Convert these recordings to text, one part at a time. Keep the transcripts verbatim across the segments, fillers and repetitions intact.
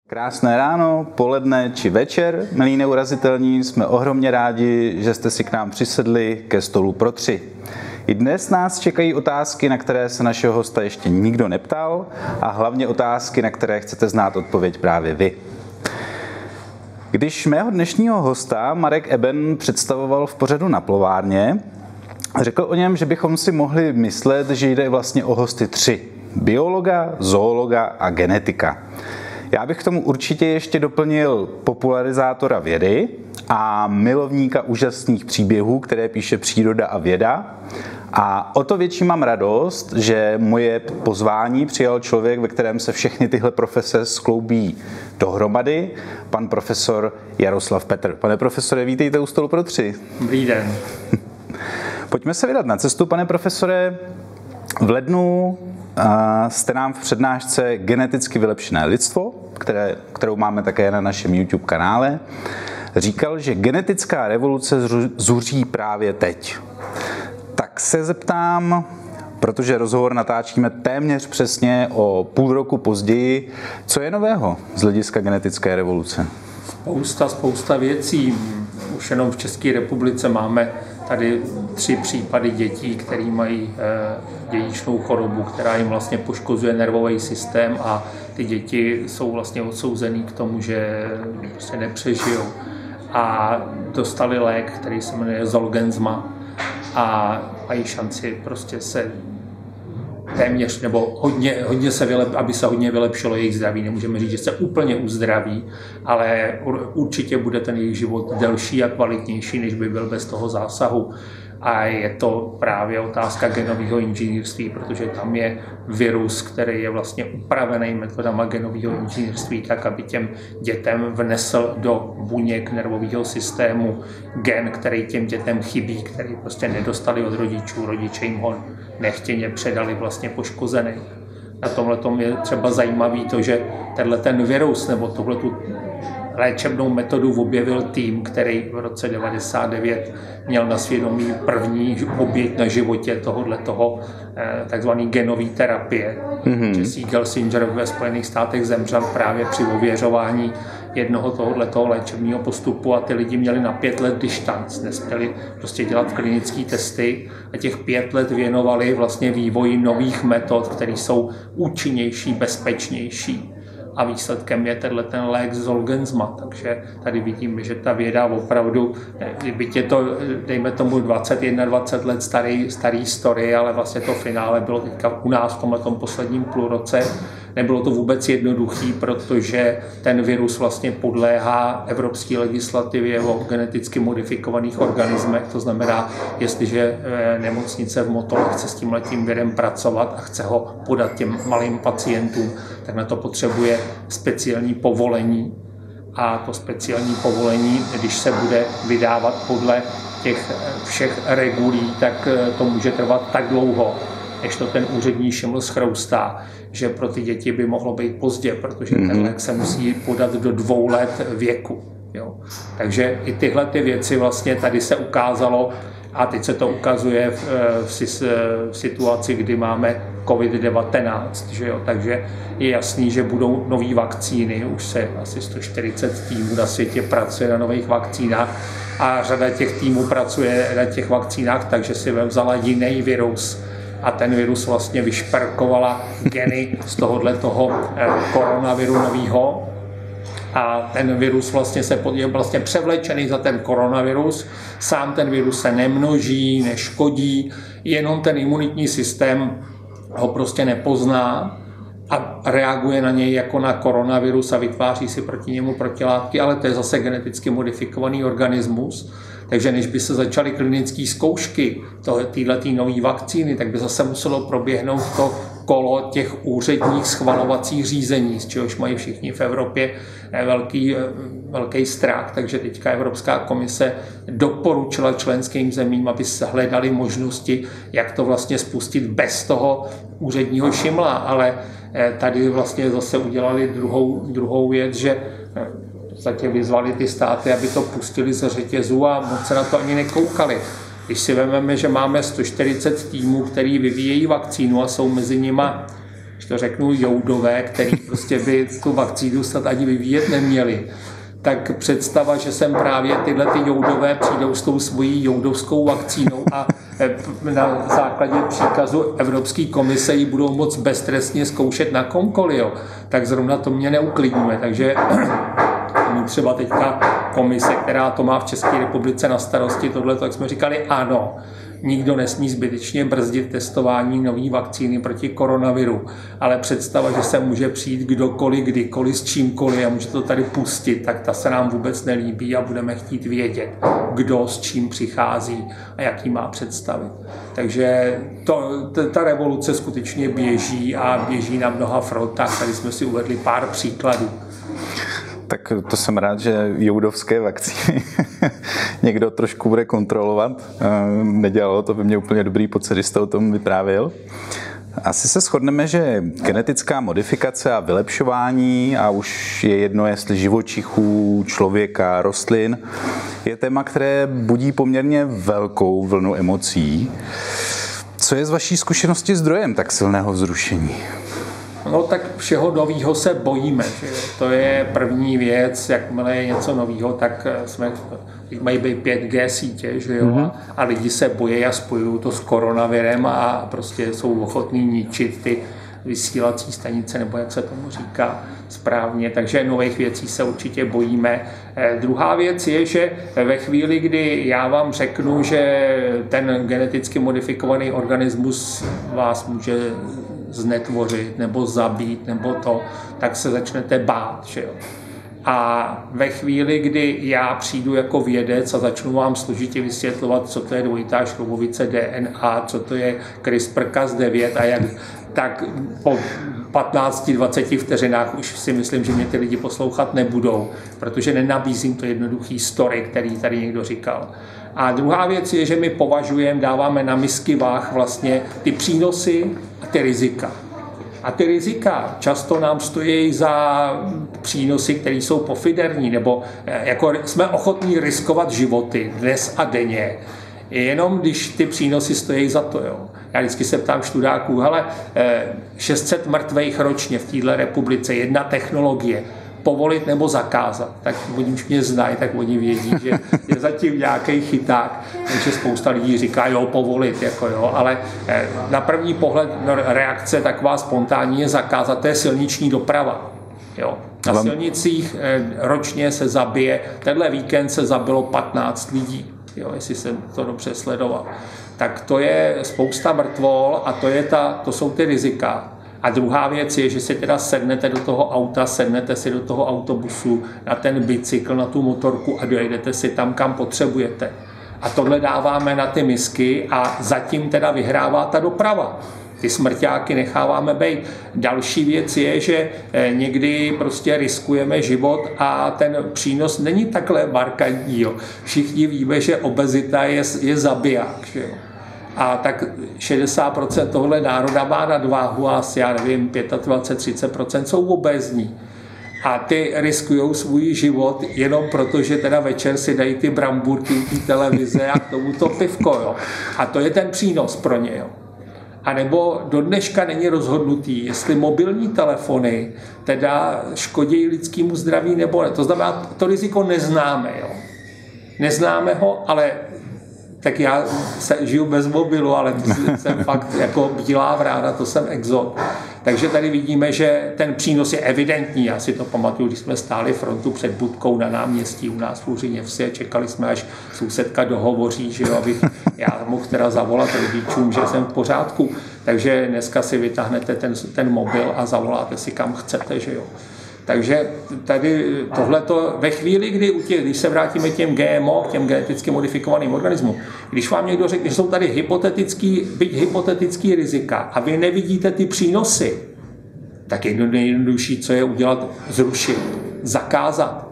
Krásné ráno, poledne či večer, milí neurazitelní, jsme ohromně rádi, že jste si k nám přisedli ke stolu pro tři. I dnes nás čekají otázky, na které se našeho hosta ještě nikdo neptal a hlavně otázky, na které chcete znát odpověď právě vy. Když mého dnešního hosta Marek Eben představoval v pořadu Na plovárně, řekl o něm, že bychom si mohli myslet, že jde vlastně o hosty tři. Biologa, zoologa a genetika. Já bych k tomu určitě ještě doplnil popularizátora vědy a milovníka úžasných příběhů, které píše Příroda a věda. A o to větší mám radost, že moje pozvání přijal člověk, ve kterém se všechny tyhle profese skloubí dohromady, pan profesor Jaroslav Petr. Pane profesore, vítejte u stolu pro tři. Dobrý den. Pojďme se vydat na cestu, pane profesore. V lednu jste nám v přednášce Geneticky vylepšené lidstvo, které, kterou máme také na našem YouTube kanále, říkal, že genetická revoluce zuří právě teď. Tak se zeptám, protože rozhovor natáčíme téměř přesně o půl roku později, co je nového z hlediska genetické revoluce? Spousta, spousta věcí. Už jenom v České republice máme tady tři případy dětí, které mají dědičnou chorobu, která jim vlastně poškozuje nervový systém a ty děti jsou vlastně odsouzený k tomu, že prostě nepřežijou. A dostali lék, který se jmenuje Zolgensma a mají šanci prostě se téměř, nebo hodně, hodně se vylep, aby se hodně vylepšilo jejich zdraví. Nemůžeme říct, že se úplně uzdraví, ale určitě bude ten jejich život delší a kvalitnější, než by byl bez toho zásahu. A je to právě otázka genového inženýrství, protože tam je virus, který je vlastně upravený metodama genového inženýrství tak, aby těm dětem vnesl do buněk nervového systému gen, který těm dětem chybí, který prostě nedostali od rodičů, rodiče jim ho nechtěně předali vlastně poškozený. Na tomhletom je třeba zajímavý to, že tenhle ten virus nebo tuhletu léčebnou metodu objevil tým, který v roce devadesát devět měl na svědomí první oběť na životě tohoto takzvané genové terapie. Mm-hmm. Jesse Gelsinger ve Spojených státech zemřel právě při ověřování jednoho tohoto léčebného postupu a ty lidi měli na pět let distanc, nesměli prostě dělat klinické testy a těch pět let věnovali vlastně vývoji nových metod, které jsou účinnější, bezpečnější. A výsledkem je tenhle ten lék Zolgensma, takže tady vidíme, že ta věda opravdu, byť je to, dejme tomu dvacet, dvacet jedna let starý, starý story, ale vlastně to finále bylo teďka u nás v tomhletom posledním půlroce. Nebylo to vůbec jednoduchý, protože ten virus vlastně podléhá evropské legislativě o geneticky modifikovaných organismech. To znamená, jestliže nemocnice v Motole chce s tímhletím virem pracovat a chce ho podat těm malým pacientům, tak na to potřebuje speciální povolení. A to speciální povolení, když se bude vydávat podle těch všech regulí, tak to může trvat tak dlouho, než to ten úřední šiml schroustá, že pro ty děti by mohlo být pozdě, protože mm-hmm. ten lék se musí podat do dvou let věku. Jo. Takže i tyhle ty věci vlastně tady se ukázalo a teď se to ukazuje v, v, v situaci, kdy máme covid devatenáct. Že jo. Takže je jasný, že budou nové vakcíny, už se asi sto čtyřicet týmů na světě pracuje na nových vakcínách a řada těch týmů pracuje na těch vakcínách, takže si vzala jiný virus. A ten virus vlastně vyšperkovala geny z tohohle toho koronaviru novýho. A ten virus vlastně se je vlastně převlečený za ten koronavirus. Sám ten virus se nemnoží, neškodí, jenom ten imunitní systém ho prostě nepozná a reaguje na něj jako na koronavirus a vytváří si proti němu protilátky, ale to je zase geneticky modifikovaný organismus. Takže než by se začaly klinické zkoušky této nové vakcíny, tak by zase muselo proběhnout to kolo těch úředních schvalovacích řízení, z čehož mají všichni v Evropě velký, velký strach. Takže teďka Evropská komise doporučila členským zemím, aby se hledali možnosti, jak to vlastně spustit bez toho úředního šimla. Ale tady vlastně zase udělali druhou, druhou věc, že zatím vyzvali ty státy, aby to pustili ze řetězu a moc se na to ani nekoukali. Když si vezmeme, že máme sto čtyřicet týmů, který vyvíjejí vakcínu a jsou mezi nimi když to řeknu joudové, který prostě by tu vakcínu snad ani vyvíjet neměli, tak představa, že sem právě tyhle ty joudové přijdou s tou svojí joudovskou vakcínou a na základě příkazu Evropské komise ji budou moc beztrestně zkoušet na komkoliv, jo. Tak zrovna to mě neuklidňuje. Takže třeba teďka komise, která to má v České republice na starosti, tohle, tak jsme říkali ano, nikdo nesmí zbytečně brzdit testování nový vakcíny proti koronaviru, ale představa, že se může přijít kdokoliv, kdykoliv, s čímkoliv a může to tady pustit, tak ta se nám vůbec nelíbí a budeme chtít vědět, kdo s čím přichází a jaký má představy. Takže to, ta revoluce skutečně běží a běží na mnoha frontách. Tady jsme si uvedli pár příkladů. Tak to jsem rád, že joudovské vakcíny někdo trošku bude kontrolovat. Nedělalo to by mě úplně dobrý pocit, když jste o tom vyprávěl. Asi se shodneme, že genetická modifikace a vylepšování, a už je jedno, jestli živočichů, člověka, rostlin, je téma, které budí poměrně velkou vlnu emocí. Co je z vaší zkušenosti zdrojem tak silného vzrušení? No tak všeho nového se bojíme, že to je první věc, jakmile je něco nového, tak jsme, teď mají být pět G sítě, že jo, mm-hmm. a lidi se bojí a spojují to s koronavirem a prostě jsou ochotní ničit ty vysílací stanice, nebo jak se tomu říká správně, takže nových věcí se určitě bojíme. Eh, druhá věc je, že ve chvíli, kdy já vám řeknu, že ten geneticky modifikovaný organismus vás může znetvořit nebo zabít nebo to, tak se začnete bát, že jo. A ve chvíli, kdy já přijdu jako vědec a začnu vám složitě vysvětlovat, co to je dvojitá šroubovice D N A, co to je CRISPR Cas devět a jak, tak po patnácti dvaceti vteřinách už si myslím, že mě ty lidi poslouchat nebudou, protože nenabízím to jednoduchý story, který tady někdo říkal. A druhá věc je, že my považujeme, dáváme na misky váh vlastně ty přínosy a ty rizika. A ty rizika často nám stojí za přínosy, které jsou pofiderní, nebo jako jsme ochotní riskovat životy dnes a denně, jenom když ty přínosy stojí za to. Jo. Já vždycky se ptám študáků, hele, šest set mrtvejch ročně v této republice, jedna technologie, povolit nebo zakázat, tak oni už mě znají, tak oni vědí, že je zatím nějaký chyták, takže spousta lidí říká, jo, povolit, jako jo, ale na první pohled reakce taková spontánní je zakázat, to je silniční doprava, jo. Na silnicích ročně se zabije, tenhle víkend se zabilo patnáct lidí, jo, jestli jsem to dobře sledoval. Tak to je spousta mrtvol a to, je ta, to jsou ty rizika. A druhá věc je, že si teda sednete do toho auta, sednete si do toho autobusu, na ten bicykl, na tu motorku a dojedete si tam, kam potřebujete. A tohle dáváme na ty misky a zatím teda vyhrává ta doprava. Ty smrťáky necháváme být. Další věc je, že někdy prostě riskujeme život a ten přínos není takhle markantní. Jo. Všichni víme, že obezita je, je zabiják. Že jo. A tak šedesát procent tohle národa má nadváhu a asi, já nevím, dvacet pět až třicet procent jsou obézní. A ty riskují svůj život jenom proto, že teda večer si dají ty brambůrky u té televize a k tomu to pivko. Jo. A to je ten přínos pro ně. Jo. A nebo do dneška není rozhodnutý, jestli mobilní telefony teda škodí lidskému zdraví nebo ne. To znamená, to riziko neznáme. Jo. Neznáme ho, ale tak já se, žiju bez mobilu, ale jsem fakt jako bílá vrána, to jsem exot. Takže tady vidíme, že ten přínos je evidentní. Já si to pamatuju, když jsme stáli frontu před budkou na náměstí u nás v Uřiněvsi a čekali jsme, až sousedka dohovoří, že jo, abych já mohl teda zavolat rodičům, že jsem v pořádku. Takže dneska si vytáhnete ten, ten mobil a zavoláte si kam chcete, že jo. Takže tady tohleto ve chvíli, kdy, u těch, když se vrátíme k těm G M O, k těm geneticky modifikovaným organismům, když vám někdo řekne, že jsou tady hypotetický, byť hypotetický rizika a vy nevidíte ty přínosy, tak je nejjednodušší, co je udělat, zrušit, zakázat.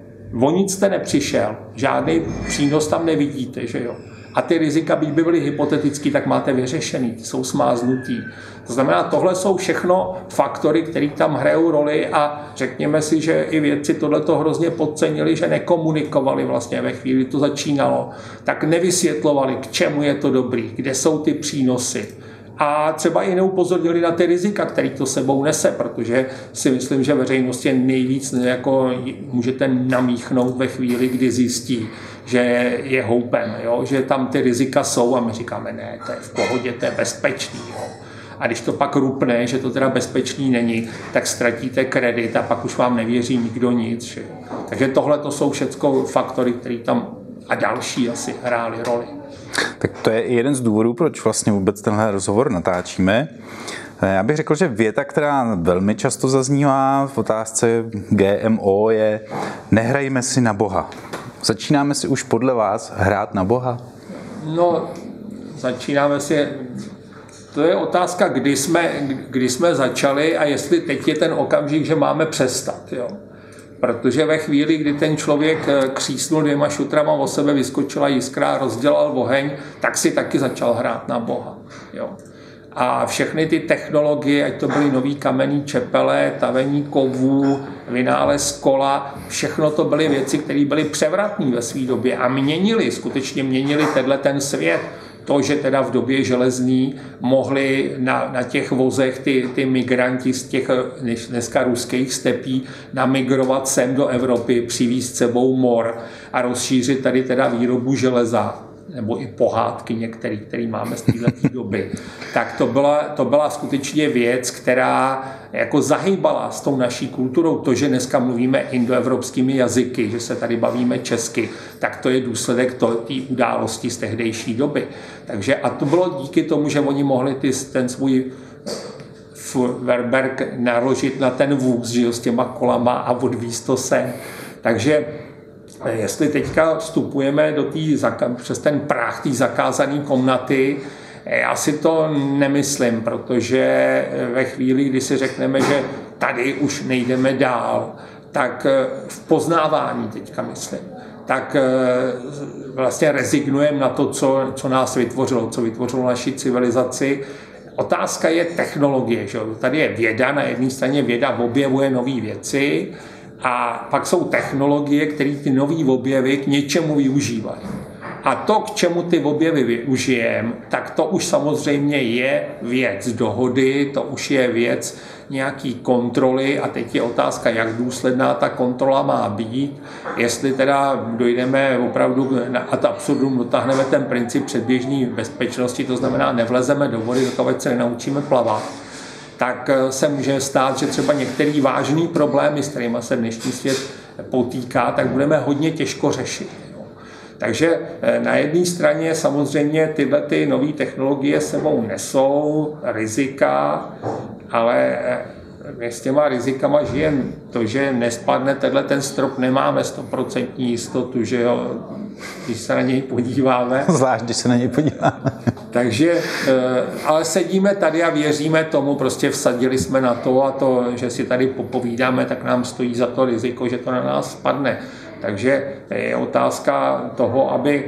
O nic jste nepřišel, žádný přínos tam nevidíte, že jo. A ty rizika, byť by byly hypotetický, tak máte vyřešený, ty jsou smáznutý. To znamená, tohle jsou všechno faktory, které tam hrajou roli a řekněme si, že i vědci tohleto hrozně podcenili, že nekomunikovali vlastně ve chvíli, to začínalo, tak nevysvětlovali, k čemu je to dobrý, kde jsou ty přínosy. a třeba i neupozornili na ty rizika, který to sebou nese, protože si myslím, že veřejnost je nejvíc jako můžete namíchnout ve chvíli, kdy zjistí, že je houpem, jo? Že tam ty rizika jsou a my říkáme, ne, to je v pohodě, to je bezpečný. Jo? A když to pak rupne, že to teda bezpečný není, tak ztratíte kredit a pak už vám nevěří nikdo nic. Že? Takže tohle to jsou všechno faktory, které tam a další asi hrály roli. Tak to je i jeden z důvodů, proč vlastně vůbec tenhle rozhovor natáčíme. Já bych řekl, že věta, která velmi často zaznívá v otázce G M O je nehrajme si na Boha. Začínáme si už podle vás hrát na Boha? No, začínáme si... To je otázka, kdy jsme, kdy jsme začali a jestli teď je ten okamžik, že máme přestat. Jo? Protože ve chvíli, kdy ten člověk křísnul dvěma šutrama o sebe, vyskočila jiskra, rozdělal oheň, tak si taky začal hrát na Boha. Jo? A všechny ty technologie, ať to byly nový kamenný čepele, tavení kovů, vynález kola, všechno to byly věci, které byly převratné ve své době a měnili, skutečně měnili tenhle ten svět. To, že teda v době železný mohli na, na těch vozech ty, ty migranti z těch dneska ruských stepí namigrovat sem do Evropy, přivízt sebou mor a rozšířit tady teda výrobu železa, nebo i pohádky některé, které máme z této doby, tak to byla, to byla skutečně věc, která jako zahýbala s tou naší kulturou. To, že dneska mluvíme indoevropskými jazyky, že se tady bavíme česky, tak to je důsledek té události z tehdejší doby. Takže a to bylo díky tomu, že oni mohli ty, ten svůj Feuerberg naložit na ten vůz, že jo, s těma kolama a odvízt to sem. Takže jestli teďka vstupujeme do tý, přes ten práh té zakázané komnaty, já si to nemyslím, protože ve chvíli, kdy si řekneme, že tady už nejdeme dál, tak v poznávání teďka myslím, tak vlastně rezignujeme na to, co, co nás vytvořilo, co vytvořilo naši civilizaci. Otázka je technologie. Že? Tady je věda, na jedné straně věda objevuje nové věci, a pak jsou technologie, které ty nový objevy k něčemu využívají. A to, k čemu ty objevy využijeme, tak to už samozřejmě je věc dohody, to už je věc nějaký kontroly a teď je otázka, jak důsledná ta kontrola má být, jestli teda dojdeme opravdu ad absurdum, dotáhneme ten princip předběžné bezpečnosti, to znamená nevlezeme do vody, dokud se nenaučíme plavat, tak se může stát, že třeba některé vážné problémy, s kterými se dnešní svět potýká, tak budeme hodně těžko řešit. Takže na jedné straně samozřejmě tyhle ty nové technologie sebou nesou rizika, ale my s těma rizikama žijeme. To, že nespadne tenhle ten strop, nemáme stoprocentní jistotu, že jo, když se na něj podíváme. Zvlášť, když se na něj podíváme. Takže, ale sedíme tady a věříme tomu, prostě vsadili jsme na to a to, že si tady popovídáme, tak nám stojí za to riziko, že to na nás spadne. Takže je otázka toho, aby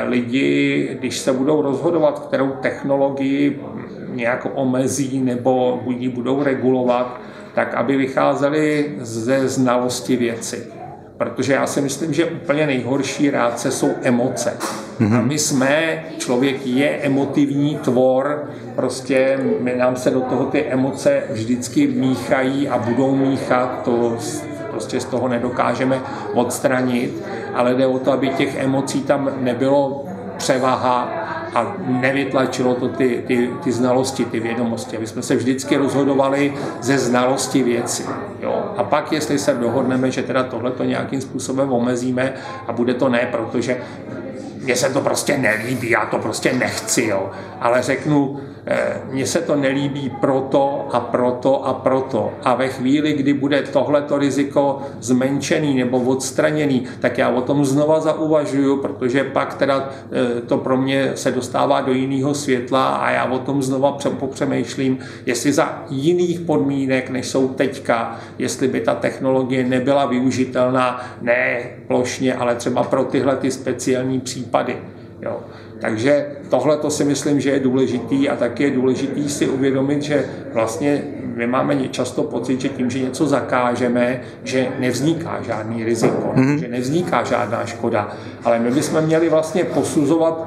lidi, když se budou rozhodovat, kterou technologii nějak omezí nebo ji budou regulovat, tak aby vycházeli ze znalosti věci. Protože já si myslím, že úplně nejhorší reakce jsou emoce. Mm-hmm. A my jsme, člověk je emotivní tvor, prostě my, nám se do toho ty emoce vždycky míchají a budou míchat, to prostě z toho nedokážeme odstranit, ale jde o to, aby těch emocí tam nebylo převaha a nevytlačilo to ty, ty, ty znalosti, ty vědomosti. Aby jsme se vždycky rozhodovali ze znalosti věci. Jo? A pak, jestli se dohodneme, že teda tohleto nějakým způsobem omezíme a bude to ne, protože mně se to prostě nelíbí, já to prostě nechci, jo? Ale řeknu, mně se to nelíbí proto a proto a proto. A ve chvíli, kdy bude tohleto riziko zmenšený nebo odstraněný, tak já o tom znova zauvažuju, protože pak teda to pro mě se dostává do jiného světla a já o tom znova popřemýšlím, jestli za jiných podmínek, než jsou teďka, jestli by ta technologie nebyla využitelná, ne plošně, ale třeba pro tyhle ty speciální případy. Jo. Takže tohle to si myslím, že je důležitý a taky je důležitý si uvědomit, že vlastně my máme často pocit, že tím, že něco zakážeme, že nevzniká žádný riziko, mm-hmm. že nevzniká žádná škoda. Ale my bychom měli vlastně posuzovat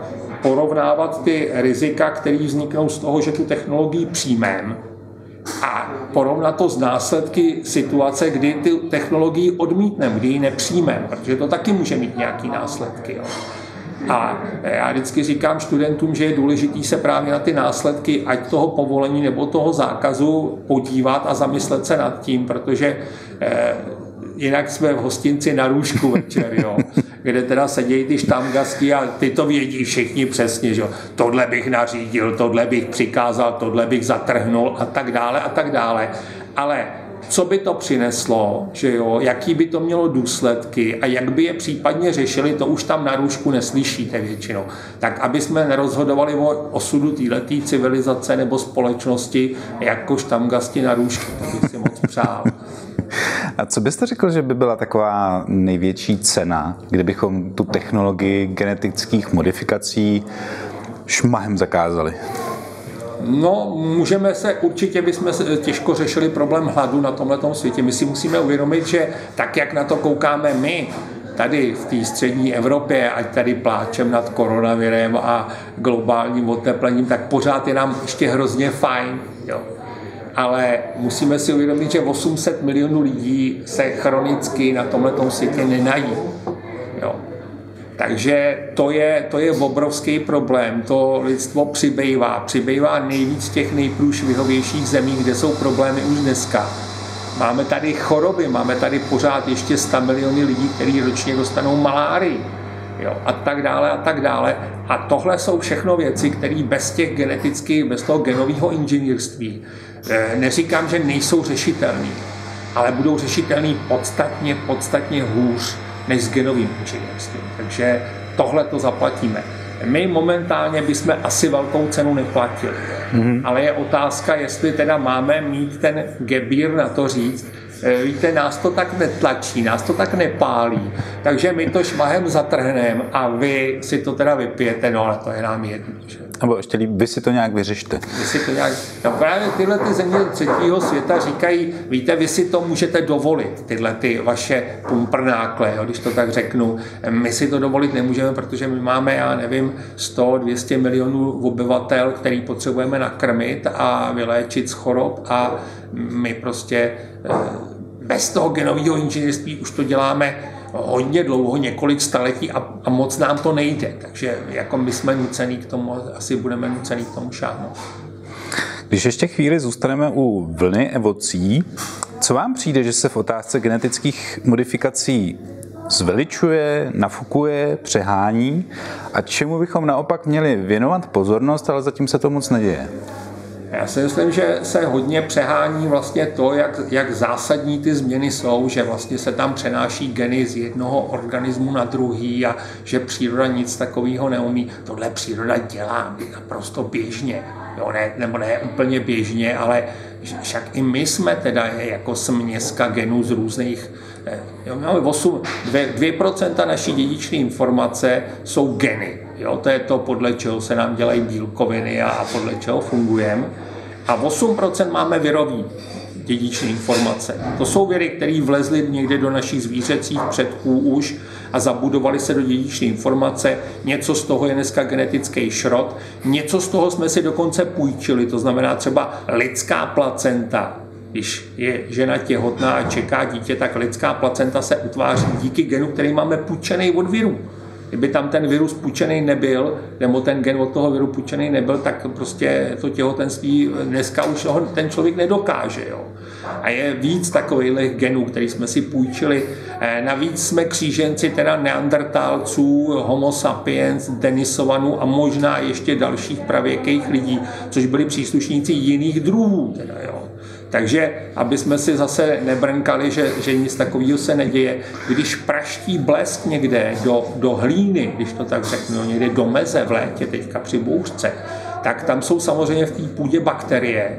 porovnávat ty rizika, které vzniknou z toho, že tu technologii přijmeme, a porovnat to s následky situace, kdy ty technologii odmítneme, kdy ji nepřijmeme, protože to taky může mít nějaké následky. Jo. A já vždycky říkám studentům, že je důležité se právě na ty následky, ať toho povolení nebo toho zákazu, podívat a zamyslet se nad tím, protože eh, jinak jsme v hostinci na růžku večer, jo, kde teda sedějí ty štamgasti a ty to vědí všichni přesně, že tohle bych nařídil, tohle bych přikázal, tohle bych zatrhnul a tak dále a tak dále. Ale co by to přineslo, že jo, jaký by to mělo důsledky a jak by je případně řešili, to už tam na růžku neslyšíte většinou. Tak aby jsme nerozhodovali o osudu této civilizace nebo společnosti jako štamgasti na růžku, to bych si moc přál. A co byste řekl, že by byla taková největší cena, kdybychom tu technologii genetických modifikací šmahem zakázali? No, můžeme se, určitě bychom těžko řešili problém hladu na tomhletom světě. My si musíme uvědomit, že tak, jak na to koukáme my, tady v té střední Evropě, ať tady pláčem nad koronavirem a globálním oteplením, tak pořád je nám ještě hrozně fajn, jo. Ale musíme si uvědomit, že osm set milionů lidí se chronicky na tomhletom světě nenají, jo. Takže to je, to je obrovský problém. To lidstvo přibývá. Přibývá nejvíc těch nejprůšvihovějších zemí, kde jsou problémy už dneska. Máme tady choroby, máme tady pořád ještě sto miliony lidí, kteří ročně dostanou malárii. Jo, a tak dále, a tak dále. A tohle jsou všechno věci, které bez těch genetických, bez toho genového inženýrství, neříkám, že nejsou řešitelné, ale budou řešitelné podstatně, podstatně hůř než s genovým inženýrstvím. Takže tohle to zaplatíme. My momentálně bychom asi velkou cenu neplatili, mm-hmm. ale je otázka, jestli teda máme mít ten gebír na to říct, víte, nás to tak netlačí, nás to tak nepálí, takže my to šmahem zatrhneme a vy si to teda vypijete, no ale to je nám jedno. Že? Nebo ještě líp, vy si to nějak vyřešte. Vy si to nějak, no právě tyhle ty země třetího světa říkají, víte, vy si to můžete dovolit, tyhle ty vaše pumprnákle, jo, když to tak řeknu. My si to dovolit nemůžeme, protože my máme, já nevím, sto dvě stě milionů obyvatel, který potřebujeme nakrmit a vyléčit z chorob a my prostě bez toho genového inženýrství už to děláme hodně dlouho, několik staletí a, a moc nám to nejde. Takže jako my jsme nucený k tomu, asi budeme nucený k tomu šáhnout. Když ještě chvíli zůstaneme u vlny emocí, co vám přijde, že se v otázce genetických modifikací zveličuje, nafukuje, přehání a čemu bychom naopak měli věnovat pozornost, ale zatím se to moc neděje? Já si myslím, že se hodně přehání vlastně to, jak, jak zásadní ty změny jsou, že vlastně se tam přenáší geny z jednoho organismu na druhý a že příroda nic takového neumí. Tohle příroda dělá naprosto běžně, jo, ne, nebo ne úplně běžně, ale však i my jsme teda jako směska genů z různých, jo, máme osm, dvě procenta naší dědičné informace jsou geny. Jo, to je to, podle čeho se nám dělají bílkoviny a, a podle čeho fungujeme. A osm procent máme virový dědičné informace. To jsou viry, které vlezly někde do našich zvířecích předků už a zabudovaly se do dědičné informace. Něco z toho je dneska genetický šrot, něco z toho jsme si dokonce půjčili, to znamená třeba lidská placenta. Když je žena těhotná a čeká dítě, tak lidská placenta se utváří díky genu, který máme půjčený od virů. Kdyby tam ten virus půjčený nebyl, nebo ten gen od toho viru půjčený nebyl, tak prostě to těhotenství dneska už ten člověk nedokáže. Jo. A je víc takových genů, který jsme si půjčili. Navíc jsme kříženci teda neandertálců, homo sapiens, denisovanů a možná ještě dalších pravěkých lidí, což byli příslušníci jiných druhů. Teda, jo. Takže, aby jsme si zase nebrnkali, že, že nic takového se neděje. Když praští blesk někde do, do hlíny, když to tak řeknu, někde do meze v létě, teďka při bouřce, tak tam jsou samozřejmě v té půdě bakterie.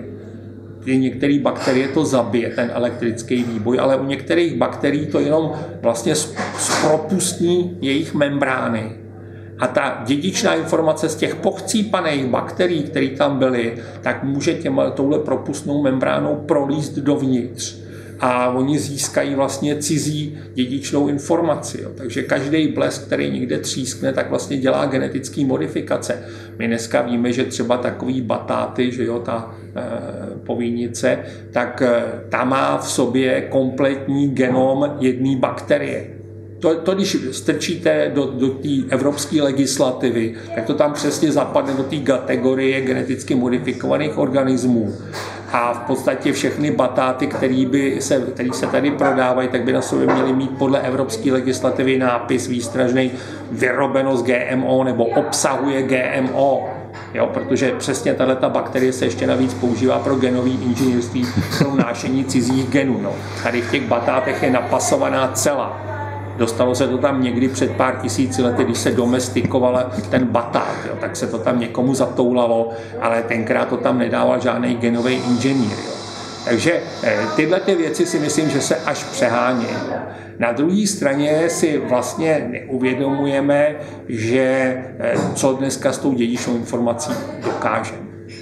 Některé bakterie to zabije, ten elektrický výboj, ale u některých bakterií to jenom vlastně zpropustní jejich membrány. A ta dědičná informace z těch pochcípaných bakterií, které tam byly, tak může těma, touhle propustnou membránou prolízt dovnitř. a oni získají vlastně cizí dědičnou informaci. Jo. Takže každý blesk, který někde třískne, tak vlastně dělá genetické modifikace. My dneska víme, že třeba takový batáty, že jo, ta e, povínice, tak e, ta má v sobě kompletní genom jedné bakterie. To, to, když strčíte do, do té evropské legislativy, tak to tam přesně zapadne do té kategorie geneticky modifikovaných organismů. A v podstatě všechny batáty, které by se, který se tady prodávají, tak by na sobě měly mít podle evropské legislativy nápis výstražný vyrobeno z G M O nebo obsahuje G M O. Jo, protože přesně tato bakterie se ještě navíc používá pro genové inženýrství, pro vnášení cizích genů. No. Tady v těch batátech je napasovaná cela. Dostalo se to tam někdy před pár tisíci lety, když se domestikoval ten batát, jo, tak se to tam někomu zatoulalo, ale tenkrát to tam nedával žádný genový inženýr. Jo. Takže tyhle ty věci si myslím, že se až přehání. Jo. Na druhé straně si vlastně neuvědomujeme, že co dneska s tou dědičnou informací dokážeme.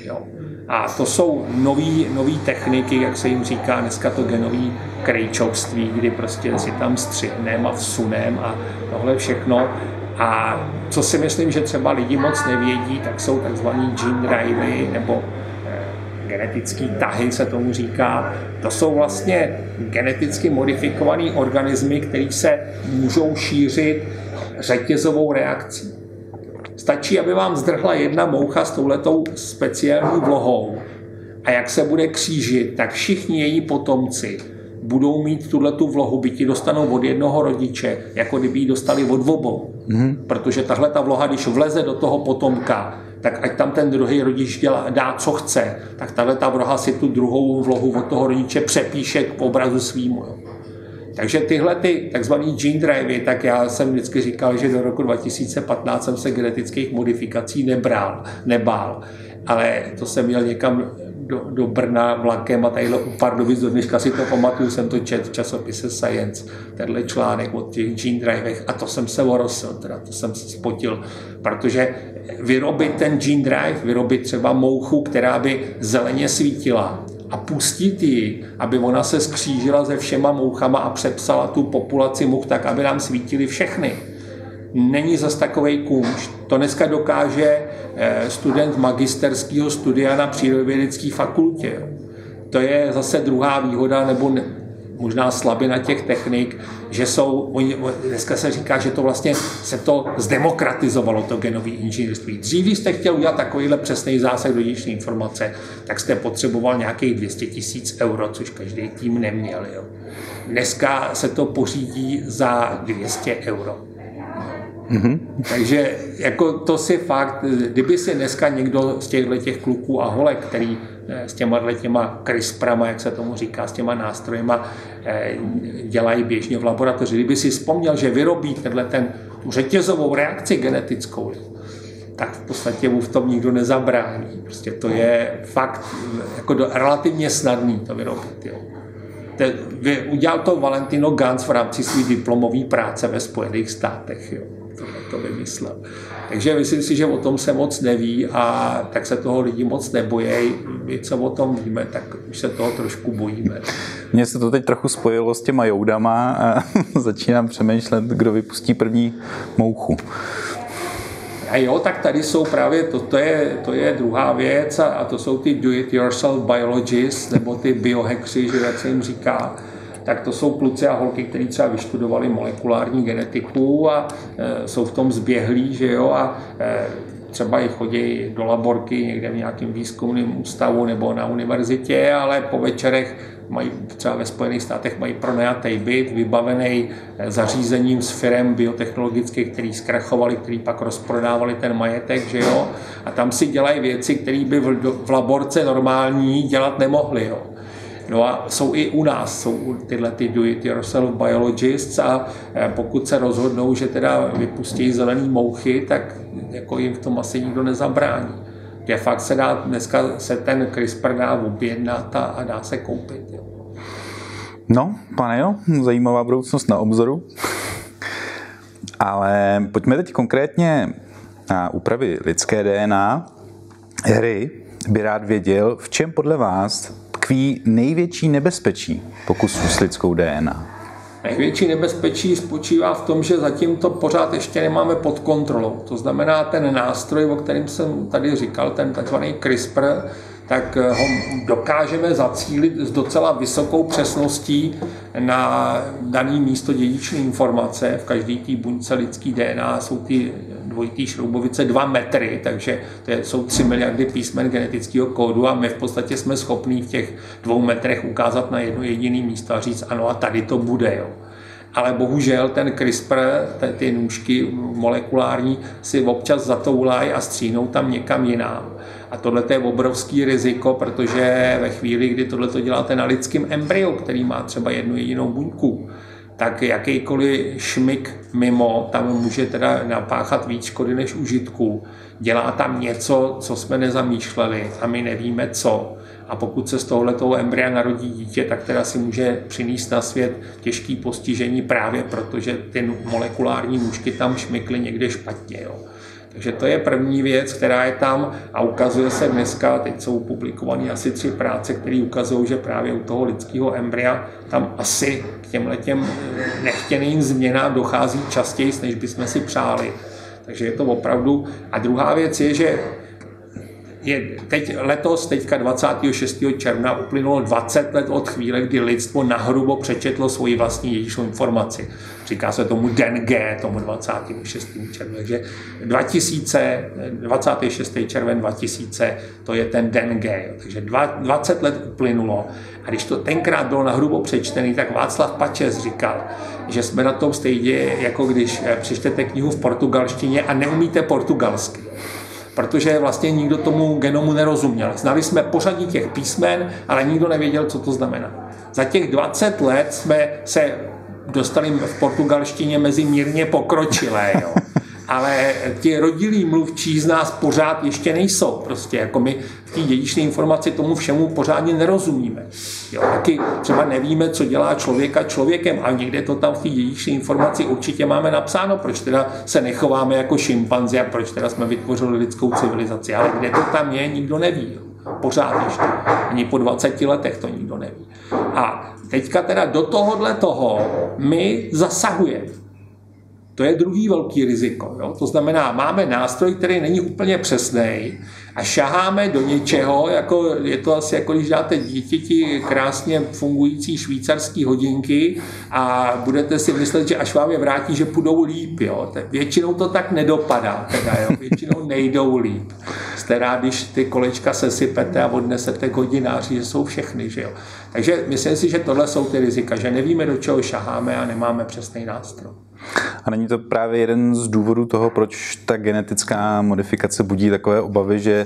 A to jsou nové techniky, jak se jim říká dneska to genové krejčovství, kdy prostě si tam střihneme a vsuneme a tohle všechno. A co si myslím, že třeba lidi moc nevědí, tak jsou takzvaný gene drivey nebo genetický tahy se tomu říká. To jsou vlastně geneticky modifikované organismy, které se můžou šířit řetězovou reakcí. Stačí, aby vám zdrhla jedna moucha s touhletou speciální vlohou a jak se bude křížit, tak všichni její potomci budou mít tuhletu vlohu, byť ji dostanou od jednoho rodiče, jako kdyby ji dostali od obou. Mm. Protože tahle ta vloha, když vleze do toho potomka, tak ať tam ten druhý rodič dělá, dá, co chce, tak tahle ta vloha si tu druhou vlohu od toho rodiče přepíše k obrazu svýmu. Jo. Takže tyhle ty takzvaný gene drivey, tak já jsem vždycky říkal, že do roku dva tisíce patnáct jsem se genetických modifikací nebral, nebál. Ale to jsem měl někam do, do Brna vlakem a tadyhle u Pardubic, do dneška si to pamatuju, jsem to četl v časopise Science, tenhle článek o těch gene drivech a to jsem se orosil, teda to jsem se spotil, protože vyrobit ten gene drive, vyrobit třeba mouchu, která by zeleně svítila, a pustit ji, aby ona se skřížila se všema mouchama a přepsala tu populaci much tak, aby nám svítily všechny. Není zas takovej kůň. To dneska dokáže student magisterského studia na přírodovědecké fakultě. To je zase druhá výhoda, nebo ne, možná slabina těch technik, že jsou, dneska se říká, že to vlastně se to zdemokratizovalo, to genové inženýrství. Dřív, když jste chtěl udělat takovýhle přesný zásah do dědičné informace, tak jste potřeboval nějakých dvě stě tisíc euro, což každý tým neměl. Jo. Dneska se to pořídí za dvě stě euro. Mm-hmm. Takže jako to si fakt, kdyby si dneska někdo z těchto těch kluků a holek, který s těma těma CRISPRama, jak se tomu říká, s těma nástrojema dělají běžně v laboratoři, kdyby si vzpomněl, že vyrobí tenhle ten tu řetězovou reakci genetickou, tak v podstatě mu v tom nikdo nezabrání. Prostě to je fakt jako do, relativně snadný to vyrobit. Jo. Te, udělal to Valentino Ganz v rámci své diplomové práce ve Spojených státech. Jo. To vymyslel. Takže myslím si, že o tom se moc neví a tak se toho lidi moc nebojí. My, co o tom víme, tak už se toho trošku bojíme. Mně se to teď trochu spojilo s těma joudama a začínám přemýšlet, kdo vypustí první mouchu. A jo, tak tady jsou právě, to, to, je, to je druhá věc a, a to jsou ty do-it-yourself biologists, nebo ty biohackři, že jak se jim říká. Tak to jsou kluci a holky, kteří třeba vyštudovali molekulární genetiku a e, jsou v tom zběhlí, že jo, a e, třeba i chodí do laborky někde v nějakém výzkumném ústavu nebo na univerzitě, ale po večerech mají třeba ve Spojených státech mají pronajatý byt, vybavený zařízením s firem biotechnologických, který zkrachovali, který pak rozprodávali ten majetek, že jo, a tam si dělají věci, které by v, v laborce normální dělat nemohli, jo. No a jsou i u nás, jsou tyhle ty do-it-yourself biologists a pokud se rozhodnou, že teda vypustí zelený mouchy, tak jako jim v tom asi nikdo nezabrání. De fakt se dá, dneska se ten CRISPR dá objednat a dá se koupit. Jo. No, pane jo, zajímavá budoucnost na obzoru. Ale pojďme teď konkrétně na úpravy lidské D N A. Harry by rád věděl, v čem podle vás tkví největší nebezpečí pokusů s lidskou D N A? Největší nebezpečí spočívá v tom, že zatím to pořád ještě nemáme pod kontrolou. To znamená, ten nástroj, o kterém jsem tady říkal, ten takzvaný CRISPR, tak ho dokážeme zacílit s docela vysokou přesností na dané místo dědičné informace. V každé té buňce lidský D N A jsou ty dvojitý šroubovice dva metry, takže to jsou tři miliardy písmen genetického kódu a my v podstatě jsme schopní v těch dvou metrech ukázat na jedno jediné místo a říct ano a tady to bude. Jo. Ale bohužel ten CRISPR, ty nůžky molekulární, si občas zatoulají a střínou tam někam jinam. A tohle je obrovský riziko, protože ve chvíli, kdy tohle děláte na lidském embryu, který má třeba jednu jedinou buňku, tak jakýkoliv šmik mimo tam může teda napáchat víc škody než užitku. Dělá tam něco, co jsme nezamýšleli a my nevíme co. A pokud se z tohoto embrya narodí dítě, tak teda si může přinést na svět těžké postižení právě protože ty molekulární nůžky tam šmykly někde špatně. Jo. Takže to je první věc, která je tam a ukazuje se dneska, teď jsou publikované asi tři práce, které ukazují, že právě u toho lidského embrya tam asi k těmhletěm nechtěným změnám dochází častěji, než bychom si přáli. Takže je to opravdu. A druhá věc je, že je teď, letos, teďka dvacátého šestého června, uplynulo dvacet let od chvíle, kdy lidstvo nahrubo přečetlo svoji vlastní dědičnou informaci. Říká se tomu D N G, tomu dvacátého šestého června. Takže dvacátého šestého červen dva tisíce, to je ten D N G. Takže dvacet let uplynulo. A když to tenkrát bylo nahrubo přečtený, tak Václav Pačes říkal, že jsme na tom stejně, jako když přečtete knihu v portugalštině a neumíte portugalsky. Protože vlastně nikdo tomu genomu nerozuměl. Znali jsme pořadí těch písmen, ale nikdo nevěděl, co to znamená. Za těch dvacet let jsme se dostali v portugalštině mezi mírně pokročilé, jo. Ale ti rodilí mluvčí z nás pořád ještě nejsou. Prostě jako my v té dědičné informaci tomu všemu pořádně nerozumíme. Jo, taky třeba nevíme, co dělá člověka člověkem a někde to tam v té dědičné informaci určitě máme napsáno, proč teda se nechováme jako šimpanzi a proč teda jsme vytvořili lidskou civilizaci. Ale kde to tam je, nikdo neví. Pořád ještě. Ani po dvaceti letech to nikdo neví. A teďka teda do tohohle toho my zasahujeme. To je druhý velký riziko. Jo? To znamená, máme nástroj, který není úplně přesný a šaháme do něčeho, jako je to asi jako když dáte dítěti krásně fungující švýcarský hodinky a budete si myslet, že až vám je vrátí, že půjdou líp. Jo? Většinou to tak nedopadá, teda, jo? Většinou nejdou líp. Jste rád, když ty kolečka sesypete a odnesete k hodináři, že jsou všechny. Že jo? Takže myslím si, že tohle jsou ty rizika, že nevíme, do čeho šaháme a nemáme přesný nástroj. A není to právě jeden z důvodů toho, proč ta genetická modifikace budí takové obavy, že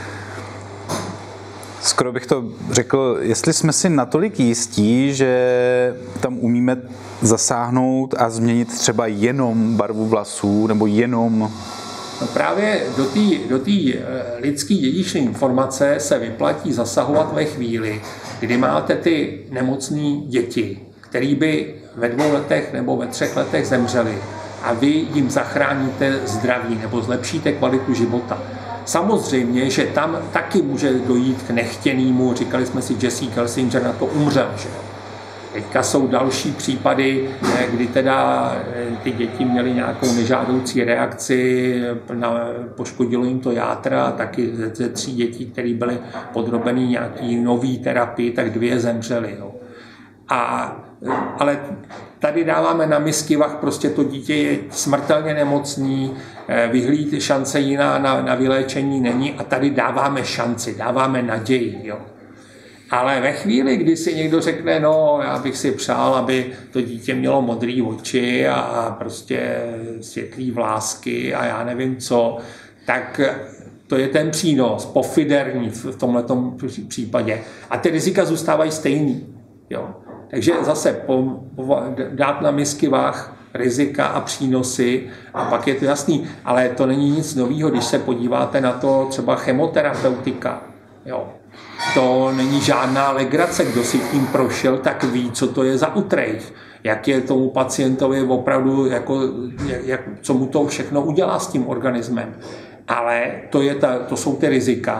skoro bych to řekl, jestli jsme si natolik jistí, že tam umíme zasáhnout a změnit třeba jenom barvu vlasů nebo jenom... No právě do té do té lidské dědičné informace se vyplatí zasahovat ve chvíli, kdy máte ty nemocné děti, který by ve dvou letech nebo ve třech letech zemřeli a vy jim zachráníte zdraví nebo zlepšíte kvalitu života. Samozřejmě, že tam taky může dojít k nechtěnému, říkali jsme si, Jesse Kelsinger na to umřel. Že? Teďka jsou další případy, kdy teda ty děti měly nějakou nežádoucí reakci, poškodilo jim to játra, taky ze tří dětí, které byly podrobeny nějaký nový terapii, tak dvě zemřely. Jo. A, ale tady dáváme na misky vah, prostě to dítě je smrtelně nemocný, vyhlíd šance jiná na, na vyléčení není a tady dáváme šanci, dáváme naději. Jo. Ale ve chvíli, kdy si někdo řekne, no já bych si přál, aby to dítě mělo modré oči a prostě světlý vlásky a já nevím co, tak to je ten přínos pofiderní v tomhletom případě. A ty rizika zůstávají stejný. Jo. Takže zase po, po, dát na misky vah rizika a přínosy a pak je to jasný. Ale to není nic nového, když se podíváte na to třeba chemoterapeutika. Jo. To není žádná legrace, kdo si tím prošel, tak ví, co to je za utrejch. Jak je tomu pacientovi opravdu, jako, jak, co mu to všechno udělá s tím organismem. Ale to, je ta, to jsou ty rizika.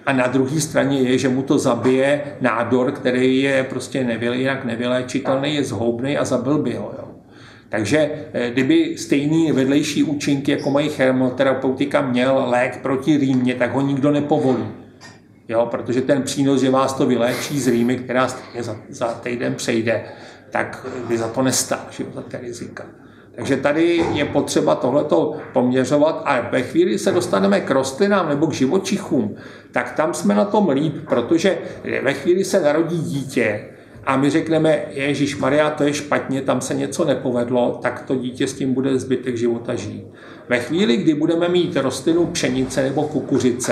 a na druhé straně je, že mu to zabije nádor, který je prostě nevyle, jinak nevyléčitelný, je zhoubný a zabil by ho. Jo. Takže kdyby stejný vedlejší účinky, jako mají chemoterapeutika, měl lék proti rýmě, tak ho nikdo nepovolí. Jo, protože ten přínos, že vás to vyléčí z rýmy, která za, za týden přejde, tak by za to nestál, že za ty rizika. Takže tady je potřeba tohleto poměřovat a ve chvíli se dostaneme k rostlinám nebo k živočichům, tak tam jsme na tom líp, protože ve chvíli se narodí dítě a my řekneme, Ježišmarja, to je špatně, tam se něco nepovedlo, tak to dítě s tím bude zbytek života žít. Ve chvíli, kdy budeme mít rostlinu pšenice nebo kukuřice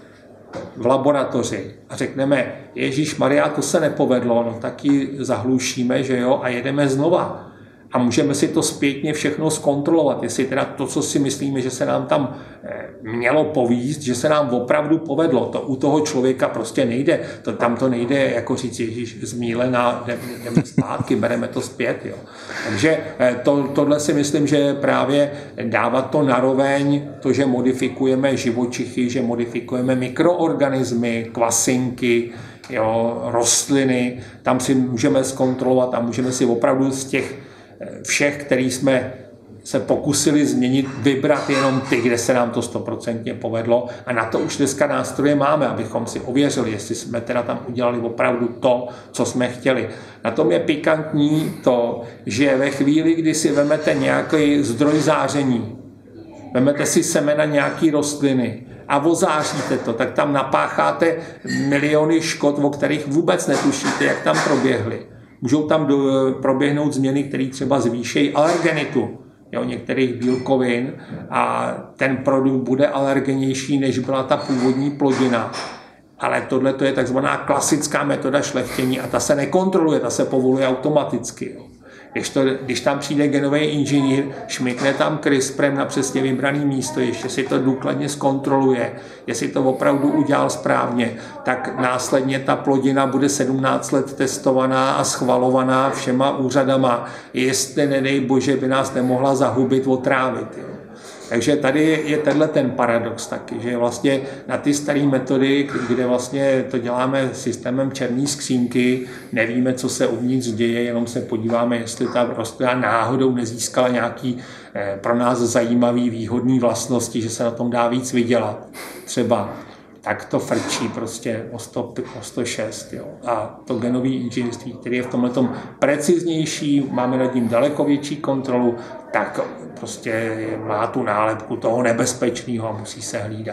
v laboratoři a řekneme, Ježišmarja, to se nepovedlo, no tak ji zahlušíme, že jo, a jedeme znova. A můžeme si to zpětně všechno zkontrolovat, jestli teda to, co si myslíme, že se nám tam mělo povíst, že se nám opravdu povedlo. To u toho člověka prostě nejde. To, tam to nejde jako říct, Ježíš, zmílená, jdeme zpátky, bereme to zpět. Jo. Takže to, tohle si myslím, že právě dávat to naroveň, to, že modifikujeme živočichy, že modifikujeme mikroorganismy, kvasinky, jo, rostliny, tam si můžeme zkontrolovat a můžeme si opravdu z těch všech, který jsme se pokusili změnit, vybrat jenom ty, kde se nám to stoprocentně povedlo. A na to už dneska nástroje máme, abychom si ověřili, jestli jsme teda tam udělali opravdu to, co jsme chtěli. Na tom je pikantní to, že ve chvíli, kdy si vemete nějaký zdroj záření, vemete si semena nějaký rostliny a ozáříte to, tak tam napácháte miliony škod, o kterých vůbec netušíte, jak tam proběhly. Můžou tam do, proběhnout změny, které třeba zvýšejí alergenitu, jo, některých bílkovin a ten produkt bude alergenější, než byla ta původní plodina. Ale tohle je takzvaná klasická metoda šlechtění a ta se nekontroluje, ta se povoluje automaticky. Jo. Když, to, když tam přijde genový inženýr, šmykne tam CRISPRem na přesně vybrané místo, ještě si to důkladně zkontroluje, jestli to opravdu udělal správně, tak následně ta plodina bude sedmnáct let testovaná a schvalovaná všema úřadama, jestli nedej bože by nás nemohla zahubit, otrávit. Jo. Takže tady je tenhle ten paradox taky, že vlastně na ty staré metody, kde vlastně to děláme systémem černé skřínky, nevíme, co se uvnitř děje, jenom se podíváme, jestli ta rostlina náhodou nezískala nějaký pro nás zajímavý, výhodný vlastnosti, že se na tom dá víc vydělat. Třeba tak to frčí prostě o sto, o sto šest. Jo. A to genové inženýrství, který je v tomhletom preciznější, máme nad ním daleko větší kontrolu, tak prostě má tu nálepku toho nebezpečného a musí se hlídat.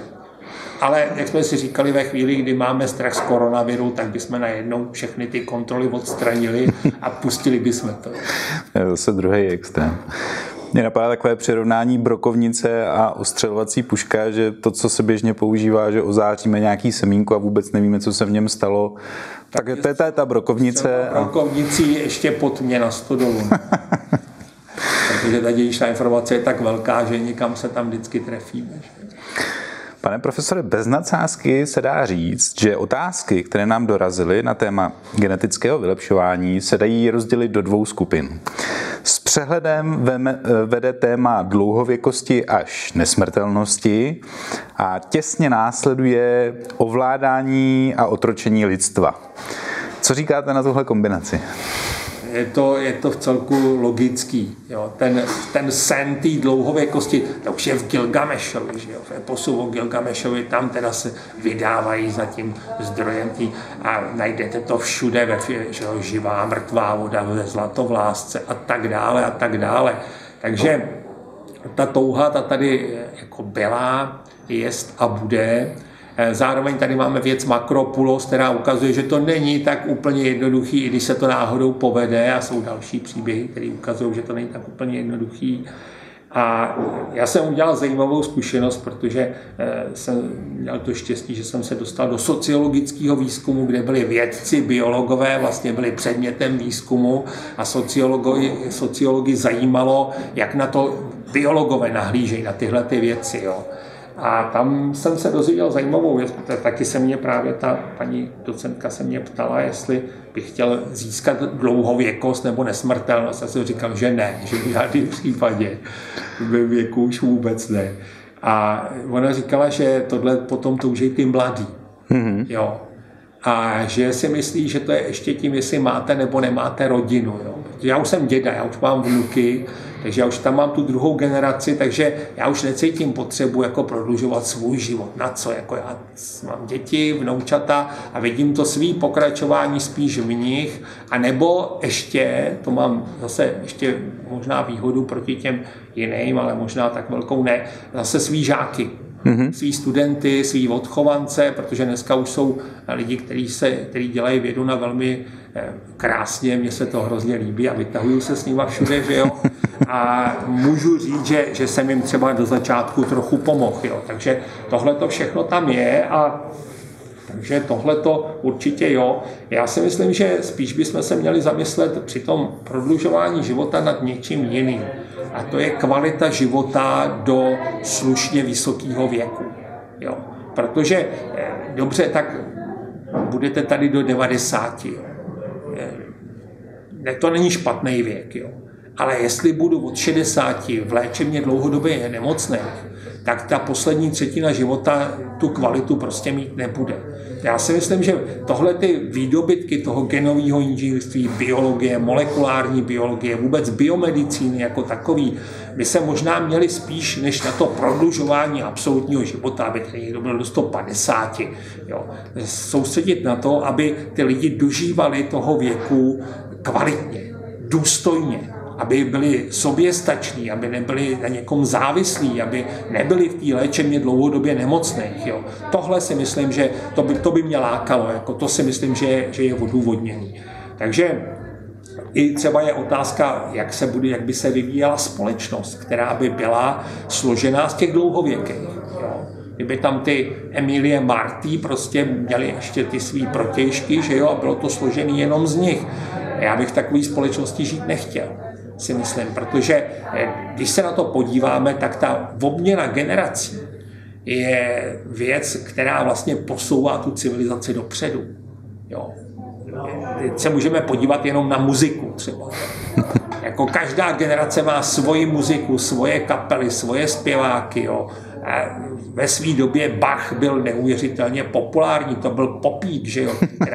Ale jak jsme si říkali, ve chvíli, kdy máme strach z koronaviru, tak bychom najednou všechny ty kontroly odstranili a pustili bychom to. Je zase druhý extrém. Mě napadá takové přirovnání brokovnice a ostřelovací puška, že to, co se běžně používá, že ozáříme nějaký semínko a vůbec nevíme, co se v něm stalo. Tak, tak to je ta, ta brokovnice. Brokovnicí ještě pod mě na stodolu. Protože ta dědičná informace je tak velká, že někam se tam vždycky trefíme. Pane profesore, bez nadsázky se dá říct, že otázky, které nám dorazily na téma genetického vylepšování, se dají rozdělit do dvou skupin. S přehledem vede téma dlouhověkosti až nesmrtelnosti a těsně následuje ovládání a otročení lidstva. Co říkáte na tuhle kombinaci? Je to, je to v celku logický. Jo. Ten, ten sen té dlouhověkosti, to už je v Gilgamešovi, že jo. V eposu o Gilgamešovi, tam teda se vydávají za tím zdrojem tý, a najdete to všude, ve, že jo, živá, mrtvá voda, ve zlatovlásce a tak dále a tak dále. Takže ta touha, ta tady jako byla, jest a bude. Zároveň tady máme věc Makropulos, která ukazuje, že to není tak úplně jednoduchý, i když se to náhodou povede, a jsou další příběhy, které ukazují, že to není tak úplně jednoduchý. A já jsem udělal zajímavou zkušenost, protože jsem měl to štěstí, že jsem se dostal do sociologického výzkumu, kde byli vědci, biologové, vlastně byli předmětem výzkumu a sociologi, sociologi zajímalo, jak na to biologové nahlížejí, na tyhle ty věci. Jo. A tam jsem se dozvěděl zajímavou věc, taky se mě právě ta paní docentka se mě ptala, jestli bych chtěl získat dlouhověkost nebo nesmrtelnost. Já jsem říkal, že ne, že v žádném případě, ve věku už vůbec ne. A ona říkala, že tohle potom touží ty mladí. Mm-hmm. Jo. A že si myslí, že to je ještě tím, jestli máte nebo nemáte rodinu. Jo. Já už jsem děda, já už mám vnuky, takže já už tam mám tu druhou generaci, takže já už necítím potřebu jako prodlužovat svůj život. Na co? Jako já mám děti, vnoučata a vidím to svý pokračování spíš v nich, a nebo ještě, to mám zase ještě možná výhodu proti těm jiným, ale možná tak velkou ne, zase svý žáky. Mm-hmm. Svý studenty, svý odchovance, protože dneska už jsou lidi, kteří se, kteří dělají vědu na velmi krásně, mně se to hrozně líbí a vytahuju se s nima všude, že jo. A můžu říct, že, že jsem jim třeba do začátku trochu pomohl, jo. Takže tohle to všechno tam je a takže tohle to určitě jo. Já si myslím, že spíš bychom se měli zamyslet při tom prodlužování života nad něčím jiným. A to je kvalita života do slušně vysokého věku. Jo. Protože, dobře, tak budete tady do devadesáti. Ne, to není špatný věk, jo. Ale jestli budu od šedesáti v léčebně dlouhodobě nemocný, tak ta poslední třetina života tu kvalitu prostě mít nebude. Já si myslím, že tohle ty výdobytky toho genového inženýrství, biologie, molekulární biologie, vůbec biomedicíny jako takový, by se možná měli spíš než na to prodlužování absolutního života, aby někdo byl do sto padesáti, jo, soustředit na to, aby ty lidi dožívali toho věku kvalitně, důstojně, aby byli soběstační, aby nebyli na někom závislí, aby nebyli v té léčebně dlouhodobě nemocných. Jo. Tohle si myslím, že to by, to by mě lákalo, jako to si myslím, že, že je odůvodněný. Takže i třeba je otázka, jak, se bude, jak by se vyvíjela společnost, která by byla složená z těch dlouhověkých. Jo. Kdyby tam ty Emilie Marty prostě měly ještě ty svý protějšky, že jo, a bylo to složený jenom z nich. Já bych v takové společnosti žít nechtěl, si myslím, protože když se na to podíváme, tak ta obměna generací je věc, která vlastně posouvá tu civilizaci dopředu. Jo. Teď se můžeme podívat jenom na muziku třeba. Jako každá generace má svoji muziku, svoje kapely, svoje zpěváky. Jo. A ve své době Bach byl neuvěřitelně populární, to byl popík, že jo.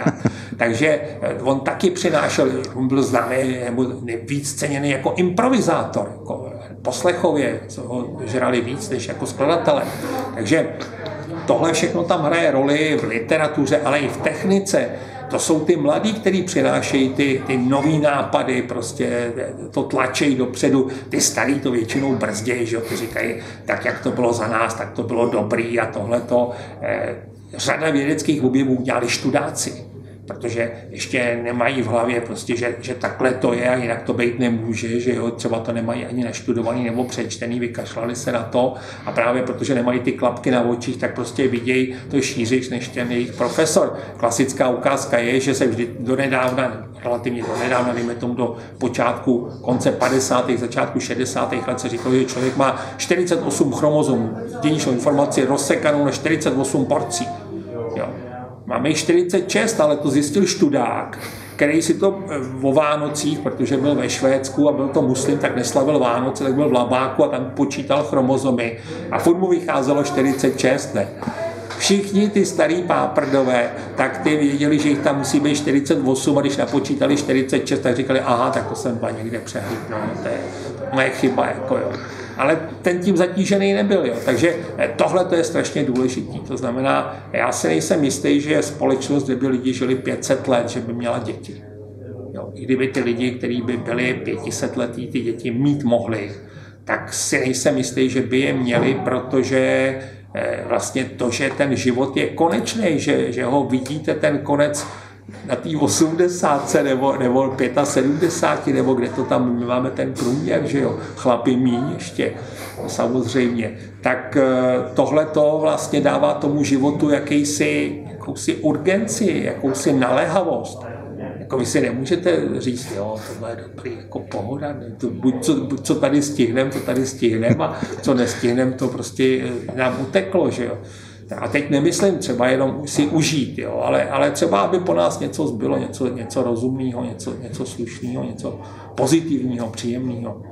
Takže on taky přinášel, on byl známý, nebo víc ceněný jako improvizátor, jako poslechově, co ho žrali víc než jako skladatelé. Takže tohle všechno tam hraje roli v literatuře, ale i v technice. To jsou ty mladí, kteří přinášejí ty, ty nový nápady, prostě to tlačejí dopředu, ty starý to většinou brzdějí, že jo, ty říkají, tak jak to bylo za nás, tak to bylo dobrý a tohleto. Eh, řada vědeckých objevů dělali študáci, protože ještě nemají v hlavě prostě, že, že takhle to je a jinak to být nemůže, že jo, třeba to nemají ani naštudovaný nebo přečtený, vykašlali se na to a právě protože nemají ty klapky na očích, tak prostě vidějí to šířejš než ten jejich profesor. Klasická ukázka je, že se vždy donedávna, relativně donedávna, dejme tomu do počátku, konce padesátých, začátku šedesátých let se říkalo, že člověk má čtyřicet osm chromozomů, dědičnou informaci rozsekanou na čtyřicet osm porcí. Jo. Máme jich čtyřicet šest, ale to zjistil študák, který si to o Vánocích, protože byl ve Švédsku a byl to muslim, tak neslavil Vánoce, tak byl v labáku a tam počítal chromozomy. A furt mu vycházelo čtyřicet šest, ne. Všichni ty starý páprdové, tak ty věděli, že jich tam musí být čtyřicet osm a když napočítali čtyřicet šest, tak říkali, aha, tak to jsem byla někde přehlídl, no, to je moje chyba, jako jo. Ale ten tím zatížený nebyl, jo. Takže tohle to je strašně důležitý. To znamená, já si nejsem jistý, že je společnost, kde by lidi žili pět set let, že by měla děti. Jo. I kdyby ty lidi, kteří by byli pět set letí, ty děti mít mohli, tak si nejsem jistý, že by je měli, protože vlastně to, že ten život je konečný, že, že ho vidíte ten konec na té osmdesátce nebo, nebo sedmdesát pět, nebo kde to tam, my máme ten průměr, že jo, chlapi míň ještě, samozřejmě. Tak tohle to vlastně dává tomu životu jakýsi, jakousi urgenci, jakousi naléhavost. Jako vy si nemůžete říct, jo, tohle je dobrý, jako pohoda, ne? To, buď, co, buď co tady stihnem, to tady stihnem a co nestihnem, to prostě nám uteklo, že jo. A teď nemyslím třeba jenom si užít, jo, ale, ale třeba, aby po nás něco zbylo, něco, něco rozumného, něco, něco slušného, něco pozitivního, příjemného.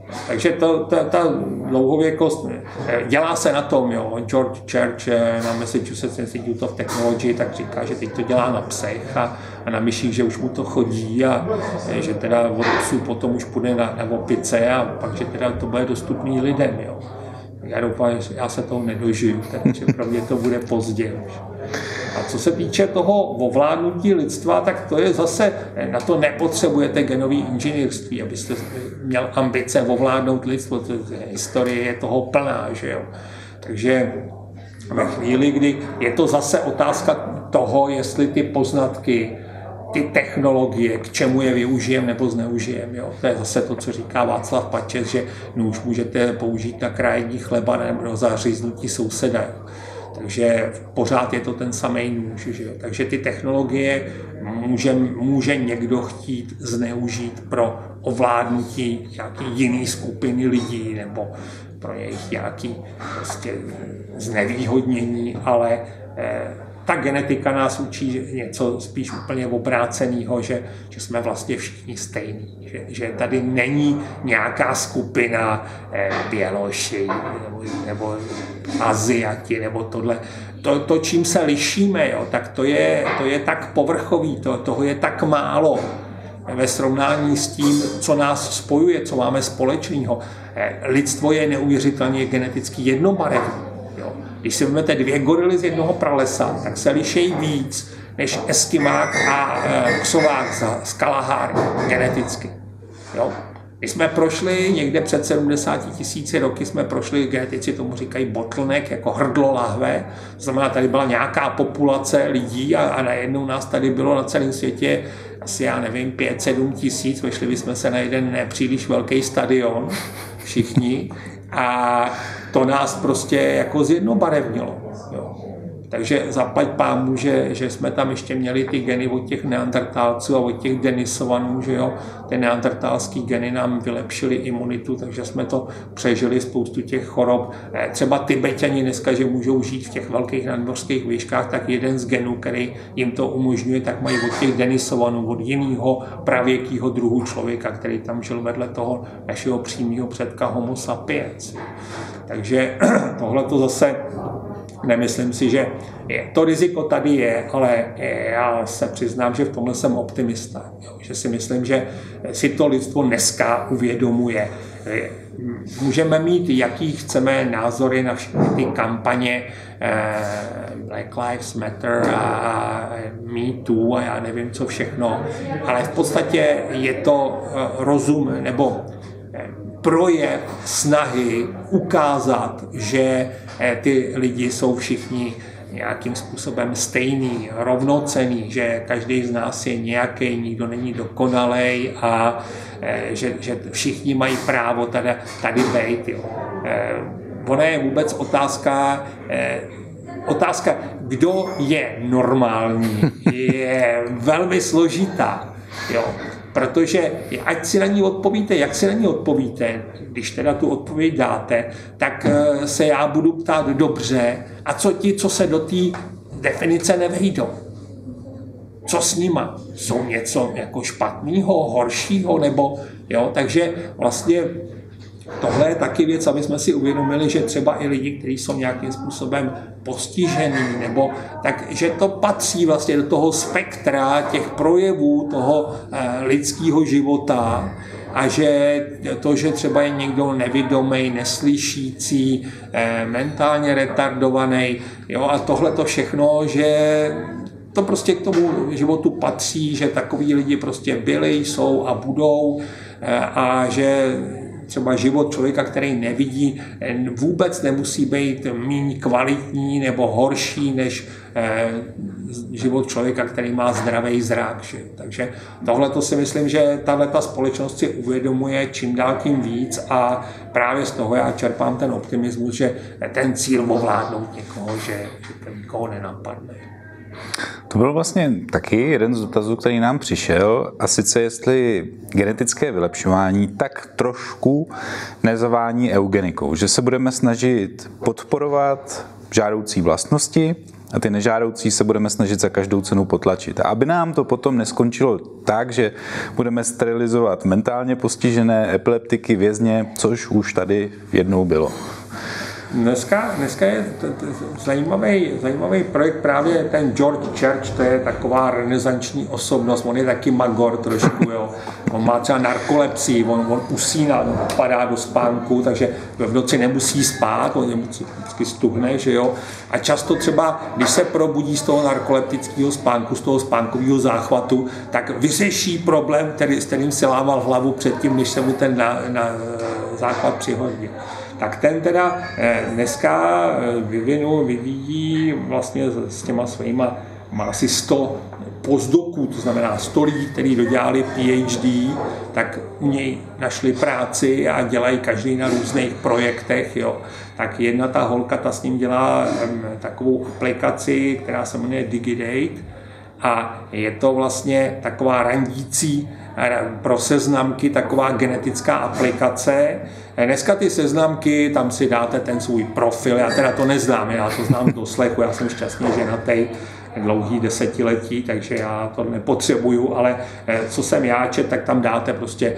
Takže to, ta, ta dlouhověkost, dělá se na tom, jo. George Church na Massachusetts Institute of Technology tak říká, že teď to dělá na psech a, a na myších, že už mu to chodí a že teda od psů potom už půjde na, na opice a pak, že teda to bude dostupný lidem, jo. Já doufám, že já se toho nedožiju, takže pro mě to bude pozdě už. A co se týče toho ovládnutí lidstva, tak to je zase, na to nepotřebujete genový inženýrství, abyste měl ambice ovládnout lidstvo, to, historie je toho plná, že jo. Takže ve chvíli, kdy je to zase otázka toho, jestli ty poznatky, ty technologie, k čemu je využijeme nebo zneužijeme. Jo. To je zase to, co říká Václav Pačes, že nůž můžete použít na krájení chleba nebo zaříznutí souseda. Jo. Takže pořád je to ten samý nůž. Že jo. Takže ty technologie může, může někdo chtít zneužít pro ovládnutí nějaké jiné skupiny lidí nebo pro jejich nějaké prostě znevýhodnění, ale eh, ta genetika nás učí něco spíš úplně obráceného, že, že jsme vlastně všichni stejní, že, že tady není nějaká skupina eh, Běloši nebo, nebo Aziati nebo tohle. To, to, čím se lišíme, jo, tak to je, to je tak povrchový, to, toho je tak málo ve srovnání s tím, co nás spojuje, co máme společného. Eh, lidstvo je neuvěřitelně geneticky jednobarevné. Když si vezmete dvě gorily z jednoho pralesa, tak se lišejí víc než Eskimák a e, psovák z Kalahary geneticky. Jo? My jsme prošli někde před sedmdesáti tisíci roky, jsme prošli, genetici tomu říkají bottleneck, jako hrdlo lahve. To znamená, tady byla nějaká populace lidí a, a najednou nás tady bylo na celém světě asi, já nevím, pět, sedm tisíc. Vešli bychom se na jeden nepříliš velký stadion, všichni. A to nás prostě jako zjednobarevnilo. Jo. Takže zaplať pámu, že, že jsme tam ještě měli ty geny od těch neandertálců a od těch denisovanů, že jo. Ty neandertálský geny nám vylepšily imunitu, takže jsme to přežili, spoustu těch chorob. Třeba Tibeťani dneska, že můžou žít v těch velkých nadmořských výškách, tak jeden z genů, který jim to umožňuje, tak mají od těch denisovanů, od jiného pravěkého druhu člověka, který tam žil vedle toho našeho přímého předka Homo sapiens. Takže tohle to zase nemyslím si, že je. To riziko tady je, ale já se přiznám, že v tomhle jsem optimista. Jo, že si myslím, že si to lidstvo dneska uvědomuje. Můžeme mít, jaký chceme názory na všechny ty kampaně Black Lives Matter a Me Too a já nevím co všechno, ale v podstatě je to rozum nebo projev snahy ukázat, že ty lidi jsou všichni nějakým způsobem stejný, rovnocenný, že každý z nás je nějaký, nikdo není dokonalej a že, že všichni mají právo tady, tady být. Jo. Ona je vůbec otázka, otázka, kdo je normální, je velmi složitá. Jo. Protože ať si na ní odpovíte, jak si na ní odpovíte, když teda tu odpověď dáte, tak se já budu ptát dobře, a co ti, co se do té definice nevejdou? Co s nima? Jsou něco jako špatného, horšího, nebo jo, takže vlastně tohle je taky věc, aby jsme si uvědomili, že třeba i lidi, kteří jsou nějakým způsobem postižený, nebo tak, že to patří vlastně do toho spektra těch projevů toho eh, lidského života a že to, že třeba je někdo nevidomý, neslyšící, eh, mentálně retardovaný, jo, a tohle to všechno, že to prostě k tomu životu patří, že takoví lidi prostě byli, jsou a budou eh, a že třeba život člověka, který nevidí, vůbec nemusí být méně kvalitní nebo horší než eh, život člověka, který má zdravý zrak. Že? Takže tohle to si myslím, že tato společnost si uvědomuje čím dál tím víc a právě z toho já čerpám ten optimismus, že ten cíl ovládnout někoho, že, že to nikoho nenapadne. To byl vlastně taky jeden z dotazů, který nám přišel, a sice jestli genetické vylepšování tak trošku nezavání eugenikou, že se budeme snažit podporovat žádoucí vlastnosti a ty nežádoucí se budeme snažit za každou cenu potlačit. A aby nám to potom neskončilo tak, že budeme sterilizovat mentálně postižené, epileptiky, vězně, což už tady jednou bylo. Dneska, dneska je zajímavý, zajímavý projekt právě ten George Church, to je taková renesanční osobnost, on je taky magor trošku, jo. On má třeba narkolepsii, on, on usíná, on padá do spánku, takže v noci nemusí spát, on vždycky stuhne, že jo. A často třeba, když se probudí z toho narkoleptického spánku, z toho spánkového záchvatu, tak vyřeší problém, který, s kterým si lával hlavu předtím, než se mu ten na, na záchvat přihodil. Tak ten teda dneska vyvinul, vyvíjí vlastně s těma svýma, má asi sto postdoků, to znamená sto lidí, kteří dodělali P H D, tak u něj našli práci a dělají každý na různých projektech. Jo. Tak jedna ta holka, ta s ním dělá takovou aplikaci, která se jmenuje DigiDate a je to vlastně taková randící pro seznamky, taková genetická aplikace. Dneska ty seznamky, tam si dáte ten svůj profil, já teda to neznám, já to znám do slechu, já jsem šťastně ženatý dlouhý desetiletí, takže já to nepotřebuju, ale co jsem já čet, tak tam dáte prostě,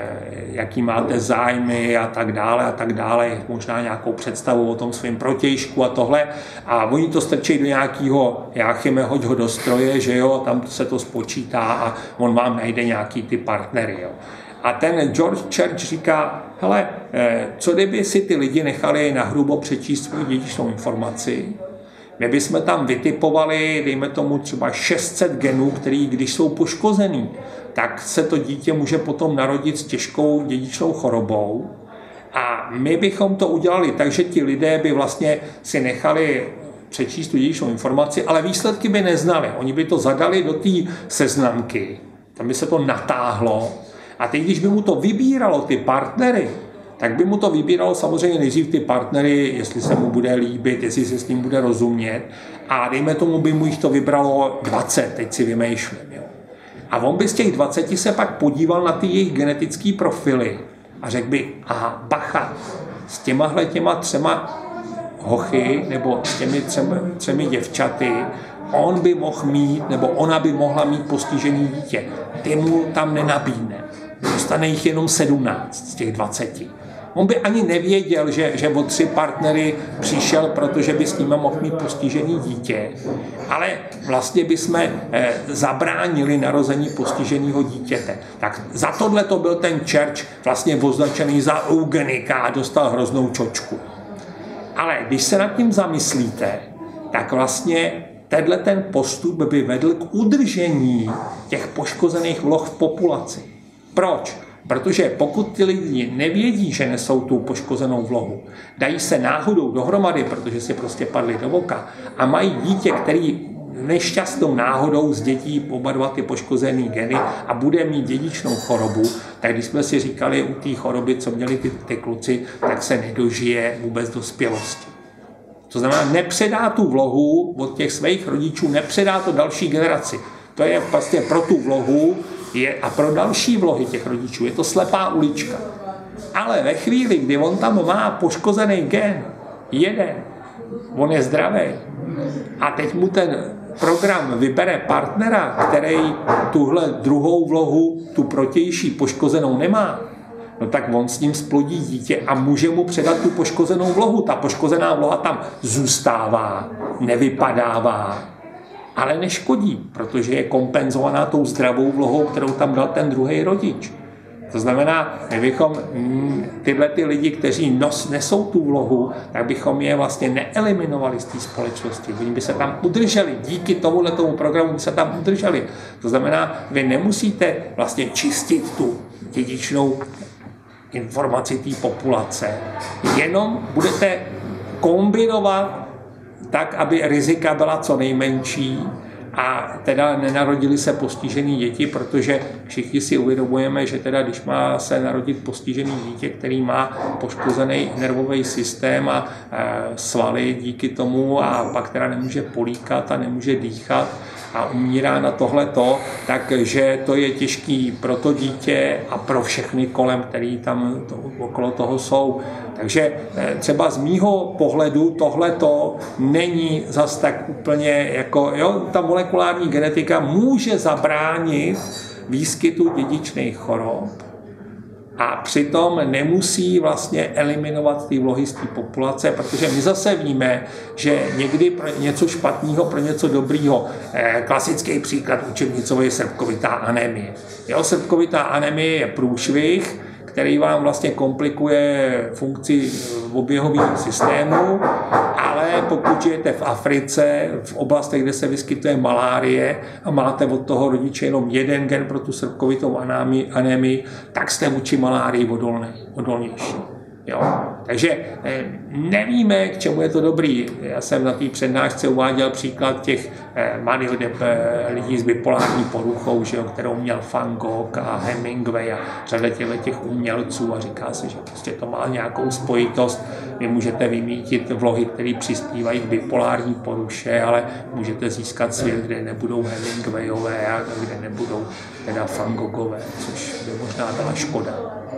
jaký máte zájmy a tak dále a tak dále, možná nějakou představu o tom svém protějšku a tohle. A oni to strčí do nějakého Jáchyme, hoď ho do stroje, že jo, tam se to spočítá a on vám najde nějaký ty partnery, jo. A ten George Church říká, hele, co kdyby si ty lidi nechali nahrubo přečíst svou dědičnou informaci, my bychom tam vytipovali, dejme tomu třeba šest set genů, který když jsou poškozený, tak se to dítě může potom narodit s těžkou dědičnou chorobou. A my bychom to udělali tak, že ti lidé by vlastně si nechali přečíst tu dědičnou informaci, ale výsledky by neznali. Oni by to zadali do té seznamky, tam by se to natáhlo. A teď, když by mu to vybíralo ty partnery, tak by mu to vybíralo samozřejmě nejdřív ty partnery, jestli se mu bude líbit, jestli se s ním bude rozumět. A dejme tomu, by mu jich to vybralo dvacet, teď si vymýšlím. Jo. A on by z těch dvaceti se pak podíval na ty jejich genetické profily a řekl by, aha, bacha, s těmahle těma třema hochy nebo s těmi třemi, třemi děvčaty, on by mohl mít, nebo ona by mohla mít postižený dítě. Ty mu tam nenabídne. Dostane jich jenom sedmnáct z těch dvaceti. On by ani nevěděl, že, že o tři partnery přišel, protože by s nimi mohl mít postižený dítě. Ale vlastně bychom eh, zabránili narození postiženého dítěte. Tak za tohle to byl ten Church vlastně označený za eugenika a dostal hroznou čočku. Ale když se nad tím zamyslíte, tak vlastně tenhle ten postup by vedl k udržení těch poškozených vloh v populaci. Proč? Protože pokud ty lidi nevědí, že nesou tu poškozenou vlohu, dají se náhodou dohromady, protože si prostě padli do voka a mají dítě, který nešťastnou náhodou zdědí oba dva ty poškozený geny a bude mít dědičnou chorobu, tak když jsme si říkali u té choroby, co měli ty, ty kluci, tak se nedožije vůbec dospělosti. To znamená, nepředá tu vlohu od těch svých rodičů, nepředá to další generaci. To je vlastně pro tu vlohu je, a pro další vlohy těch rodičů. Je to slepá ulička. Ale ve chvíli, kdy on tam má poškozený gen, jeden, on je zdravý, a teď mu ten program vybere partnera, který tuhle druhou vlohu, tu protější poškozenou nemá, no tak on s ním splodí dítě a může mu předat tu poškozenou vlohu. Ta poškozená vloha tam zůstává, nevypadává, ale neškodí, protože je kompenzovaná tou zdravou vlohou, kterou tam dal ten druhý rodič. To znamená, my bychom tyhle ty lidi, kteří nos, nesou tu vlohu, tak bychom je vlastně neeliminovali z té společnosti. Oni by se tam udrželi, díky tomuhle tomu programu by se tam udrželi. To znamená, vy nemusíte vlastně čistit tu dědičnou informaci té populace, jenom budete kombinovat tak, aby rizika byla co nejmenší a teda nenarodili se postižený děti, protože všichni si uvědomujeme, že teda když má se narodit postižený dítě, který má poškozený nervový systém a e, svaly díky tomu a pak teda nemůže políkat a nemůže dýchat a umírá na tohleto, takže to je těžký pro to dítě a pro všechny kolem, který tam to, okolo toho jsou. Takže třeba z mýho pohledu tohleto není zas tak úplně jako, jo, ta molekulární genetika může zabránit výskytu dědičných chorob a přitom nemusí vlastně eliminovat ty vlohy z té populace, protože my zase víme, že někdy pro něco špatného, pro něco dobrýho, klasický příklad učebnicový je srpkovitá anémie. Jo, srpkovitá anémie je průšvih, který vám vlastně komplikuje funkci oběhového systému, ale pokud žijete v Africe, v oblastech, kde se vyskytuje malárie a máte od toho rodiče jenom jeden gen pro tu srpkovitou anémii, tak jste vůči malárii odolnější. Jo? Takže nevíme, k čemu je to dobrý. Já jsem na té přednášce uváděl příklad těch maniodeb lidí s bipolární poruchou, že jo, kterou měl Van Gogh a Hemingway a řada těch umělců a říká se, že prostě to má nějakou spojitost. Vy můžete vymítit vlohy, které přispívají k bipolární poruše, ale můžete získat svět, kde nebudou Hemingwayové a kde nebudou teda Van Goghové, což by možná byla škoda.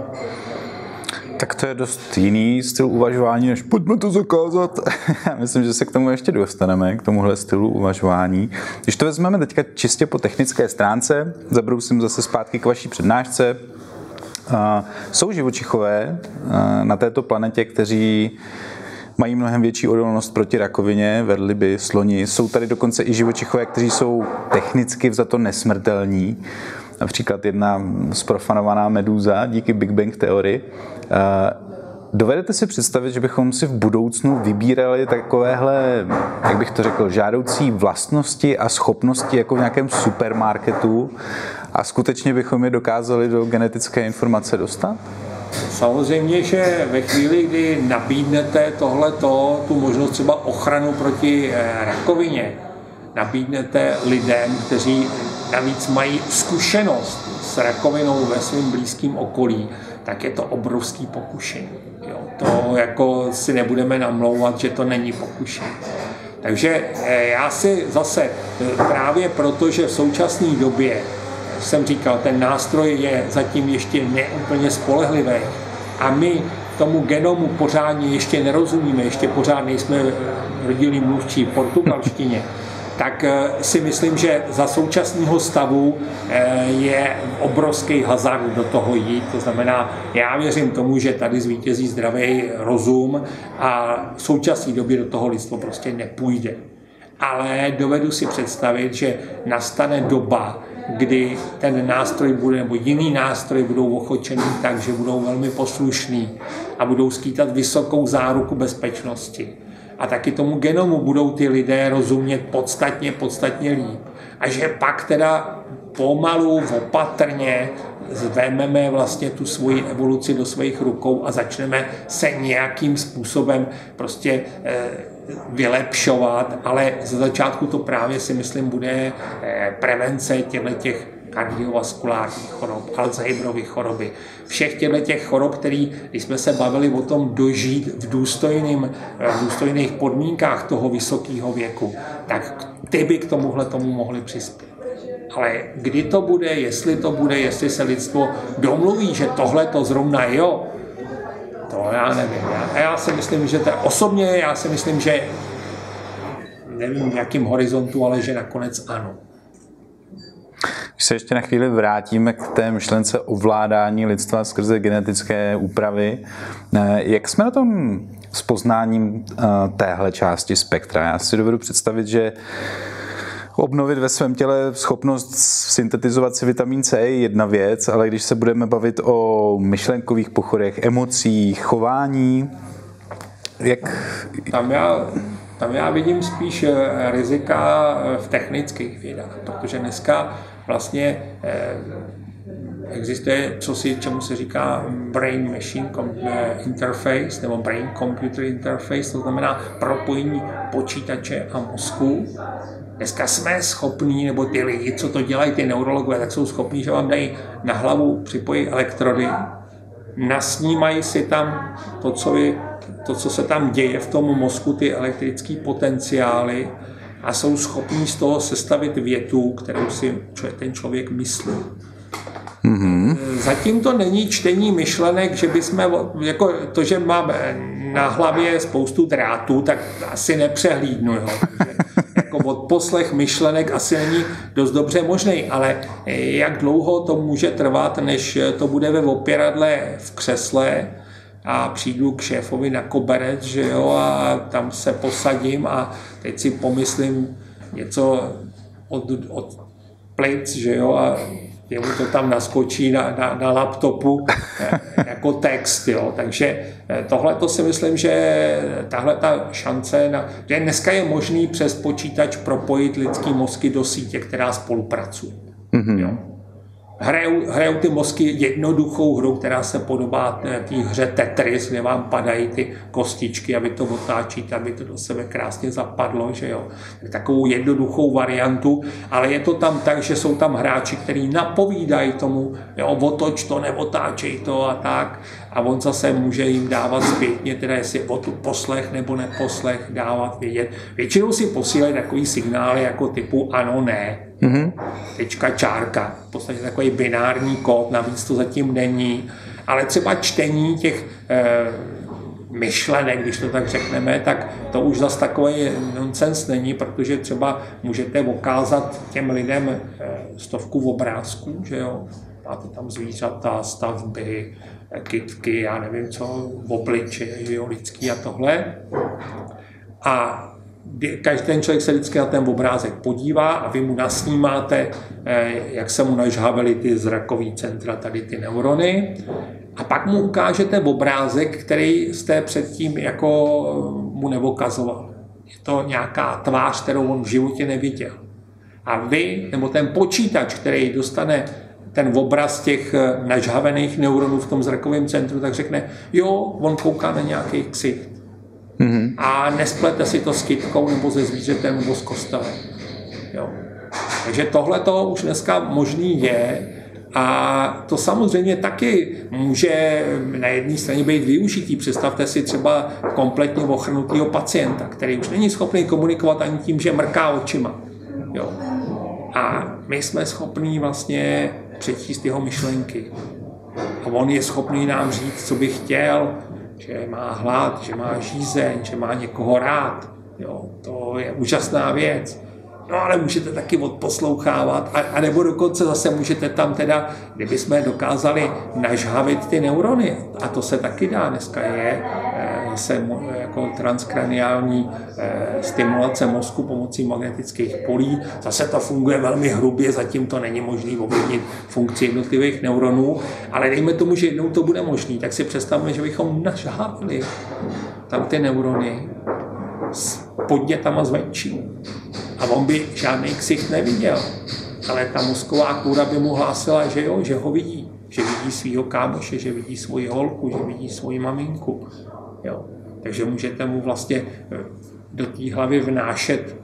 Tak to je dost jiný styl uvažování, než pojďme to zakázat. Já myslím, že se k tomu ještě dostaneme, k tomuhle stylu uvažování. Když to vezmeme teďka čistě po technické stránce, zabrousím zase zpátky k vaší přednášce. Jsou živočichové na této planetě, kteří mají mnohem větší odolnost proti rakovině, velryby, sloni. Jsou tady dokonce i živočichové, kteří jsou technicky vzato nesmrtelní. Například jedna zprofanovaná medúza díky Big Bang teorii. Dovedete si představit, že bychom si v budoucnu vybírali takovéhle, jak bych to řekl, žádoucí vlastnosti a schopnosti jako v nějakém supermarketu a skutečně bychom je dokázali do genetické informace dostat? Samozřejmě, že ve chvíli, kdy nabídnete tohleto, tu možnost třeba ochranu proti rakovině, nabídnete lidem, kteří navíc mají zkušenost s rakovinou ve svém blízkém okolí, tak je to obrovský pokušení. Jo, to jako si nebudeme namlouvat, že to není pokušení. Takže já si zase právě proto, že v současné době jsem říkal, ten nástroj je zatím ještě neúplně spolehlivý a my tomu genomu pořádně ještě nerozumíme, ještě pořád nejsme rodilí mluvčí v portugalštině, tak si myslím, že za současného stavu je obrovský hazard do toho jít. To znamená, já věřím tomu, že tady zvítězí zdravý rozum a v současné době do toho lidstvo prostě nepůjde. Ale dovedu si představit, že nastane doba, kdy ten nástroj bude, nebo jiný nástroj budou ochočený tak, že budou velmi poslušný a budou skýtat vysokou záruku bezpečnosti. A taky tomu genomu budou ty lidé rozumět podstatně, podstatně líp. A že pak teda pomalu, opatrně vezmeme vlastně tu svoji evoluci do svých rukou a začneme se nějakým způsobem prostě vylepšovat, ale za začátku to právě si myslím bude prevence těch kardiovaskulárních chorob, Alzheimerovy choroby, všech těch chorob, který, když jsme se bavili o tom dožít v, důstojným, v důstojných podmínkách toho vysokého věku, tak ty by k tomuhle tomu mohli přispět. Ale kdy to bude, jestli to bude, jestli se lidstvo domluví, že tohle to zrovna jo, to já nevím. Já, já si myslím, že to osobně, já si myslím, že nevím v jakém horizontu, ale že nakonec ano. Když se ještě na chvíli vrátíme k té myšlence ovládání lidstva skrze genetické úpravy, jak jsme na tom s poznáním téhle části spektra? Já si dovedu představit, že obnovit ve svém těle schopnost syntetizovat si vitamin C je jedna věc, ale když se budeme bavit o myšlenkových pochodech, emocích, chování, jak... Tam já, tam já vidím spíš rizika v technických vědách, protože dneska vlastně existuje, co si, čemu se říká brain machine interface nebo brain computer interface, to znamená propojení počítače a mozku. Dneska jsme schopní, nebo ty lidi, co to dělají, ty neurologové, tak jsou schopní, že vám dají na hlavu, připojí elektrody, nasnímají si tam to, co, je, to, co se tam děje v tom mozku, ty elektrické potenciály a jsou schopní z toho sestavit větu, kterou si ten člověk myslí. Mm-hmm. Zatím to není čtení myšlenek, že bychom, jako to, že mám na hlavě spoustu drátů, tak asi nepřehlídnu. Jo. Takže jako odposlech myšlenek asi není dost dobře možný, ale jak dlouho to může trvat, než to bude ve opěradle v křesle a přijdu k šéfovi na koberec, že jo, a tam se posadím a teď si pomyslím něco od, od plic, že jo, a jemu to tam naskočí na, na, na laptopu jako text. Jo. Takže tohle to si myslím, že tahle ta šance, na, že dneska je možný přes počítač propojit lidský mozky do sítě, která spolupracuje. Mm-hmm. Jo. Hrajou, hrajou ty mozky jednoduchou hru, která se podobá té hře Tetris, kde vám padají ty kostičky a vy to otáčíte, aby to do sebe krásně zapadlo, že jo. Takovou jednoduchou variantu, ale je to tam tak, že jsou tam hráči, kteří napovídají tomu, jo, otoč to, neotáčej to a tak. A on zase může jim dávat zpětně, teda jestli o tu poslech nebo neposlech dávat vědět. Většinou si posílají takový signály jako typu ano, ne. Mm-hmm. Tečka, čárka. V podstatě takový binární kód, navíc to zatím není. Ale třeba čtení těch e, myšlenek, když to tak řekneme, tak to už zase takový nonsens není, protože třeba můžete ukázat těm lidem e, stovku obrázků, že jo? Máte tam zvířata, stavby, kytky, já nevím co, obličeje, že jo, lidský a tohle. A každý ten člověk se vždycky na ten obrázek podívá a vy mu nasnímáte, jak se mu nažhavily ty zrakové centra, tady ty neurony. A pak mu ukážete obrázek, který jste předtím jako mu neokazoval. Je to nějaká tvář, kterou on v životě neviděl. A vy, nebo ten počítač, který dostane ten obraz těch nažhavených neuronů v tom zrakovém centru, tak řekne, jo, on kouká na nějaký ksicht. Mm-hmm. A nesplete si to s kytkou nebo se zvířetem nebo s kostelem. Jo. Takže tohle to už dneska možný je a to samozřejmě taky může na jedné straně být využitý. Představte si třeba kompletně ochrnutýho pacienta, který už není schopný komunikovat ani tím, že mrká očima. Jo. A my jsme schopní vlastně přečíst jeho myšlenky. A on je schopný nám říct, co by chtěl, že má hlad, že má žízeň, že má někoho rád. Jo, to je úžasná věc. No ale můžete taky odposlouchávat, a, a nebo dokonce zase můžete tam teda, kdybychom dokázali nažhavit ty neurony, a to se taky dá, dneska je zase jako transkraniální stimulace mozku pomocí magnetických polí, zase to funguje velmi hrubě, zatím to není možné ovlivnit funkci jednotlivých neuronů, ale dejme tomu, že jednou to bude možné, tak si představme, že bychom nažhavili tam ty neurony s podnětama zvenčí. A on by žádný ksicht neviděl, ale ta mozková kůra by mu hlásila, že jo, že ho vidí, že vidí svýho kámoše, že vidí svoji holku, že vidí svoji maminku. Jo. Takže můžete mu vlastně do té hlavy vnášet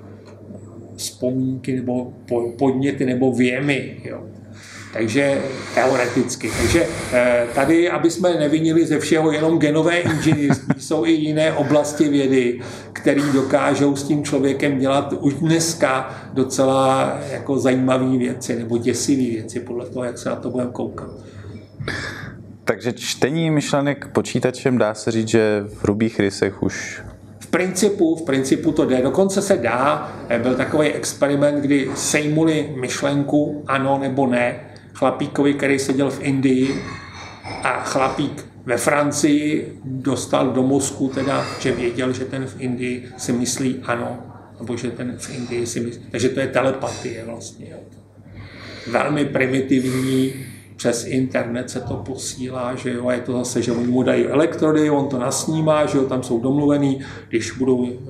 vzpomínky nebo podněty nebo věmy. Jo. Takže teoreticky. Takže tady, aby jsme nevinili ze všeho jenom genové inženýrství, jsou i jiné oblasti vědy, které dokážou s tím člověkem dělat už dneska docela jako zajímavé věci nebo děsivé věci, podle toho, jak se na to budeme koukat. Takže čtení myšlenek počítačem dá se říct, že v hrubých rysech už... V principu, v principu to jde. Dokonce se dá. Byl takový experiment, kdy sejmuli myšlenku ano nebo ne chlapíkovi, který seděl v Indii, a chlapík ve Francii dostal do mozku, teda, že věděl, že ten v Indii si myslí ano, nebo že ten v Indii si myslí. Takže to je telepatie vlastně. Velmi primitivní, přes internet se to posílá, že jo, a je to zase, že oni mu dají elektrody, on to nasnímá, že jo, tam jsou domluvený, když budou e,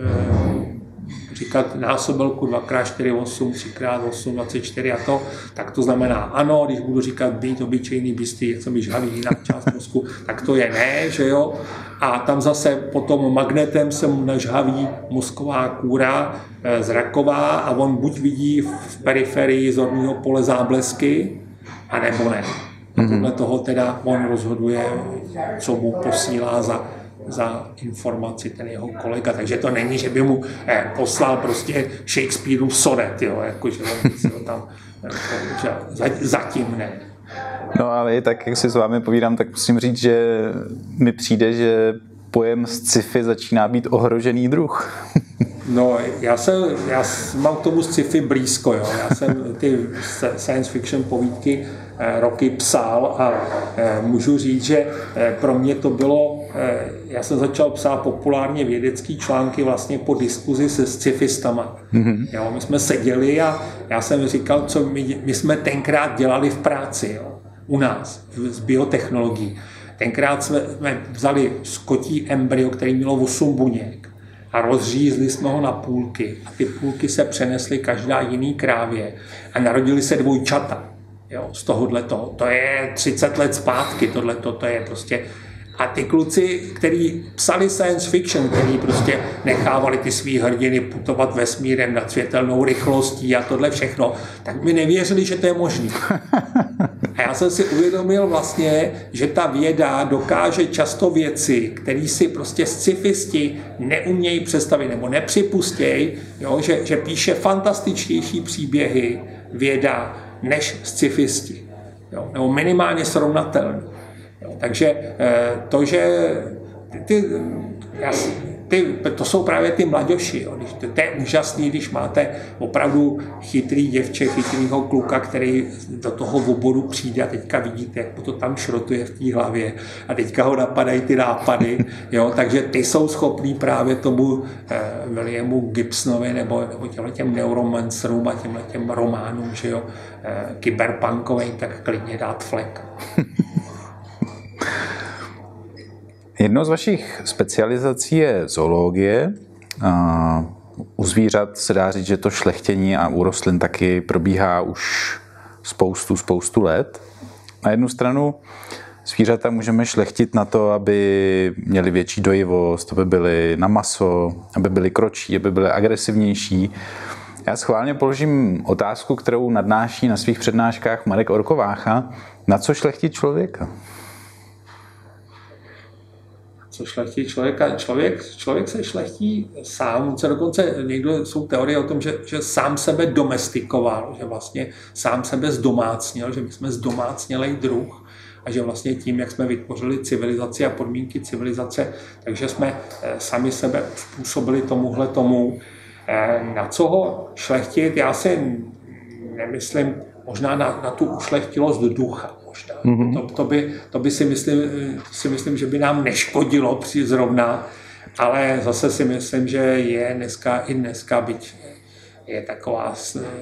říkat násobelku dva krát čtyři, osm, tři krát osm, dvacet čtyři a to, tak to znamená ano, když budu říkat být obyčejný bystý, co mi žhaví jiná část mozku, tak to je ne, že jo, a tam zase potom magnetem se mu nažhaví mozková kůra e, zraková a on buď vidí v periferii zorného pole záblesky, a nebo ne. A podle toho teda on rozhoduje, co mu posílá za za informaci ten jeho kolega. Takže to není, že by mu poslal prostě Shakespeareův sonet, jo, jakože on si ho tam, že zatím ne. No ale i tak, jak si s vámi povídám, tak musím říct, že mi přijde, že pojem sci-fi začíná být ohrožený druh. No, já, jsem, já mám k tomu sci-fi blízko, jo. Já jsem ty science fiction povídky eh, roky psal a eh, můžu říct, že eh, pro mě to bylo, eh, já jsem začal psát populárně vědecké články vlastně po diskuzi se scifistama. Mm-hmm. Jo, my jsme seděli a já jsem říkal, co my, my jsme tenkrát dělali v práci, jo, u nás, z biotechnologií. Tenkrát jsme, jsme vzali skotí embryo, který mělo osm buněk, a rozřízli jsme ho na půlky a ty půlky se přenesly každá jiný krávě a narodili se dvojčata. Jo, z tohohle toho. To je třicet let zpátky, tohleto, to je prostě. A ty kluci, kteří psali science fiction, kteří prostě nechávali ty svý hrdiny putovat vesmírem nad světelnou rychlostí a tohle všechno, tak mi nevěřili, že to je možné. A já jsem si uvědomil vlastně, že ta věda dokáže často věci, které si prostě scifisti neumějí představit nebo nepřipustějí, jo, že, že píše fantastičtější příběhy věda než scifisti. Jo, nebo minimálně srovnatelný. Jo, takže to, že ty, ty, to jsou právě ty mladěši. Jo. To je úžasný, když máte opravdu chytrý děvče, chytrýho kluka, který do toho oboru přijde a teďka vidíte, jak mu to tam šrotuje v té hlavě a teďka ho napadají ty nápady. Jo. Takže ty jsou schopní právě tomu eh, Williamu Gibsonovi nebo, nebo těmhle těm neuromancerům a těmhle těm románům, že jo, eh, kyberpunkovým, tak klidně dát flek. Jednou z vašich specializací je zoologie. U zvířat se dá říct, že to šlechtění a u rostlin taky probíhá už spoustu, spoustu let. Na jednu stranu zvířata můžeme šlechtit na to, aby měli větší dojivost, aby byly na maso, aby byly kročí, aby byly agresivnější. Já schválně položím otázku, kterou nadnáší na svých přednáškách Marek Orkovácha. Na co šlechtit člověka? Co šlechtí člověka? Člověk, člověk se šlechtí sám, se dokonce někdo jsou teorie o tom, že, že sám sebe domestikoval, že vlastně sám sebe zdomácnil, že my jsme zdomácnělej druh a že vlastně tím, jak jsme vytvořili civilizaci a podmínky civilizace, takže jsme sami sebe způsobili tomuhle tomu. Na co ho šlechtit? Já si nemyslím možná na, na tu ušlechtilost ducha. Mm-hmm. To, to, by, to by si myslím, si myslím, že by nám neškodilo při zrovna, ale zase si myslím, že je dneska i dneska, byť je taková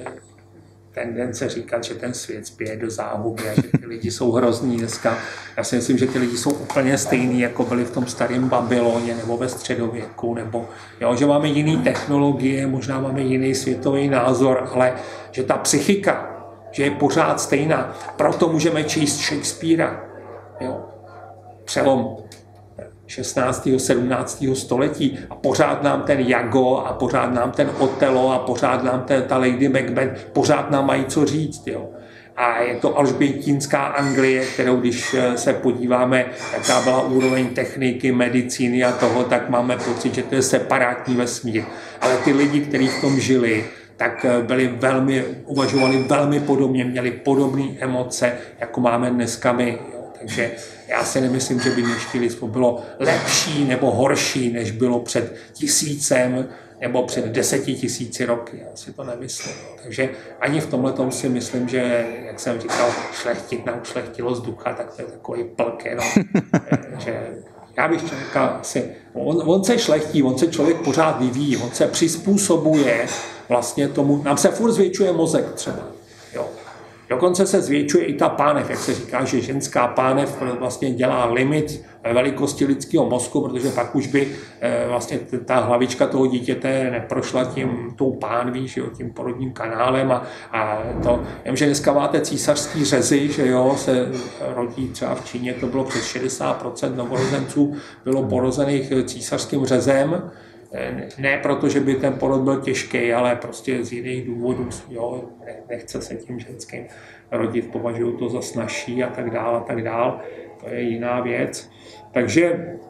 tendence říkat, že ten svět spěje do záhuby a že ty lidi jsou hrozní dneska. Já si myslím, že ty lidi jsou úplně stejný, jako byli v tom starém Babyloně nebo ve středověku, nebo jo, že máme jiné technologie, možná máme jiný světový názor, ale že ta psychika, že je pořád stejná. Proto můžeme číst Shakespearea. Jo. Přelom šestnáctého sedmnáctého století a pořád nám ten Jago a pořád nám ten Otelo a pořád nám ten, ta Lady Macbeth, pořád nám mají co říct. Jo. A je to alžbětínská Anglie, kterou když se podíváme, jaká byla úroveň techniky, medicíny a toho, tak máme pocit, že to je separátní vesmír. Ale ty lidi, kteří v tom žili, tak byli velmi, uvažovali velmi podobně, měli podobné emoce, jako máme dneska my. Jo. Takže já si nemyslím, že by dnešní lidstvo bylo lepší nebo horší, než bylo před tisícem nebo před deseti tisíci roky. Já si to nemyslím. Takže ani v tomhletom si myslím, že, jak jsem říkal, šlechtit na ušlechtilost ducha, tak to je takový plk. No. že já bych říkal, asi, on, on se šlechtí, on se člověk pořád vyvíjí, on se přizpůsobuje vlastně tomu, nám se furt zvětšuje mozek třeba. Jo. Dokonce se zvětšuje i ta pánev, jak se říká, že ženská pánev vlastně dělá limit velikosti lidského mozku, protože pak už by vlastně ta hlavička toho dítěte neprošla tím tou pánví, že jo, tím porodním kanálem a, a to, vím, že dneska máte císařský řezy, že jo, se rodí třeba v Číně, to bylo přes šedesát procent novorozenců bylo porozených císařským řezem. Ne proto, že by ten porod byl těžký, ale prostě z jiných důvodů, jo, nechce se tím ženským rodit, považují to za snazší a tak dále a tak dále. To je jiná věc. Takže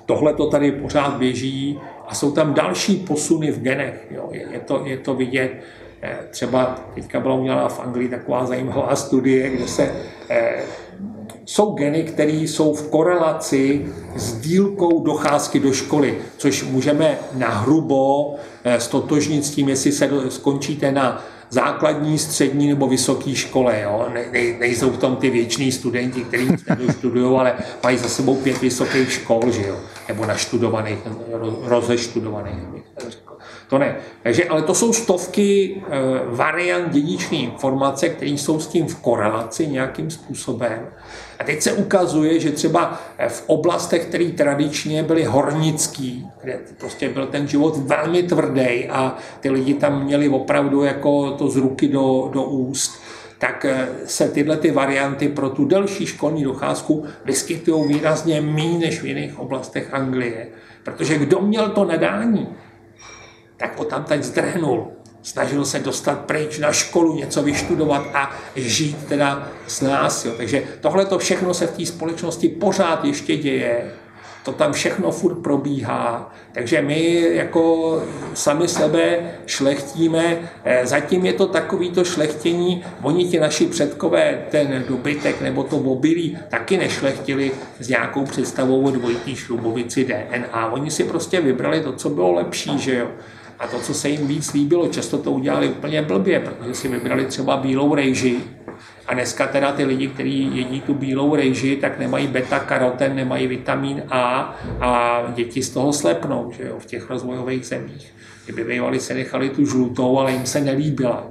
tohle to tady pořád běží a jsou tam další posuny v genech. Jo. Je, je, to, je to vidět. Třeba teďka byla udělána v Anglii taková zajímavá studie, kde se eh, jsou geny, které jsou v korelaci s délkou docházky do školy, což můžeme nahrubo eh, stotožnit s tím, jestli se do, skončíte na základní, střední nebo vysoké škole. Jo? Ne, ne, nejsou v tom ty věční studenti, kteří nedoštudují, ale mají za sebou pět vysokých škol, že jo? Nebo naštudovaných, rozeštudovaných. To ne. Takže, ale to jsou stovky e, variant dědičné informace, které jsou s tím v korelaci nějakým způsobem. A teď se ukazuje, že třeba v oblastech, které tradičně byly hornický, kde prostě byl ten život velmi tvrdý a ty lidi tam měli opravdu jako to z ruky do, do úst, tak se tyhle ty varianty pro tu delší školní docházku vyskytují výrazně méně než v jiných oblastech Anglie. Protože kdo měl to nadání, tak ho tam teď zdrhnul. Snažil se dostat pryč na školu, něco vyštudovat a žít teda s nás. Jo. Takže tohle to všechno se v té společnosti pořád ještě děje. To tam všechno furt probíhá. Takže my jako sami sebe šlechtíme. Zatím je to takovýto šlechtění. Oni ti naši předkové ten dobytek nebo to obilí taky nešlechtili s nějakou představou o dvojitý šrubovici D N A. Oni si prostě vybrali to, co bylo lepší, že jo. A to, co se jim víc líbilo, často to udělali úplně blbě, protože si vybrali třeba bílou rejži. A dneska teda ty lidi, kteří jedí tu bílou rejži, tak nemají beta-karoten, nemají vitamin A a děti z toho slepnou, že jo, v těch rozvojových zemích. Kdyby bývali se nechali tu žlutou, ale jim se nelíbila,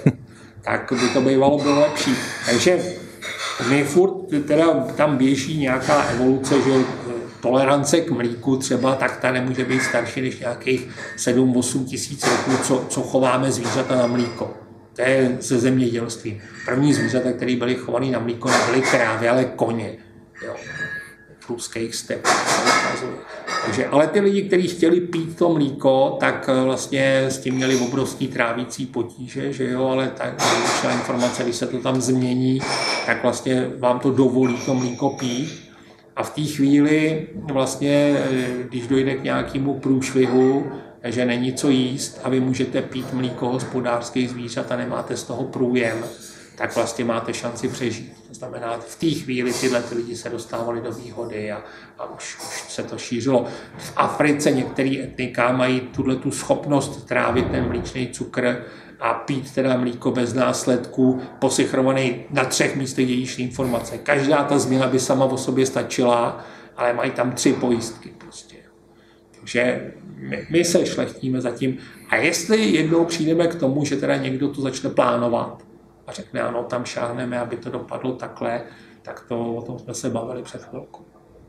tak by to bývalo bylo lepší. Takže my furt teda tam běží nějaká evoluce, že tolerance k mlíku třeba, tak ta nemůže být starší než nějakých sedm osm tisíc roků, co, co chováme zvířata na mlíko. To je ze zemědělství. První zvířata, které byly chované na mlíko, nebyly krávy, ale koně. Jo. V ruských stepách. Takže, ale ty lidi, kteří chtěli pít to mlíko, tak vlastně s tím měli obrovský trávící potíže, že jo, ale ta důležitá informace, když se to tam změní, tak vlastně vám to dovolí to mlíko pít. A v té chvíli vlastně, když dojde k nějakému průšvihu, že není co jíst a vy můžete pít mlíko hospodářských zvířat a nemáte z toho průjem, tak vlastně máte šanci přežít. To znamená, v té chvíli tyhle ty lidi se dostávali do výhody a, a už, už se to šířilo. V Africe některé etnika mají tu schopnost trávit ten mlíčný cukr a pít teda mlíko bez následků, posichrovaný na třech místech dědičné informace. Každá ta změna by sama o sobě stačila, ale mají tam tři pojistky prostě. Takže my, my se šlechtíme zatím. A jestli jednou přijdeme k tomu, že teda někdo to začne plánovat a řekne, ano, tam šáhneme, aby to dopadlo takhle, tak to, o tom jsme se bavili před chvilkou.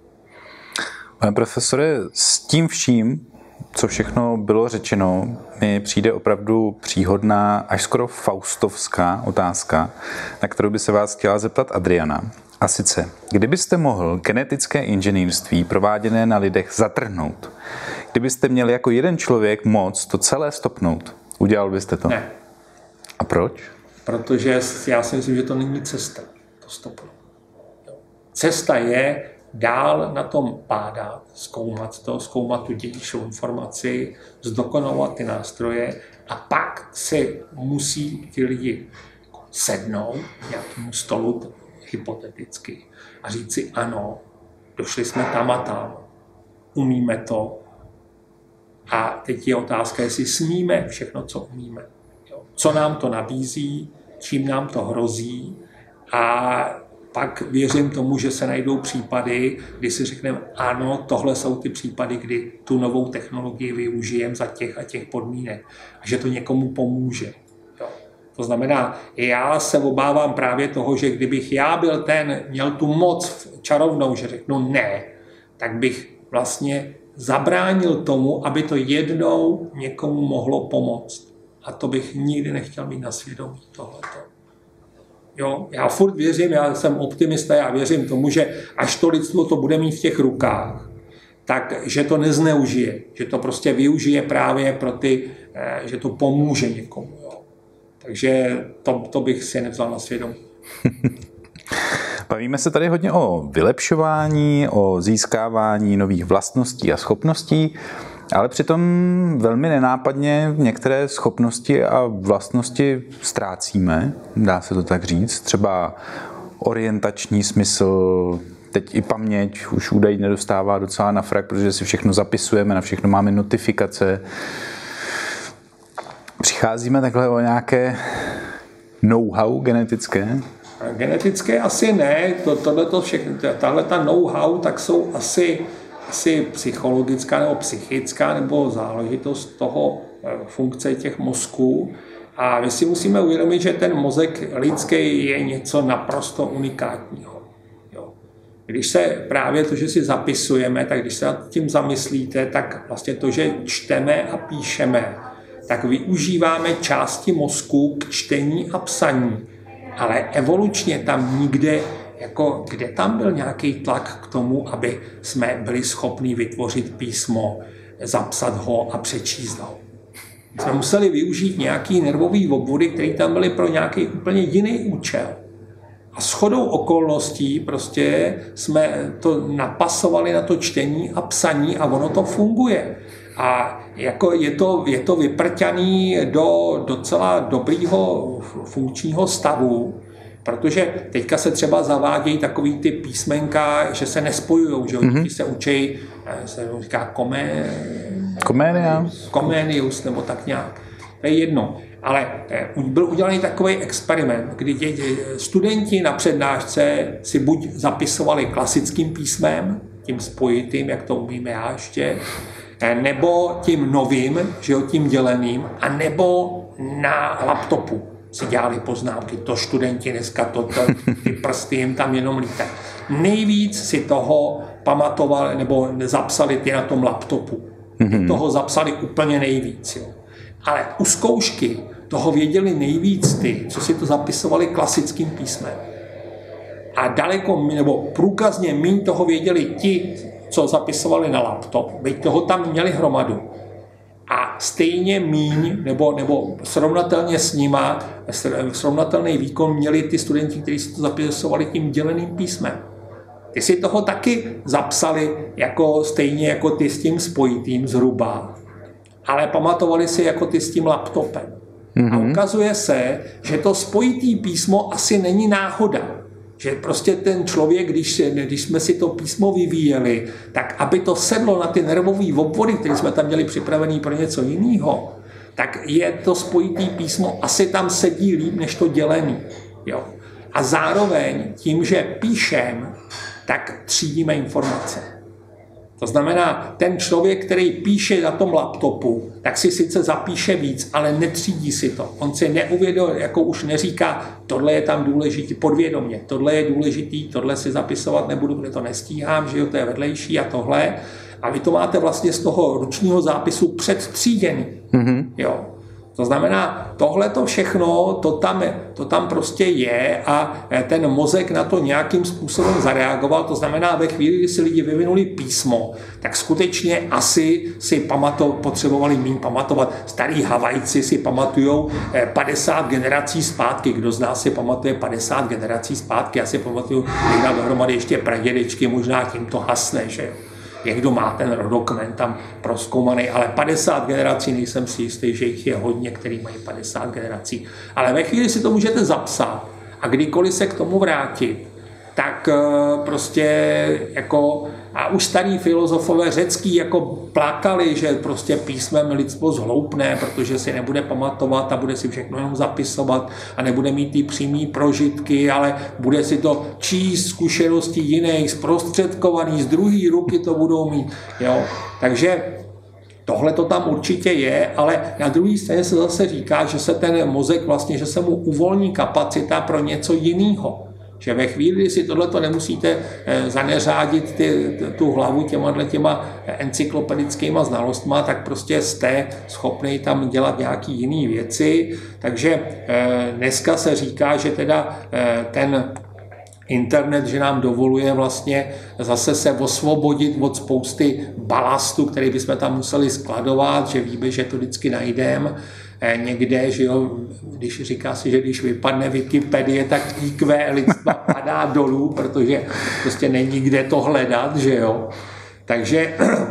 Pane profesore, s tím vším, co všechno bylo řečeno, mi přijde opravdu příhodná, až skoro faustovská otázka, na kterou by se vás chtěla zeptat Adriana. A sice, kdybyste mohl genetické inženýrství prováděné na lidech zatrhnout, kdybyste měli jako jeden člověk moc to celé stopnout, udělal byste to? Ne. A proč? Protože já si myslím, že to není cesta, to stopnout. Cesta je dál na tom pádat, zkoumat to, zkoumat tu dědičnou informaci, zdokonalovat ty nástroje a pak si musí ti lidi sednout k nějakému stolu, hypoteticky, a říct si ano, došli jsme tam a tam, umíme to a teď je otázka, jestli smíme všechno, co umíme. Jo. Co nám to nabízí, čím nám to hrozí a pak věřím tomu, že se najdou případy, kdy si řekneme, ano, tohle jsou ty případy, kdy tu novou technologii využijeme za těch a těch podmínek a že to někomu pomůže. Jo. To znamená, já se obávám právě toho, že kdybych já byl ten, měl tu moc čarovnou, že řeknu ne, tak bych vlastně zabránil tomu, aby to jednou někomu mohlo pomoct. A to bych nikdy nechtěl mít na svědomí tohleto. Jo, já furt věřím, já jsem optimista, já věřím tomu, že až to lidstvo to bude mít v těch rukách, tak že to nezneužije, že to prostě využije právě pro ty, že to pomůže někomu. Jo. Takže to, to bych si nevzal na svědomí. Bavíme se tady hodně o vylepšování, o získávání nových vlastností a schopností, ale přitom velmi nenápadně některé schopnosti a vlastnosti ztrácíme, dá se to tak říct, třeba orientační smysl, teď i paměť už údaj nedostává docela na frak, protože si všechno zapisujeme, na všechno máme notifikace. Přicházíme takhle o nějaké know-how genetické? Genetické asi ne, to, tohleto všechno, tahle ta know-how, tak jsou asi, asi psychologická nebo psychická nebo záležitost toho funkce těch mozků. A my si musíme uvědomit, že ten mozek lidský je něco naprosto unikátního. Jo. Když se právě to, že si zapisujeme, tak když se nad tím zamyslíte, tak vlastně to, že čteme a píšeme, tak využíváme části mozku k čtení a psaní. Ale evolučně tam nikde, jako kde tam byl nějaký tlak k tomu, aby jsme byli schopni vytvořit písmo, zapsat ho a přečíst ho. Jsme museli využít nějaký nervový obvody, které tam byly pro nějaký úplně jiný účel. A shodou okolností prostě jsme to napasovali na to čtení a psaní a ono to funguje. A jako je to, je to vyprťaný do docela dobrýho funkčního stavu, protože teďka se třeba zavádějí takový ty písmenka, že se nespojujou, že mm-hmm. Děti se učí, se říká komé... Koménius. Koménius, nebo tak nějak. To je jedno. Ale byl udělaný takový experiment, kdy děti, studenti na přednášce si buď zapisovali klasickým písmem, tím spojitým, jak to umíme já ještě, nebo tím novým, že jo, tím děleným, a nebo na laptopu si dělali poznámky. To studenti dneska, to, to, ty prsty jim tam jenom lítají. Nejvíc si toho pamatovali nebo zapsali ty na tom laptopu. Mm-hmm. Toho zapsali úplně nejvíc. Jo. Ale u zkoušky toho věděli nejvíc ty, co si to zapisovali klasickým písmem. A daleko, nebo průkazně míň toho věděli ti, co zapisovali na laptop, byť toho tam měli hromadu. A stejně míň, nebo, nebo srovnatelně s nima, srovnatelný výkon měli ty studenti, kteří si to zapisovali tím děleným písmem. Ty si toho taky zapsali jako, stejně jako ty s tím spojitým zhruba, ale pamatovali si jako ty s tím laptopem. Mm-hmm. A ukazuje se, že to spojitý písmo asi není náhoda. Že prostě ten člověk, když, když jsme si to písmo vyvíjeli, tak aby to sedlo na ty nervové obvody, které jsme tam měli připravený pro něco jiného, tak je to spojitý písmo, asi tam sedí líp než to dělený. Jo. A zároveň tím, že píšem, tak třídíme informace. To znamená, ten člověk, který píše na tom laptopu, tak si sice zapíše víc, ale netřídí si to. On si neuvědomí, jako už neříká, tohle je tam důležitý, podvědomě, tohle je důležitý, tohle si zapisovat nebudu, protože to nestíhám, že jo, to je vedlejší a tohle. A vy to máte vlastně z toho ručního zápisu předtříděný. Mm-hmm. Jo. To znamená, tohle to všechno, to tam, to tam prostě je a ten mozek na to nějakým způsobem zareagoval. To znamená, ve chvíli, kdy si lidi vyvinuli písmo, tak skutečně asi si pamato, potřebovali méně pamatovat. Starí Havajci si pamatujou padesát generací zpátky. Kdo z nás si pamatuje padesát generací zpátky? Já si pamatuju, někdo dohromady ještě pradědečky, možná tím to hasne, že jo. Někdo má ten rodokmen tam prozkoumaný, ale padesát generací, nejsem si jistý, že jich je hodně, který mají padesát generací. Ale ve chvíli si to můžete zapsat a kdykoliv se k tomu vrátit, tak prostě jako, a už starý filozofové řecký jako plakali, že prostě písmem lidstvo zhloupne, protože si nebude pamatovat a bude si všechno jenom zapisovat a nebude mít ty přímý prožitky, ale bude si to číst zkušenosti jiných, zprostředkovaný, z druhé ruky to budou mít. Jo. Takže tohle to tam určitě je, ale na druhé straně se zase říká, že se ten mozek vlastně, že se mu uvolní kapacita pro něco jiného. Že ve chvíli, kdy si tohleto nemusíte zaneřádit ty, tu hlavu těma, těma encyklopedickýma znalostma, tak prostě jste schopný tam dělat nějaký jiný věci. Takže dneska se říká, že teda ten internet, že nám dovoluje vlastně zase se osvobodit od spousty balastu, který bychom tam museli skladovat, že víme, že to vždycky najdeme. někde, že jo, když říká si, že když vypadne Wikipedie, tak í kvé lidstva padá dolů, protože prostě není kde to hledat, že jo. Takže,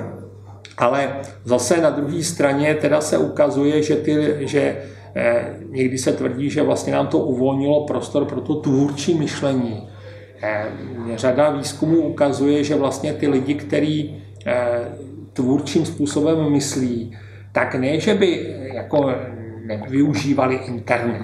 ale zase na druhé straně teda se ukazuje, že, ty, že eh, někdy se tvrdí, že vlastně nám to uvolnilo prostor pro to tvůrčí myšlení. Eh, řada výzkumů ukazuje, že vlastně ty lidi, kteří eh, tvůrčím způsobem myslí, tak ne, že by jako nevyužívali internet,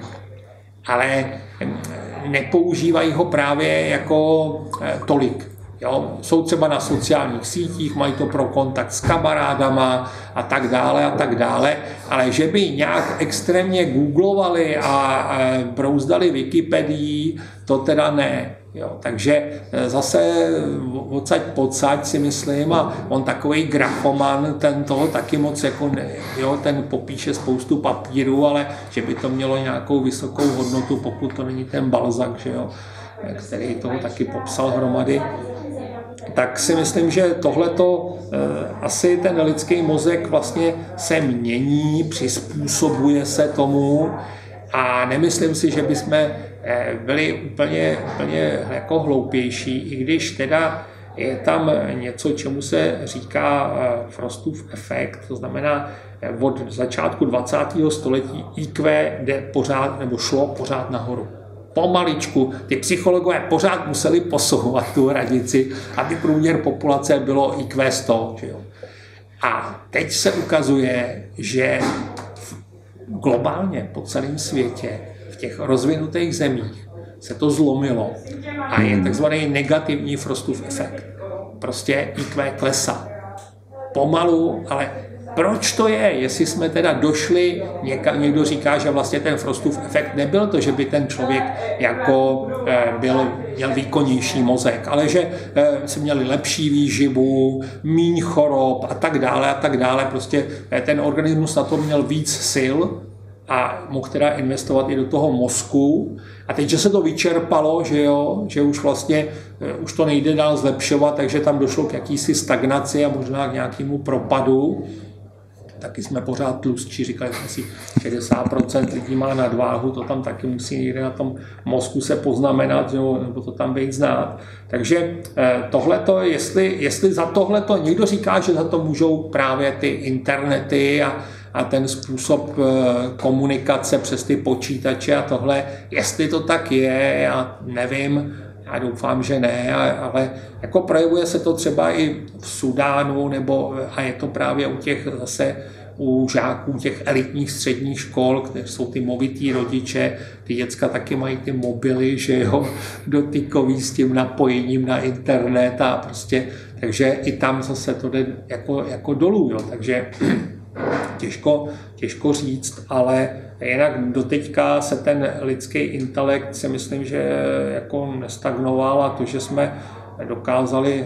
ale nepoužívají ho právě jako tolik. Jo? Jsou třeba na sociálních sítích, mají to pro kontakt s kamarádama a tak dále a tak dále, ale že by nějak extrémně googlovali a brouzdali Wikipedii, to teda ne. Jo, takže zase odsaď podsaď si myslím, a on takový grafoman, ten toho taky moc jako ne, jo, ten popíše spoustu papíru, ale že by to mělo nějakou vysokou hodnotu, pokud to není ten Balzac, že jo, který toho taky popsal hromady. Tak si myslím, že tohleto eh, asi ten lidský mozek vlastně se mění, přizpůsobuje se tomu a nemyslím si, že bychom byli úplně, úplně jako hloupější, i když teda je tam něco, čemu se říká Frostův efekt, to znamená od začátku dvacátého století í kvé jde pořád, nebo šlo pořád nahoru. Pomaličku, ty psychologové pořád museli posouvat tu hranici a ty průměr populace bylo í kvé sto. Že jo? A teď se ukazuje, že globálně po celém světě v těch rozvinutých zemích se to zlomilo a je takzvaný negativní Frostův efekt. Prostě í kvé klesá. Pomalu, ale proč to je? Jestli jsme teda došli, někam, někdo říká, že vlastně ten Frostův efekt nebyl to, že by ten člověk jako byl, měl výkonnější mozek, ale že si měli lepší výživu, míň chorob a tak dále a tak dále. Prostě ten organismus na to měl víc sil a mohl teda investovat i do toho mozku. A teď, že se to vyčerpalo, že jo, že už vlastně už to nejde dál zlepšovat, takže tam došlo k jakýsi stagnaci a možná k nějakému propadu. Taky jsme pořád tlustší, říkali jsme si, šedesát procent lidí má nadváhu, to tam taky musí někde na tom mozku se poznamenat, jo, nebo to tam být znát. Takže tohleto, jestli, jestli za tohleto, někdo říká, že za to můžou právě ty internety a a ten způsob komunikace přes ty počítače a tohle, jestli to tak je, já nevím, já doufám, že ne, ale jako projevuje se to třeba i v Sudánu, nebo a je to právě u těch zase u žáků těch elitních středních škol, kde jsou ty movitý rodiče, ty děcka taky mají ty mobily, že jo, dotykový s tím napojením na internet a prostě, takže i tam zase to jde jako, jako dolů, jo, takže Těžko, těžko říct, ale jinak doteďka se ten lidský intelekt si myslím, že jako nestagnoval a to, že jsme dokázali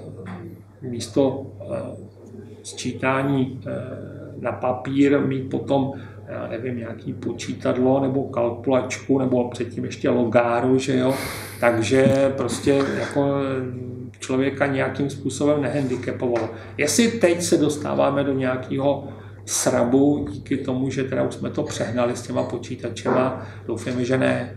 místo sčítání na papír mít potom, já nevím, nějaký počítadlo nebo kalkulačku nebo předtím ještě logáru, že jo, takže prostě jako člověka nějakým způsobem nehandicapovalo. Jestli teď se dostáváme do nějakého srabu díky tomu, že teda už jsme to přehnali s těma počítačema, doufáme, že ne.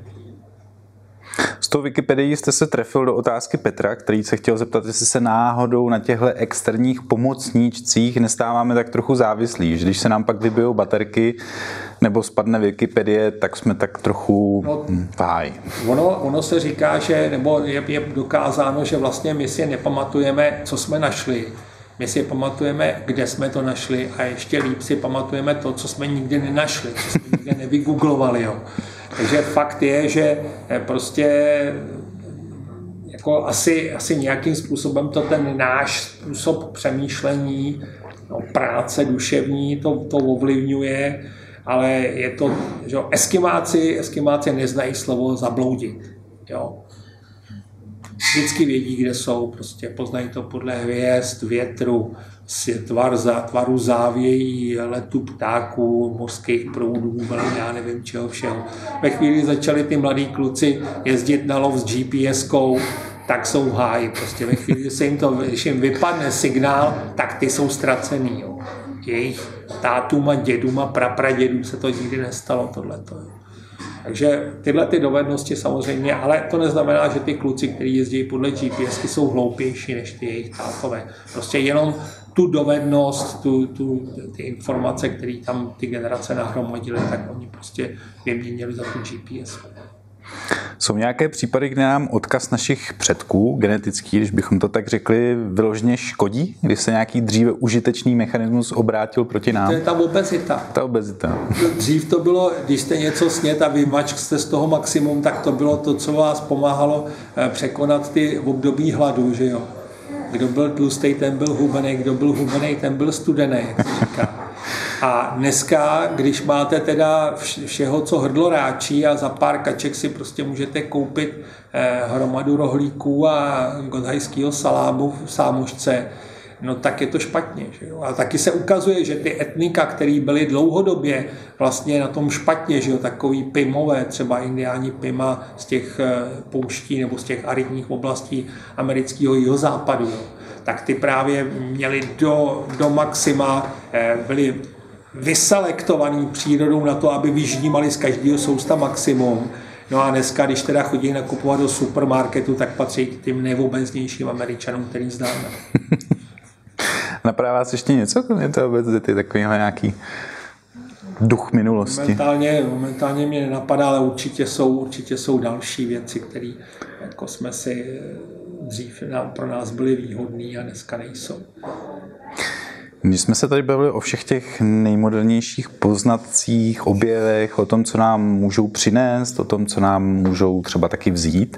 Z toho Wikipedii jste se trefil do otázky Petra, který se chtěl zeptat, jestli se náhodou na těchto externích pomocníčcích nestáváme tak trochu závislí, že když se nám pak vybijou baterky nebo spadne Wikipedie, tak jsme tak trochu no, v háji. Ono, ono se říká, že nebo je, je dokázáno, že vlastně my si nepamatujeme, co jsme našli. My si pamatujeme, kde jsme to našli a ještě líp si pamatujeme to, co jsme nikdy nenašli, co jsme nikdy nevygooglovali. Jo. Takže fakt je, že prostě jako asi, asi nějakým způsobem to ten náš způsob přemýšlení, no, práce duševní, to, to ovlivňuje, ale je to, že eskimáci, eskimáci neznají slovo zabloudit. Jo. Vždycky vědí, kde jsou, prostě poznají to podle hvězd, větru, tvar, tvaru závějí, letu ptáků, mořských proudů, já nevím čeho všeho. Ve chvíli začali ty mladí kluci jezdit na lov s G P S kou, tak jsou v háji. Prostě ve chvíli, se jim to, když jim vypadne signál, tak ty jsou ztracený. Jo. jejich tátům a dědům a prapradědům se to nikdy nestalo tohleto. Takže tyhle ty dovednosti samozřejmě, ale to neznamená, že ty kluci, kteří jezdí podle G P S, jsou hloupější než ty jejich tátové. Prostě jenom tu dovednost, tu, tu, ty informace, které tam ty generace nahromadily, tak oni prostě vyměnili za tu G P S. Jsou nějaké případy, kde nám odkaz našich předků, genetický, když bychom to tak řekli, vyloženě škodí, když se nějaký dříve užitečný mechanismus obrátil proti nám? To je ta obezita. Ta obezita. Dřív to bylo, když jste něco snět a vymačk jste z toho maximum, tak to bylo to, co vás pomáhalo překonat ty období hladu, že jo. Kdo byl tlustý, ten byl hubený, kdo byl hubený, ten byl studený, jak se říká. A dneska, když máte teda všeho, co hrdlo ráčí a za pár kaček si prostě můžete koupit eh, hromadu rohlíků a godhajského salámu v sámošce, no tak je to špatně. Že jo? A taky se ukazuje, že ty etnika, které byly dlouhodobě vlastně na tom špatně, že jo? Takový pimové, třeba indiáni pima z těch pouští nebo z těch aridních oblastí amerického jihozápadu, jo? Tak ty právě měli do, do maxima, eh, byli vyselektovaný přírodou na to, aby vyždímali z každého sousta maximum. No a dneska, když teda chodí nakupovat do supermarketu, tak patří k těm nejobeznějším Američanům, který známe. Napadá vás ještě něco, kromě toho obezity, takovýhle nějaký duch minulosti? Momentálně, momentálně mě nenapadá, ale určitě jsou, určitě jsou další věci, které jako jsme si dřív nám, pro nás byly výhodné a dneska nejsou. Když jsme se tady bavili o všech těch nejmodernějších poznatcích, objevech, o tom, co nám můžou přinést, o tom, co nám můžou třeba taky vzít,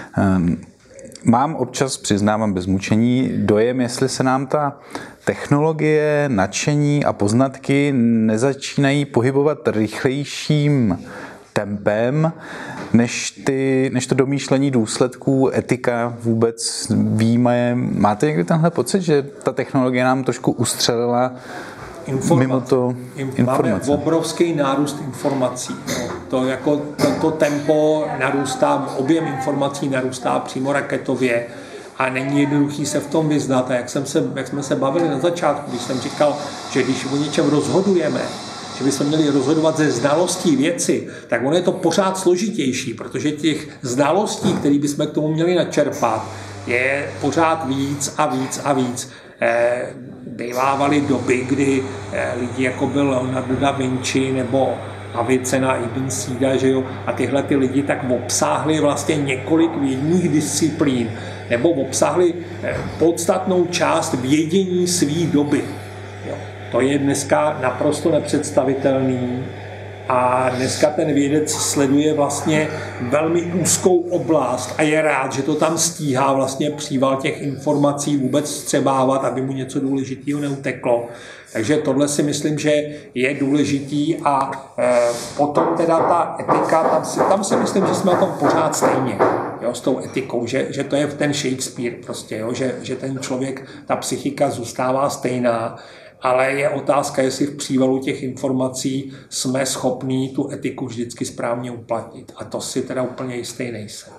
mám občas, přiznávám bez mučení, dojem, jestli se nám ta technologie, nadšení a poznatky nezačínají pohybovat rychlejším tempem, než, ty, než to domýšlení důsledků, etika vůbec výjímaje. Máte někdy tenhle pocit, že ta technologie nám trošku ustřelila informace. Mimo to informace? Máme obrovský nárůst informací. No, to, jako, to, to tempo narůstá, objem informací narůstá přímo raketově a není jednoduchý se v tom vyznat. A jak, jsem se, jak jsme se bavili na začátku, když jsem říkal, že když o něčem rozhodujeme, že bychom měli rozhodovat ze znalostí věci, tak ono je to pořád složitější, protože těch znalostí, které bychom k tomu měli načerpat, je pořád víc a víc a víc. Eh, bývávaly doby, kdy eh, lidi jako byl Leonardo da Vinci nebo Avicenna, Ibn Sina, že jo, a tyhle ty lidi tak obsáhli vlastně několik vědních disciplín, nebo obsáhli eh, podstatnou část vědění své doby. Jo. To je dneska naprosto nepředstavitelný a dneska ten vědec sleduje vlastně velmi úzkou oblast a je rád, že to tam stíhá vlastně příval těch informací vůbec střebávat, aby mu něco důležitého neuteklo. Takže tohle si myslím, že je důležitý a e, potom teda ta etika, tam si, tam si myslím, že jsme na tom pořád stejně, jo, s tou etikou, že, že to je ten Shakespeare prostě, jo, že, že ten člověk, ta psychika zůstává stejná. Ale je otázka, jestli v přívalu těch informací jsme schopní tu etiku vždycky správně uplatnit. A to si teda úplně jistý nejsem.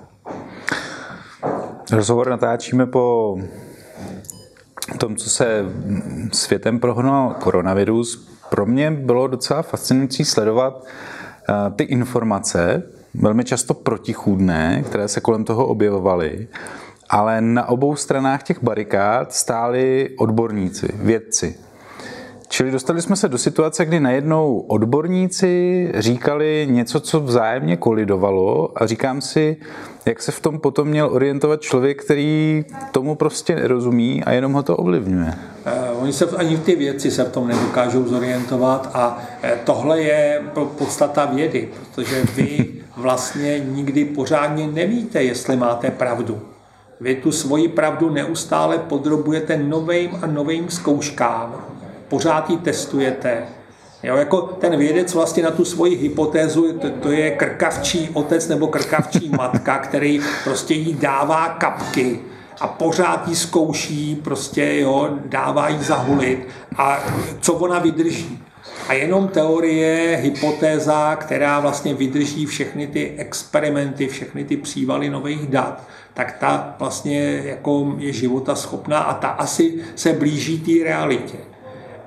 Rozhovor natáčíme po tom, co se světem prohnal koronavirus. Pro mě bylo docela fascinující sledovat ty informace, velmi často protichůdné, které se kolem toho objevovaly. Ale na obou stranách těch barikád stáli odborníci, vědci. Čili dostali jsme se do situace, kdy najednou odborníci říkali něco, co vzájemně kolidovalo a říkám si, jak se v tom potom měl orientovat člověk, který tomu prostě nerozumí a jenom ho to ovlivňuje. Uh, oni se, ani ty vědci se v tom nedokážou zorientovat a uh, tohle je podstata vědy, protože vy vlastně nikdy pořádně nevíte, jestli máte pravdu. Vy tu svoji pravdu neustále podrobujete novým a novým zkouškám. Pořád ji testujete. Jo, jako ten vědec vlastně na tu svoji hypotézu, to, to je krkavčí otec nebo krkavčí matka, který prostě jí dává kapky a pořád ji zkouší, prostě jo, dává jí zahulit a co ona vydrží. A jenom teorie, hypotéza, která vlastně vydrží všechny ty experimenty, všechny ty přívaly nových dat, tak ta vlastně jako je života schopná a ta asi se blíží té realitě.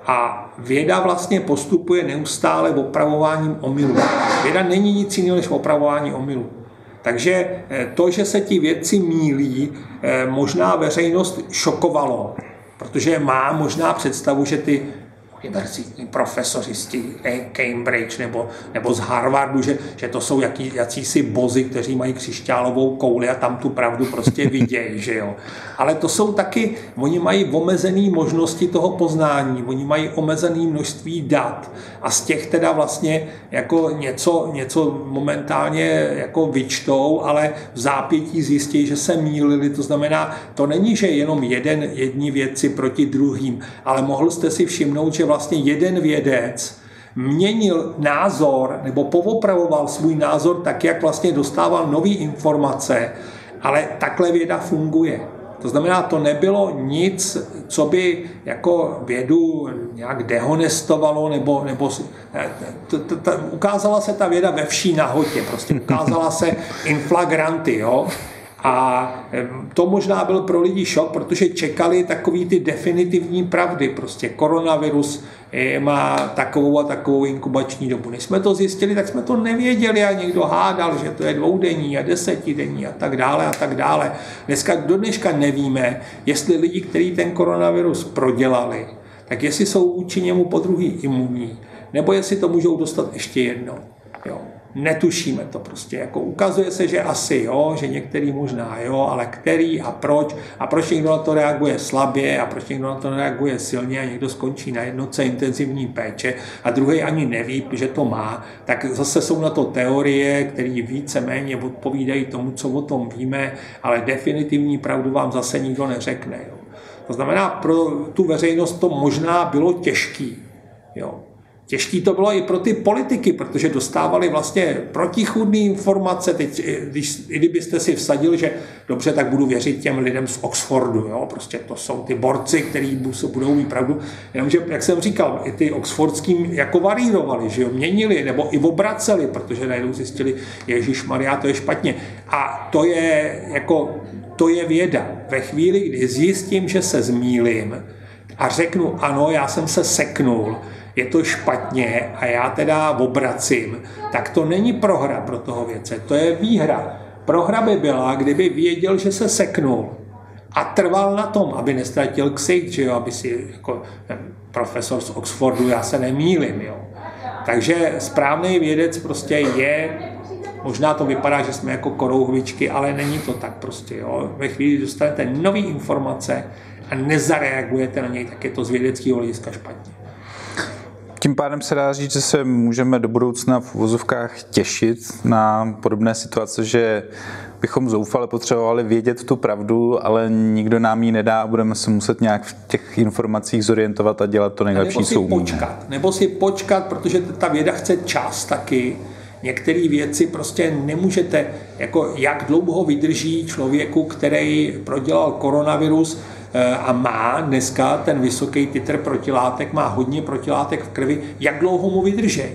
A věda vlastně postupuje neustále opravováním omylů. Věda není nic jiného než opravování omylů. Takže to, že se ti vědci mýlí, možná veřejnost šokovalo, protože má možná představu, že ty univerzitní profesoři z Cambridge nebo, nebo z Harvardu, že, že to jsou jaký, jacísi bozi, kteří mají křišťálovou kouli a tam tu pravdu prostě vidějí, že jo. Ale to jsou taky, oni mají omezené možnosti toho poznání, oni mají omezené množství dat a z těch teda vlastně jako něco, něco momentálně jako vyčtou, ale v zápětí zjistí, že se mýlili, to znamená, to není, že jenom jeden, jedni vědci proti druhým, ale mohl jste si všimnout, že vlastně jeden vědec měnil názor nebo povopravoval svůj názor tak, jak vlastně dostával nové informace, ale takhle věda funguje. To znamená, to nebylo nic, co by jako vědu nějak dehonestovalo, nebo, nebo t, t, t, ukázala se ta věda ve vší nahotě, prostě ukázala se in flagranti, jo. A to možná byl pro lidi šok, protože čekali takový ty definitivní pravdy. Prostě koronavirus má takovou a takovou inkubační dobu. Než jsme to zjistili, tak jsme to nevěděli a někdo hádal, že to je dvoudenní a desetidenní a tak dále a tak dále. Dneska, do dneška nevíme, jestli lidi, kteří ten koronavirus prodělali, tak jestli jsou vůči němu podruhý imunní, nebo jestli to můžou dostat ještě jednou. Jo. Netušíme to prostě, jako ukazuje se, že asi jo, že některý možná jo, ale který a proč a proč někdo na to reaguje slabě a proč někdo na to reaguje silně a někdo skončí na jednotce intenzivní péče a druhý ani neví, že to má, tak zase jsou na to teorie, které víceméně odpovídají tomu, co o tom víme, ale definitivní pravdu vám zase nikdo neřekne. Jo. To znamená, pro tu veřejnost to možná bylo těžký, jo. Těžký to bylo i pro ty politiky, protože dostávali vlastně protichůdné informace. Teď, když, i kdybyste si vsadil, že dobře, tak budu věřit těm lidem z Oxfordu. Jo? Prostě to jsou ty borci, kteří budou mít pravdu. Jenomže, jak jsem říkal, i ty oxfordským jako varírovali, že jo? Měnili nebo i obraceli, protože najednou zjistili, ježišmarja, to je špatně. A to je, jako, to je věda. Ve chvíli, kdy zjistím, že se zmýlím a řeknu, ano, já jsem se seknul, je to špatně a já teda obracím, tak to není prohra pro toho vědce, to je výhra. Prohra by byla, kdyby věděl, že se seknul a trval na tom, aby nestratil ksicht, že jo, aby si jako profesor z Oxfordu, já se nemýlím, jo. Takže správný vědec prostě je, možná to vypadá, že jsme jako korouhvičky, ale není to tak prostě, jo. Ve chvíli dostanete nové informace a nezareagujete na něj, tak je to z vědeckého hlediska špatně. Tím pádem se dá říct, že se můžeme do budoucna v uvozovkách těšit na podobné situace, že bychom zoufale potřebovali vědět tu pravdu, ale nikdo nám ji nedá a budeme se muset nějak v těch informacích zorientovat a dělat to nejlepší, co umíme. Nebo si počkat, nebo si počkat, protože ta věda chce čas taky. Některé věci prostě nemůžete, jako jak dlouho vydrží člověku, který prodělal koronavirus, a má dneska ten vysoký titr protilátek, má hodně protilátek v krvi, jak dlouho mu vydržej?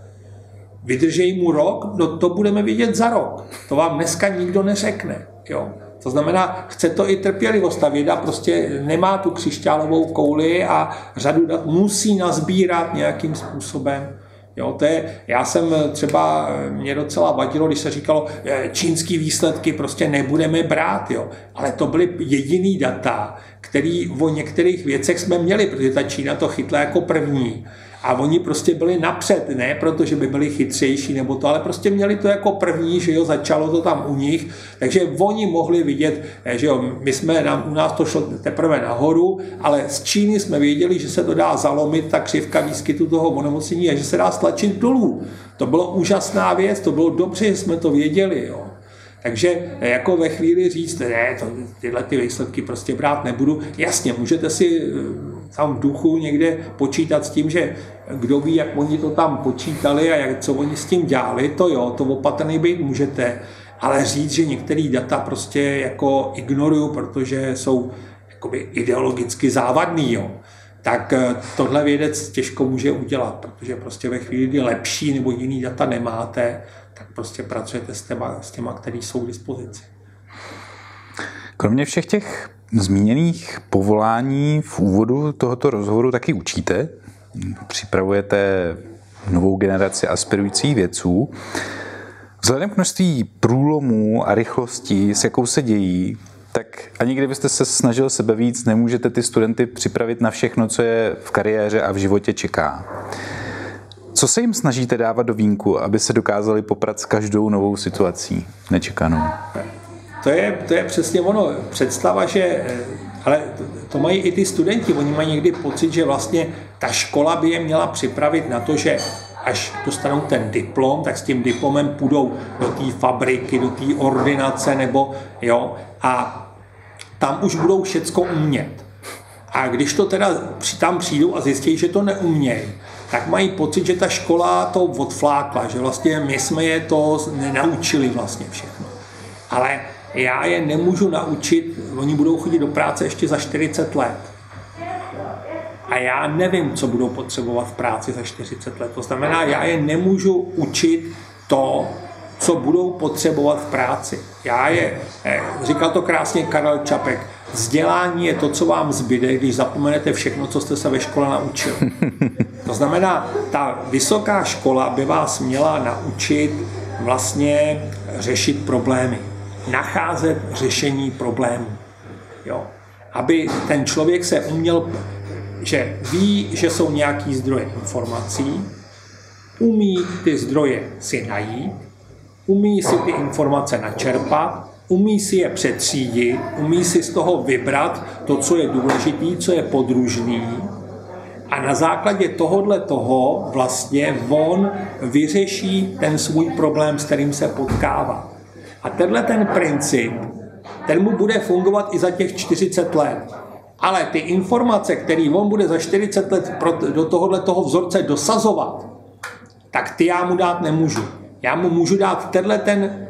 Vydržej mu rok? No to budeme vidět za rok. To vám dneska nikdo neřekne. Jo. To znamená, chce to i trpělivost. Ta věda prostě nemá tu křišťálovou kouli a řadu dat musí nazbírat nějakým způsobem. Jo, to je, já jsem třeba, mě docela vadilo, když se říkalo, čínský výsledky prostě nebudeme brát, jo. Ale to byly jediný data, který o některých věcech jsme měli, protože ta Čína to chytla jako první. A oni prostě byli napřed, ne protože by byli chytřejší nebo to, ale prostě měli to jako první, že jo, začalo to tam u nich, takže oni mohli vidět, že jo, my jsme, nám, u nás to šlo teprve nahoru, ale z Číny jsme věděli, že se to dá zalomit, ta křivka výskytu toho onemocnění a že se dá stlačit dolů. To bylo úžasná věc, to bylo dobře, že jsme to věděli, jo. Takže jako ve chvíli říct, ne, to, tyhle ty výsledky prostě brát nebudu. Jasně, můžete si tam v duchu někde počítat s tím, že kdo ví, jak oni to tam počítali a jak, co oni s tím dělali, to jo, to opatrný být můžete, ale říct, že některé data prostě jako ignoruju, protože jsou jakoby ideologicky závadný, jo. Tak tohle vědec těžko může udělat, protože prostě ve chvíli, kdy lepší nebo jiný data nemáte, tak prostě pracujete s těma, s těma, který jsou k dispozici. Kromě všech těch zmíněných povolání v úvodu tohoto rozhovoru taky učíte. Připravujete novou generaci aspirujících vědců. Vzhledem k množství průlomů a rychlosti, s jakou se dějí, tak ani kdybyste se snažil sebe víc, nemůžete ty studenty připravit na všechno, co je v kariéře a v životě čeká. Co se jim snažíte dávat do vínku, aby se dokázali poprat s každou novou situací nečekanou? To je, to je přesně ono. Představa, že... Ale to mají i ty studenti. Oni mají někdy pocit, že vlastně ta škola by je měla připravit na to, že až dostanou ten diplom, tak s tím diplomem půjdou do té fabriky, do té ordinace, nebo jo, a tam už budou všecko umět. A když to teda tam přijdou a zjistí, že to neumějí, tak mají pocit, že ta škola to odflákla, že vlastně my jsme je to nenaučili vlastně všechno. Ale já je nemůžu naučit, oni budou chodit do práce ještě za čtyřicet let. A já nevím, co budou potřebovat v práci za čtyřicet let. To znamená, já je nemůžu učit to, co budou potřebovat v práci. Já je, říkal to krásně Karel Čapek, vzdělání je to, co vám zbyde, když zapomenete všechno, co jste se ve škole naučil. To znamená, ta vysoká škola by vás měla naučit vlastně řešit problémy, nacházet řešení problémů. Jo. Aby ten člověk se uměl, že ví, že jsou nějaký zdroje informací, umí ty zdroje si najít, umí si ty informace načerpat, umí si je přetřídit, umí si z toho vybrat to, co je důležitý, co je podružný, a na základě tohohle toho vlastně on vyřeší ten svůj problém, s kterým se potkává. A tenhle ten princip, ten mu bude fungovat i za těch čtyřicet let. Ale ty informace, které on bude za čtyřicet let do tohohle toho vzorce dosazovat, tak ty já mu dát nemůžu. Já mu můžu dát tenhle ten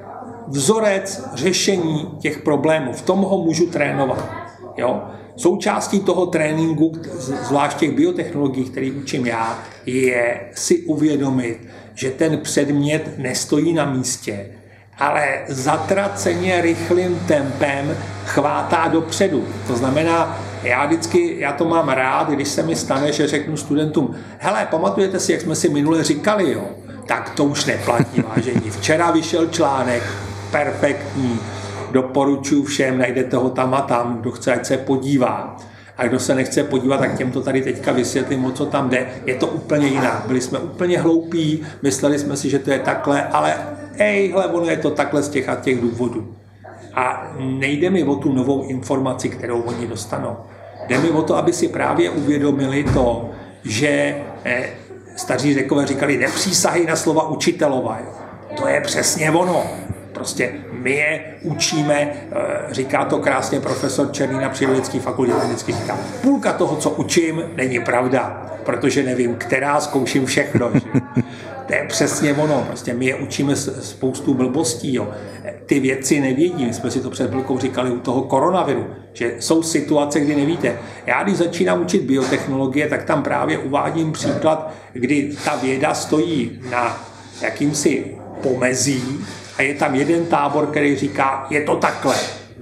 vzorec řešení těch problémů. V tom ho můžu trénovat. Jo? Součástí toho tréninku, zvlášť těch biotechnologií, který učím já, je si uvědomit, že ten předmět nestojí na místě, ale zatraceně rychlým tempem chvátá dopředu. To znamená, já vždycky, já to mám rád, když se mi stane, že řeknu studentům, hele, pamatujete si, jak jsme si minule říkali, jo? Tak to už neplatí, vážení. Včera vyšel článek, perfektní, doporučuji všem, najdete ho tam a tam, kdo chce, ať se podívá. A kdo se nechce podívat, tak těm to tady teďka vysvětlím, o co tam jde. Je to úplně jinak. Byli jsme úplně hloupí, mysleli jsme si, že to je takhle, ale ejhle, ono je to takhle z těch a těch důvodů. A nejde mi o tu novou informaci, kterou oni dostanou. Jde mi o to, aby si právě uvědomili to, že eh, staří Řekové říkali, nepřísahej na slova učitelova. Jo. To je přesně ono. Prostě my je učíme, říká to krásně profesor Černý na Přírodovědecké fakultě, vždycky říká, půlka toho, co učím, není pravda, protože nevím, která, zkouším všechno. Že? To je přesně ono, prostě my je učíme spoustu blbostí. Jo. Ty věci nevědí, my jsme si to před chvilkou říkali u toho koronaviru, že jsou situace, kdy nevíte. Já když začínám učit biotechnologie, tak tam právě uvádím příklad, kdy ta věda stojí na jakýmsi pomezí, a je tam jeden tábor, který říká, je to takhle.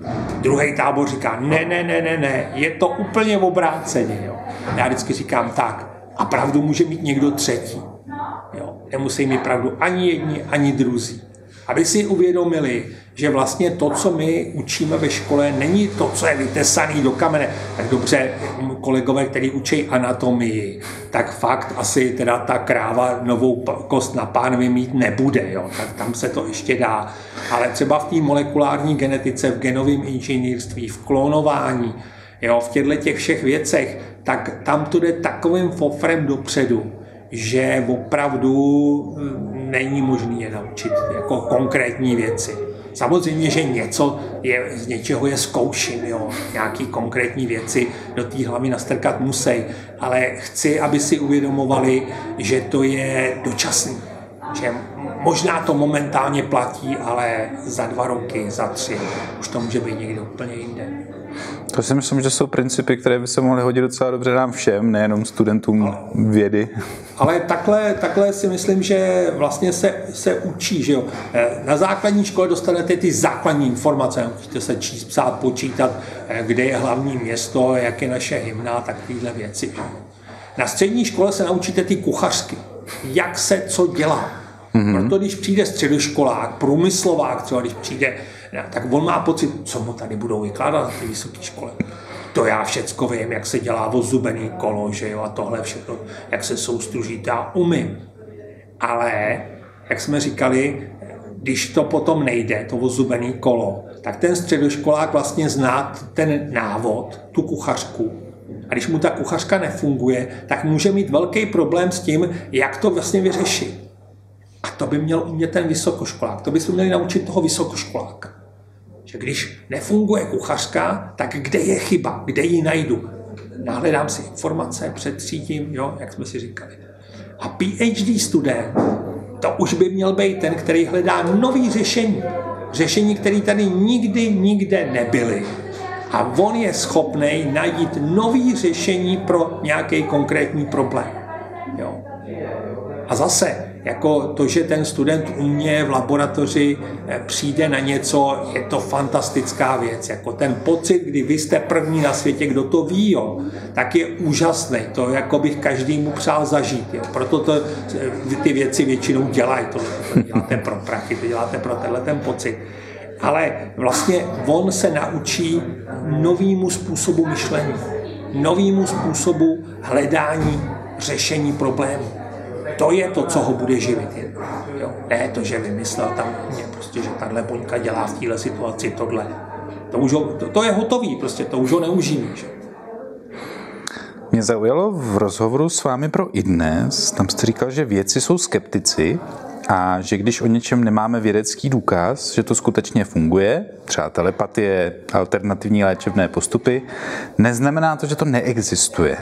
Druhý tábor říká, ne, ne, ne, ne, ne, je to úplně obráceně. Jo. Já vždycky říkám tak, a pravdu může mít někdo třetí. Jo. Nemusí mít pravdu ani jedni, ani druzí. Aby si uvědomili, že vlastně to, co my učíme ve škole, není to, co je vytesané do kamene. Tak dobře, kolegové, kteří učí anatomii, tak fakt asi teda ta kráva novou kost na pánvi mít nebude. Jo? Tak tam se to ještě dá. Ale třeba v té molekulární genetice, v genovém inženýrství, v klonování, jo, v těchto těch všech věcech, tak tam to jde takovým fofrem dopředu, že opravdu není možné je naučit jako konkrétní věci. Samozřejmě, že něco je, z něčeho je zkouším, jo. Nějaký konkrétní věci do té hlavy nastrkat musí, ale chci, aby si uvědomovali, že to je dočasný. Že možná to momentálně platí, ale za dva roky, za tři už to může být někde úplně jinde. To si myslím, že jsou principy, které by se mohly hodit docela dobře nám všem, nejenom studentům vědy. Ale takhle, takhle si myslím, že vlastně se, se učí, že jo. Na základní škole dostanete ty základní informace, musíte se číst, psát, počítat, kde je hlavní město, jak je naše hymna, takovéhle věci. Na střední škole se naučíte ty kuchařky, jak se co dělá. Mm-hmm. Proto když přijde středoškolák, průmyslovák třeba, když přijde, tak on má pocit, co mu tady budou vykládat na té vysoké škole. To já všecko vím, jak se dělá ozubený kolo, že jo, a tohle všechno, jak se soustruží, to já umím. Ale, jak jsme říkali, když to potom nejde, to ozubený kolo, tak ten středoškolák vlastně zná ten návod, tu kuchařku. A když mu ta kuchařka nefunguje, tak může mít velký problém s tím, jak to vlastně vyřešit. A to by měl umět ten vysokoškolák. To bychom měli naučit toho vysokoškoláka. Že když nefunguje kuchařka, tak kde je chyba, kde ji najdu? Nahledám si informace, přetřídím, jo, jak jsme si říkali. A PhD student, to už by měl být ten, který hledá nový řešení. Řešení, které tady nikdy, nikde nebyly. A on je schopný najít nový řešení pro nějaký konkrétní problém. Jo. A zase, jako to, že ten student umě v laboratoři přijde na něco, je to fantastická věc. Jako ten pocit, kdy vy jste první na světě, kdo to ví, jo, tak je úžasný. To jako bych každému přál zažít. Jo. Proto to, ty věci většinou dělají. To, to děláte pro prachy, to děláte pro tenhle ten pocit. Ale vlastně on se naučí novému způsobu myšlení, novému způsobu hledání řešení problémů. To je to, co ho bude živit. Jo? Ne to, že vymyslel tam mě prostě, že tahle buňka dělá v téhle situaci tohle. To, už ho, to, to je hotový, prostě to už ho neuživíš. Mě zaujalo v rozhovoru s vámi pro iDnes, tam jste říkal, že vědci jsou skeptici a že když o něčem nemáme vědecký důkaz, že to skutečně funguje, třeba telepatie, alternativní léčebné postupy, neznamená to, že to neexistuje.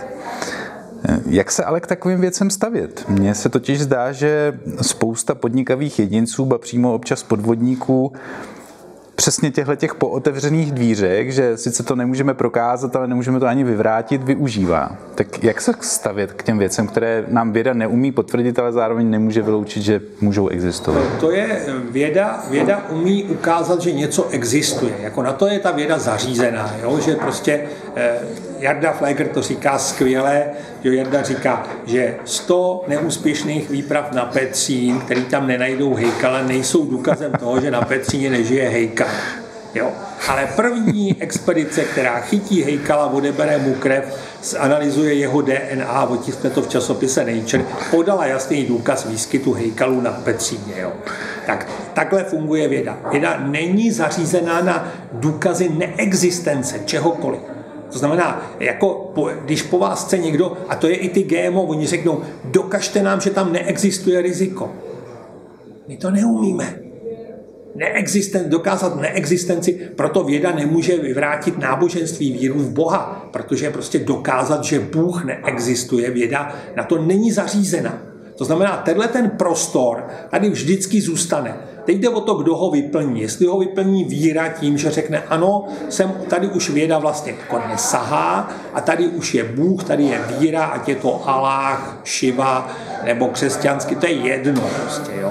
Jak se ale k takovým věcem stavět? Mně se totiž zdá, že spousta podnikavých jedinců, ba přímo občas podvodníků, přesně těchto pootevřených dvířek, že sice to nemůžeme prokázat, ale nemůžeme to ani vyvrátit, využívá. Tak jak se stavět k těm věcem, které nám věda neumí potvrdit, ale zároveň nemůže vyloučit, že můžou existovat? To je věda, věda umí ukázat, že něco existuje. Jako na to je ta věda zařízená, jo? Že prostě eh, Jarda Fleger to říká skvěle, že Jarda říká, že sto neúspěšných výprav na Petřín, který tam nenajdou hejkala, nejsou důkazem toho, že na Petříně nežije hejkal. Jo. Ale první expedice, která chytí hejkala, odebere mu krev, analyzuje jeho D N A, otiskne to v časopise Nature, podala jasný důkaz výskytu hejkalů na Petříně. Jo. Tak, takhle funguje věda. Věda není zařízená na důkazy neexistence čehokoliv. To znamená, jako po, když po vás chce někdo, a to je i ty G M O, oni řeknou, dokažte nám, že tam neexistuje riziko. My to neumíme. Neexisten, dokázat neexistenci, proto věda nemůže vyvrátit náboženství, víru v Boha, protože prostě dokázat, že Bůh neexistuje, věda na to není zařízena. To znamená, tenhle ten prostor tady vždycky zůstane. Teď jde o to, kdo ho vyplní. Jestli ho vyplní víra tím, že řekne ano, sem, tady už věda vlastně nesahá a tady už je Bůh, tady je víra, ať je to Aláh, Šiva nebo křesťanský, to je jedno prostě, jo.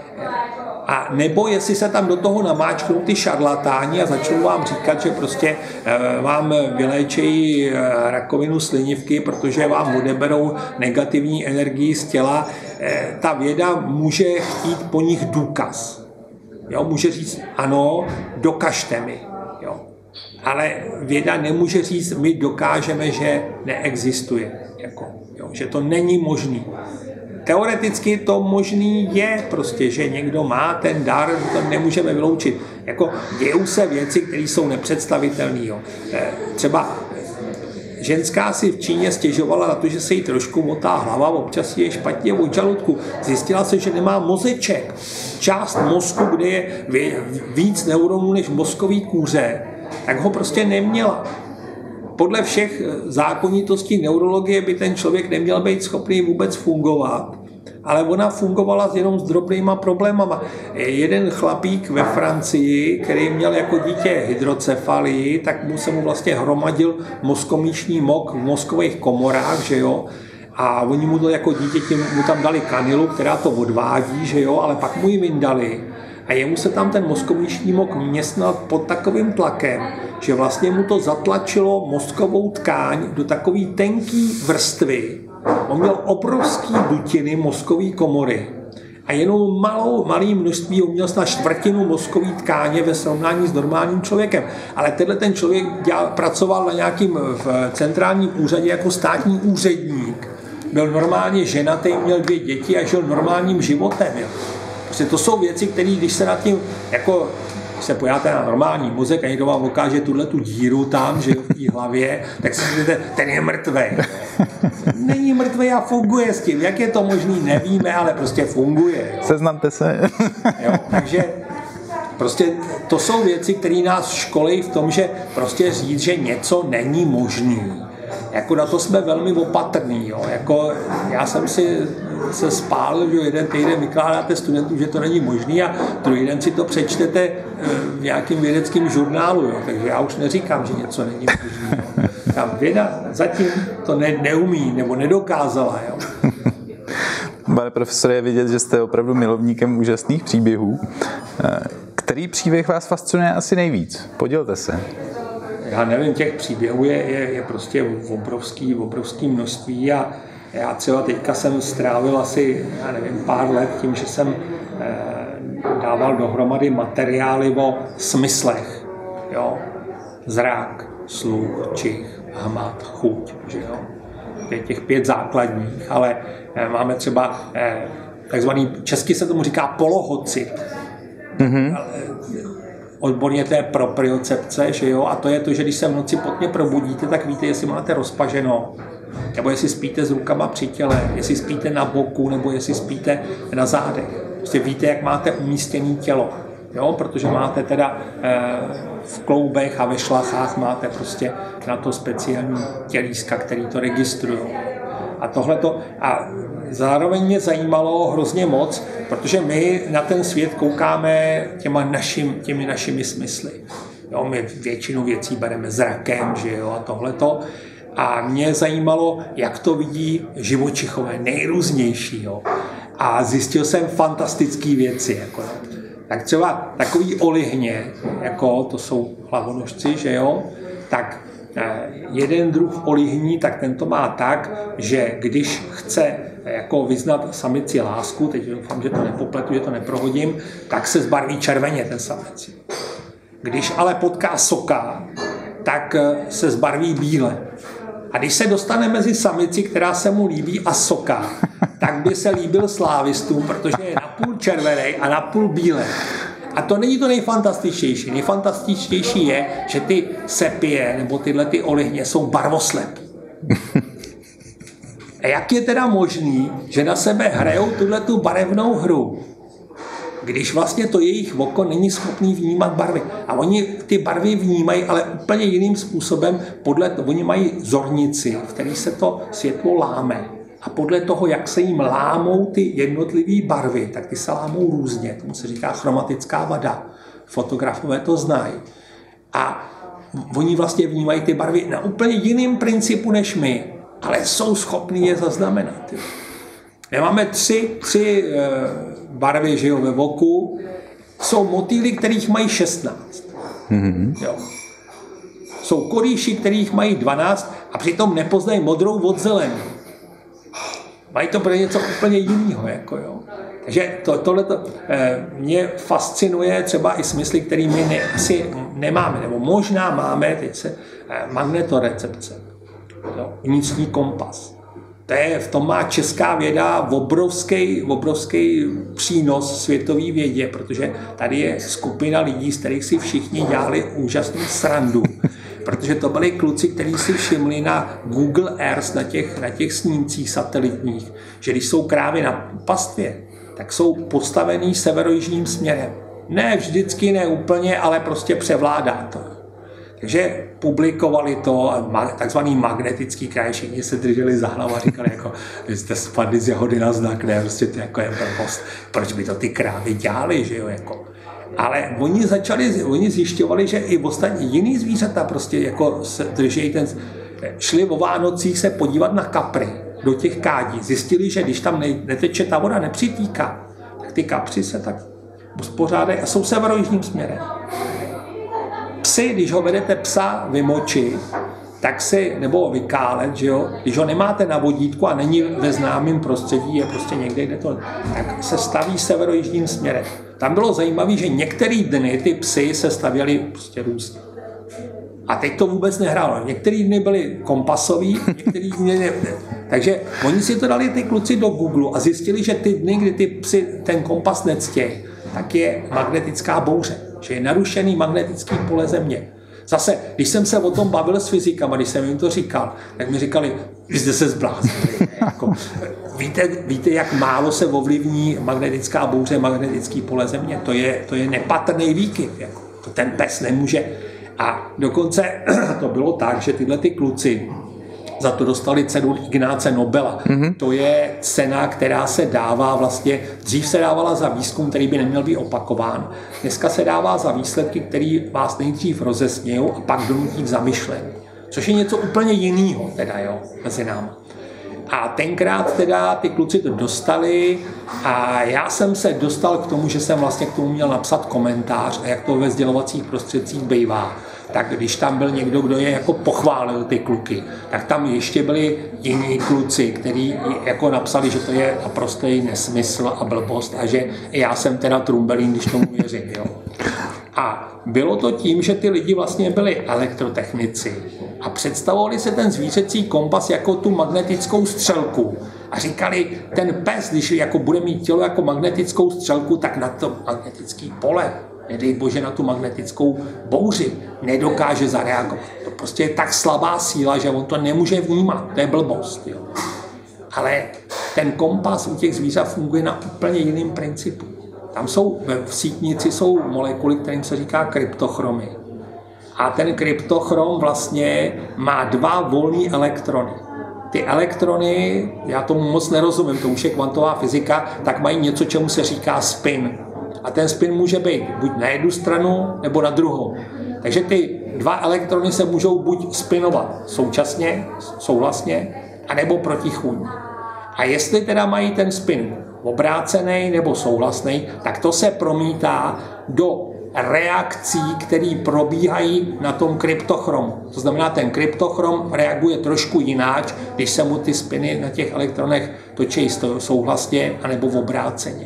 A nebo jestli se tam do toho namáčknou ty šarlatáni a začnou vám říkat, že prostě vám vyléčejí rakovinu slinivky, protože vám odeberou negativní energii z těla, ta věda může chtít po nich důkaz. Jo, může říct, ano, dokažte mi. Jo. Ale věda nemůže říct, my dokážeme, že neexistuje. Jako, jo, že to není možný. Teoreticky to možný je prostě, že někdo má ten dar, to nemůžeme vyloučit. Jako dějou se věci, které jsou nepředstavitelné. Třeba ženská si v Číně stěžovala na to, že se jí trošku motá hlava, občas je špatně od žaludku. Zjistila se, že nemá mozeček. Část mozku, kde je víc neuronů než mozkový kůře, tak ho prostě neměla. Podle všech zákonitostí neurologie by ten člověk neměl být schopný vůbec fungovat. ale ona fungovala jenom s drobnýma problémama. Jeden chlapík ve Francii, který měl jako dítě hydrocefalii, tak mu se mu vlastně hromadil mozkomíšní mok v mozkových komorách, že jo, a oni mu to jako dítěti mu tam dali kanilu, která to odvádí, že jo, ale pak mu ji vyndali. A jemu se tam ten mozkomíšní mok městnal pod takovým tlakem, že vlastně mu to zatlačilo mozkovou tkáň do takové tenké vrstvy. On měl obrovský dutiny mozkové komory a jenom malou, malý množství, on měl snad čtvrtinu mozkové tkáně ve srovnání s normálním člověkem. Ale tenhle ten člověk dělal, pracoval na nějakým v centrálním úřadě jako státní úředník. Byl normálně ženatý, měl dvě děti a žil normálním životem. Jo. Prostě to jsou věci, které, když se nad tím, jako, když se pojáte na normální mozek a někdo vám ukáže tuhle tu díru tam, že v té hlavě, tak si myslíte, ten je mrtvej. Není mrtvej a funguje s tím. Jak je to možný, nevíme, ale prostě funguje. Jo. Seznamte se. Jo, takže prostě to jsou věci, které nás školí v tom, že prostě říct, že něco není možný. Jako na to jsme velmi opatrní. Jo. Jako já jsem si se spálil, že jeden týden vykládáte studentům, že to není možný a druhý den si to přečtete v nějakém vědeckém žurnálu. Jo. Takže já už neříkám, že něco není možný. Jo. Tam věda zatím to ne, neumí nebo nedokázala. Jo. Pane profesore, je vidět, že jste opravdu milovníkem úžasných příběhů. Který příběh vás fascinuje asi nejvíc? Podělte se. Já nevím, těch příběhů je, je, je prostě obrovský, obrovský množství a já třeba teďka jsem strávil asi, já nevím, pár let tím, že jsem eh, dával dohromady materiály o smyslech. Jo? Zrak, sluch, čich, hmat, chuť. Že jo? Je těch pět základních, ale eh, máme třeba eh, takzvaný, česky se tomu říká polohocit. Mm-hmm. Odborně to je propriocepce, že jo, a to je to, že když se v noci potně probudíte, tak víte, jestli máte rozpaženo, nebo jestli spíte s rukama při těle, jestli spíte na boku, nebo jestli spíte na zádech. Prostě víte, jak máte umístěné tělo, jo, protože máte teda eh, v kloubech a ve šlachách máte prostě na to speciální tělíska, který to registrují. A tohleto, a zároveň mě zajímalo hrozně moc, protože my na ten svět koukáme těma našim, těmi našimi smysly. Jo, my většinu věcí bereme zrakem, že jo, a tohleto. A mě zajímalo, jak to vidí živočichové, nejrůznější. Jo. A zjistil jsem fantastické věci. Jako, tak třeba takový olihně, jako to jsou hlavonožci, že jo, tak jeden druh olihní, tak ten to má tak, že když chce jako vyznat samici lásku, teď doufám, že to nepopletu, že to neprohodím, tak se zbarví červeně ten samici. Když ale potká soka, tak se zbarví bíle. A když se dostane mezi samici, která se mu líbí, a soka, tak by se líbil slávistům, protože je napůl červený a napůl bílý. A to není to nejfantastičtější. Nejfantastičtější je, že ty sepie nebo tyhle ty olihně jsou barvoslepí. A jak je teda možný, že na sebe hrajou tuhletu barevnou hru, když vlastně to jejich oko není schopný vnímat barvy. A oni ty barvy vnímají, ale úplně jiným způsobem. Podle toho, oni mají zornici, v který se to světlo láme. A podle toho, jak se jim lámou ty jednotlivé barvy, tak ty se lámou různě. Tomu se říká chromatická vada. Fotografové to znají. A oni vlastně vnímají ty barvy na úplně jiném principu než my, ale jsou schopní je zaznamenat. My máme tři, tři barvy, že jo, ve voku. Jsou motýly, kterých mají šestnáct. Mm-hmm. Jo. Jsou korýši, kterých mají dvanáct a přitom nepoznají modrou od zelenou. Mají to pro něco úplně jiného. Jako jo. Takže to, tohleto eh, mě fascinuje třeba i smysly, které my ne, asi nemáme, nebo možná máme, teď se, eh, magnetorecepce, jo, vnitřní kompas. To je, v tom má česká věda obrovský, obrovský přínos světové vědě, protože tady je skupina lidí, z kterých si všichni dělali úžasnou srandu. Protože to byli kluci, kteří si všimli na Google Earth, na těch, na těch snímcích satelitních, že když jsou krávy na pastvě, tak jsou postavený severojižním směrem. Ne vždycky, ne úplně, ale prostě převládá to. Takže publikovali to, takzvaný magnetický kraj, všichni se drželi za hlavu a říkali, jako, vy jste spadli z jahody na znak, ne, prostě to jako je blbost. Proč by to ty krávy dělali, že jo, jako. Ale oni začali, oni zjišťovali, že i ostatní jiný zvířata prostě jako se drží ten, šli o Vánocích se podívat na kapry do těch kádí. Zjistili, že když tam neteče ta voda, nepřitýká, tak ty kapři se tak uspořádají a jsou severojižním směrem. Psy, když ho vedete psa vymočit, tak si, nebo vykálet, že jo, když ho nemáte na vodítku a není ve známém prostředí, je prostě někde, kde to, tak se staví severojižním směrem. Tam bylo zajímavé, že některé dny ty psy se stavěly prostě různě. A teď to vůbec nehrálo. Některé dny byly kompasový, některé dny ne. Takže oni si to dali ty kluci do Google a zjistili, že ty dny, kdy ty psy ten kompas nectějí, tak je magnetická bouře, že je narušený magnetický pole Země. Zase, když jsem se o tom bavil s fyzikama, když jsem jim to říkal, tak mi říkali, vy jste se zbláznili. Jako, víte, víte, jak málo se ovlivní magnetická bouře, magnetický pole Země? To je, to je nepatrný výkyv. Jako, to ten pes nemůže. A dokonce to bylo tak, že tyhle ty kluci za to dostali cenu Ignáce Nobela. Mm-hmm. To je cena, která se dává vlastně, dřív se dávala za výzkum, který by neměl být opakován. Dneska se dává za výsledky, který vás nejdřív rozesmějou a pak donutí k zamyšlení. Což je něco úplně jiného teda, jo, mezi námi. A tenkrát teda ty kluci to dostali a já jsem se dostal k tomu, že jsem vlastně k tomu měl napsat komentář a jak to ve sdělovacích prostředcích bývá. Tak když tam byl někdo, kdo je jako pochválil ty kluky, tak tam ještě byli jiní kluci, kteří jako napsali, že to je naprostý nesmysl a blbost a že já jsem teda trumbelín, když tomu věřím. Jo. A bylo to tím, že ty lidi vlastně byli elektrotechnici a představovali se ten zvířecí kompas jako tu magnetickou střelku. A říkali, ten pes, když jako bude mít tělo jako magnetickou střelku, tak na to magnetické pole, nedej bože na tu magnetickou bouři, nedokáže zareagovat. To prostě je tak slabá síla, že on to nemůže vnímat. To je blbost. Jo. Ale ten kompas u těch zvířat funguje na úplně jiným principu. Tam jsou, v sítnici jsou molekuly, kterým se říká kryptochromy. A ten kryptochrom vlastně má dva volné elektrony. Ty elektrony, já tomu moc nerozumím, to už je kvantová fyzika, tak mají něco, čemu se říká spin. A ten spin může být buď na jednu stranu, nebo na druhou. Takže ty dva elektrony se můžou buď spinovat současně, souhlasně, anebo protichůdně. A jestli teda mají ten spin obrácený nebo souhlasný, tak to se promítá do reakcí, které probíhají na tom kryptochromu. To znamená, ten kryptochrom reaguje trošku jináč, když se mu ty spiny na těch elektronech točí souhlasně anebo obráceně.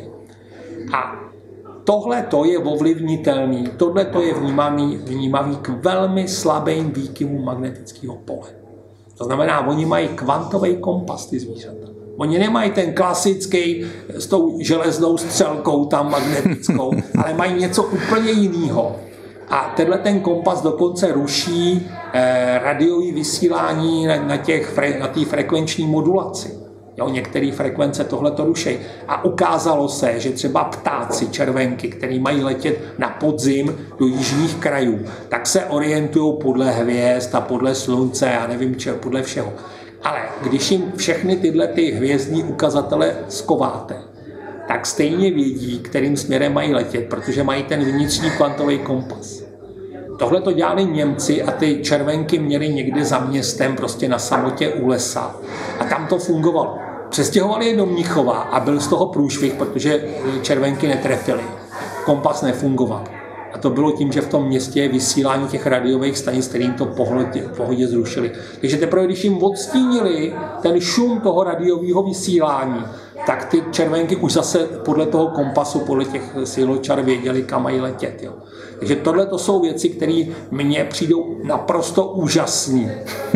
A tohle to je ovlivnitelný, tohle to je vnímavý, vnímavý k velmi slabým výkyvům magnetického pole. To znamená, oni mají kvantový kompas, ty zvířata. Oni nemají ten klasický s tou železnou střelkou tam magnetickou, ale mají něco úplně jiného. A tenhle ten kompas dokonce ruší eh, radiové vysílání na, na té na frekvenční modulaci. Jo, některé frekvence tohle to ruší. A ukázalo se, že třeba ptáci, červenky, který mají letět na podzim do jižních krajů, tak se orientují podle hvězd a podle slunce a nevím če, podle všeho. Ale když jim všechny tyhle ty hvězdní ukazatele skováte, tak stejně vědí, kterým směrem mají letět, protože mají ten vnitřní kvantový kompas. Tohle to dělali Němci a ty červenky měli někde za městem, prostě na samotě u lesa. A tam to fungovalo. Přestěhovali je do Mnichova a byl z toho průšvih, protože červenky netrefily. Kompas nefungoval. A to bylo tím, že v tom městě je vysílání těch radiových stanic, kterým to pohodě, pohodě zrušili. Takže teprve, když jim odstínili ten šum toho radiového vysílání, tak ty červenky už zase podle toho kompasu, podle těch siločar věděli, kam mají letět. Jo. Takže tohle to jsou věci, které mně přijdou naprosto úžasné.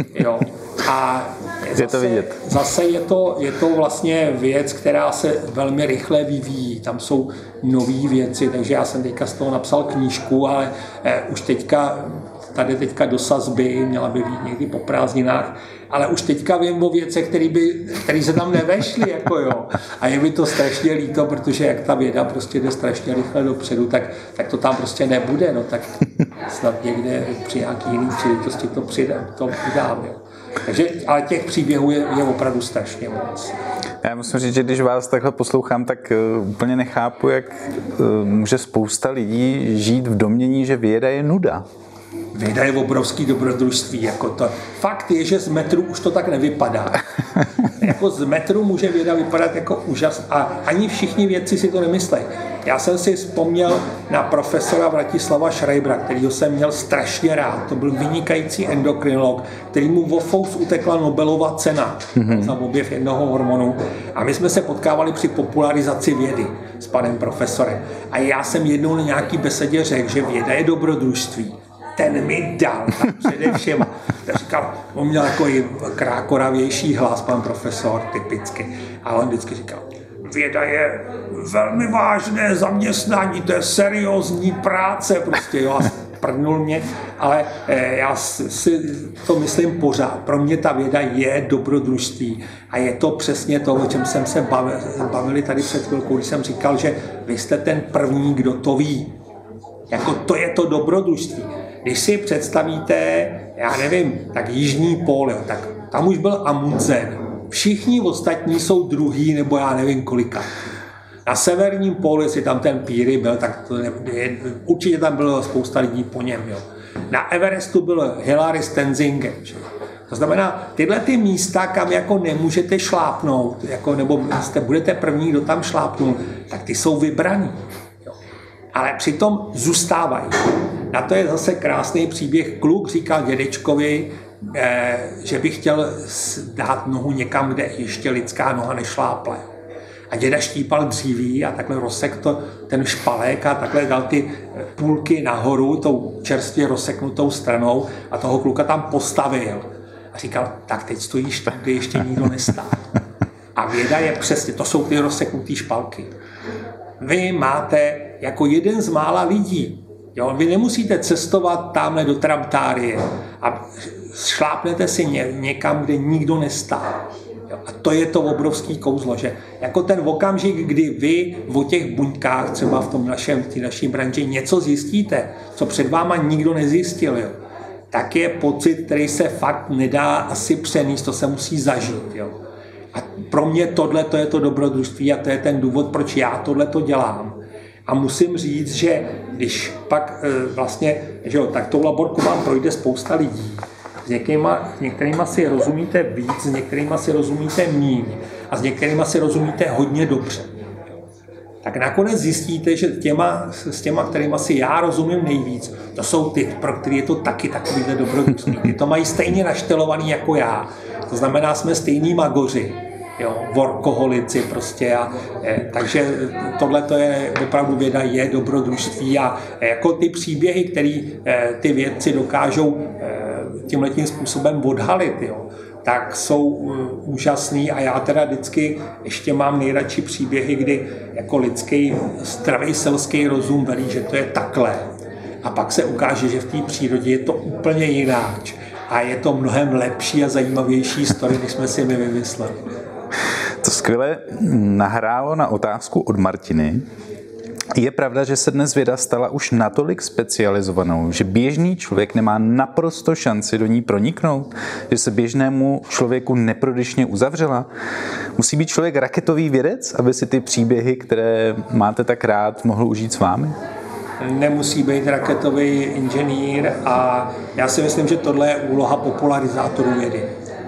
A je to vidět. Zase je to, je to vlastně věc, která se velmi rychle vyvíjí. Tam jsou nové věci, takže já jsem teďka z toho napsal knížku, ale eh, už teďka tady teďka do sazby, měla by být někdy po prázdninách, ale už teďka vím o věcech, které by, který se tam nevešly, jako jo. A je mi to strašně líto, protože jak ta věda prostě jde strašně rychle dopředu, tak, tak to tam prostě nebude, no tak snad někde při nějaký jiný příležitosti to přidám, to udám, jo. Takže, ale těch příběhů je, je opravdu strašně moc. Já musím říct, že když vás takhle poslouchám, tak uh, úplně nechápu, jak uh, může spousta lidí žít v domnění, že věda je nuda. Věda je obrovský dobrodružství. Jako to. Fakt je, že z metru už to tak nevypadá. Jako z metru může věda vypadat jako úžas a ani všichni vědci si to nemyslejí. Já jsem si vzpomněl na profesora Vratislava Schreibera, kterýho jsem měl strašně rád. To byl vynikající endokrinolog, který mu vo fous utekla Nobelova cena mm-hmm. za objev jednoho hormonu. A my jsme se potkávali při popularizaci vědy s panem profesorem. A já jsem jednou na nějaký besedě řekl, že věda je dobrodružství. Ten mi dal, tak především. Tak říkal, on měl takový krákoravější hlas, pan profesor, typicky. A on vždycky říkal, věda je velmi vážné zaměstnání, to je seriózní práce, prostě jo, a prdnul mě, ale já si to myslím pořád. Pro mě ta věda je dobrodružství a je to přesně to, o čem jsem se bavil, bavili tady před chvilkou, když jsem říkal, že vy jste ten první, kdo to ví. Jako to je to dobrodružství. Když si představíte, já nevím, tak jižní pól, jo, tak tam už byl Amundsen. Všichni ostatní jsou druhý, nebo já nevím kolika. Na severním pólu, jestli tam ten Peary byl, tak to ne, určitě tam bylo spousta lidí po něm. Jo. Na Everestu byl Hilary Stenzingen. Že? To znamená, tyhle ty místa, kam jako nemůžete šlápnout, jako, nebo jste, budete první, kdo tam šlápnul, tak ty jsou vybraný. Jo. Ale přitom zůstávají. Na to je zase krásný příběh. Kluk říkal dědečkovi, eh, že by chtěl dát nohu někam, kde ještě lidská noha nešláple. A děda štípal dříví a takhle rozsekl to, ten špalek a takhle dal ty půlky nahoru tou čerstvě rozseknutou stranou a toho kluka tam postavil. A říkal, tak teď stojíš tam, kde ještě nikdo nestál. A věda je přesně, to jsou ty rozseknutý špalky. Vy máte jako jeden z mála lidí. Jo, vy nemusíte cestovat tamhle do Trabtárie a šlápnete si ně, někam, kde nikdo nestál. Jo, a to je to obrovský kouzlo, že jako ten okamžik, kdy vy o těch buňkách, třeba v tom našem, v té naší branži, něco zjistíte, co před váma nikdo nezjistil, jo, tak je pocit, který se fakt nedá asi přenést, to se musí zažít. Jo. A pro mě tohle to je to dobrodružství a to je ten důvod, proč já tohle to dělám. A musím říct, že když pak e, vlastně, že jo, tak tou laborku vám projde spousta lidí. S některýma, s některýma si rozumíte víc, s některýma si rozumíte míň a s některýma si rozumíte hodně dobře. Tak nakonec zjistíte, že těma, s těma, kterýma si já rozumím nejvíc, to jsou ty, pro který je to taky takovýhle dobrodružství. Ty to mají stejně naštelovaný jako já. To znamená, jsme stejný magoři. Jo, workoholici prostě a e, takže tohle to je opravdu věda, je dobrodružství a e, jako ty příběhy, které e, ty vědci dokážou e, tímhletím způsobem odhalit, jo, tak jsou e, úžasný a já teda vždycky ještě mám nejradši příběhy, kdy jako lidský zdravý selský rozum velí, že to je takhle a pak se ukáže, že v té přírodě je to úplně jinak a je to mnohem lepší a zajímavější story, než jsme si my vymysleli. To skvěle nahrálo na otázku od Martiny. Je pravda, že se dnes věda stala už natolik specializovanou, že běžný člověk nemá naprosto šanci do ní proniknout? Že se běžnému člověku neprodyšně uzavřela? Musí být člověk raketový vědec, aby si ty příběhy, které máte tak rád, mohl užít s vámi? Nemusí být raketový inženýr a já si myslím, že tohle je úloha popularizátorů vědy.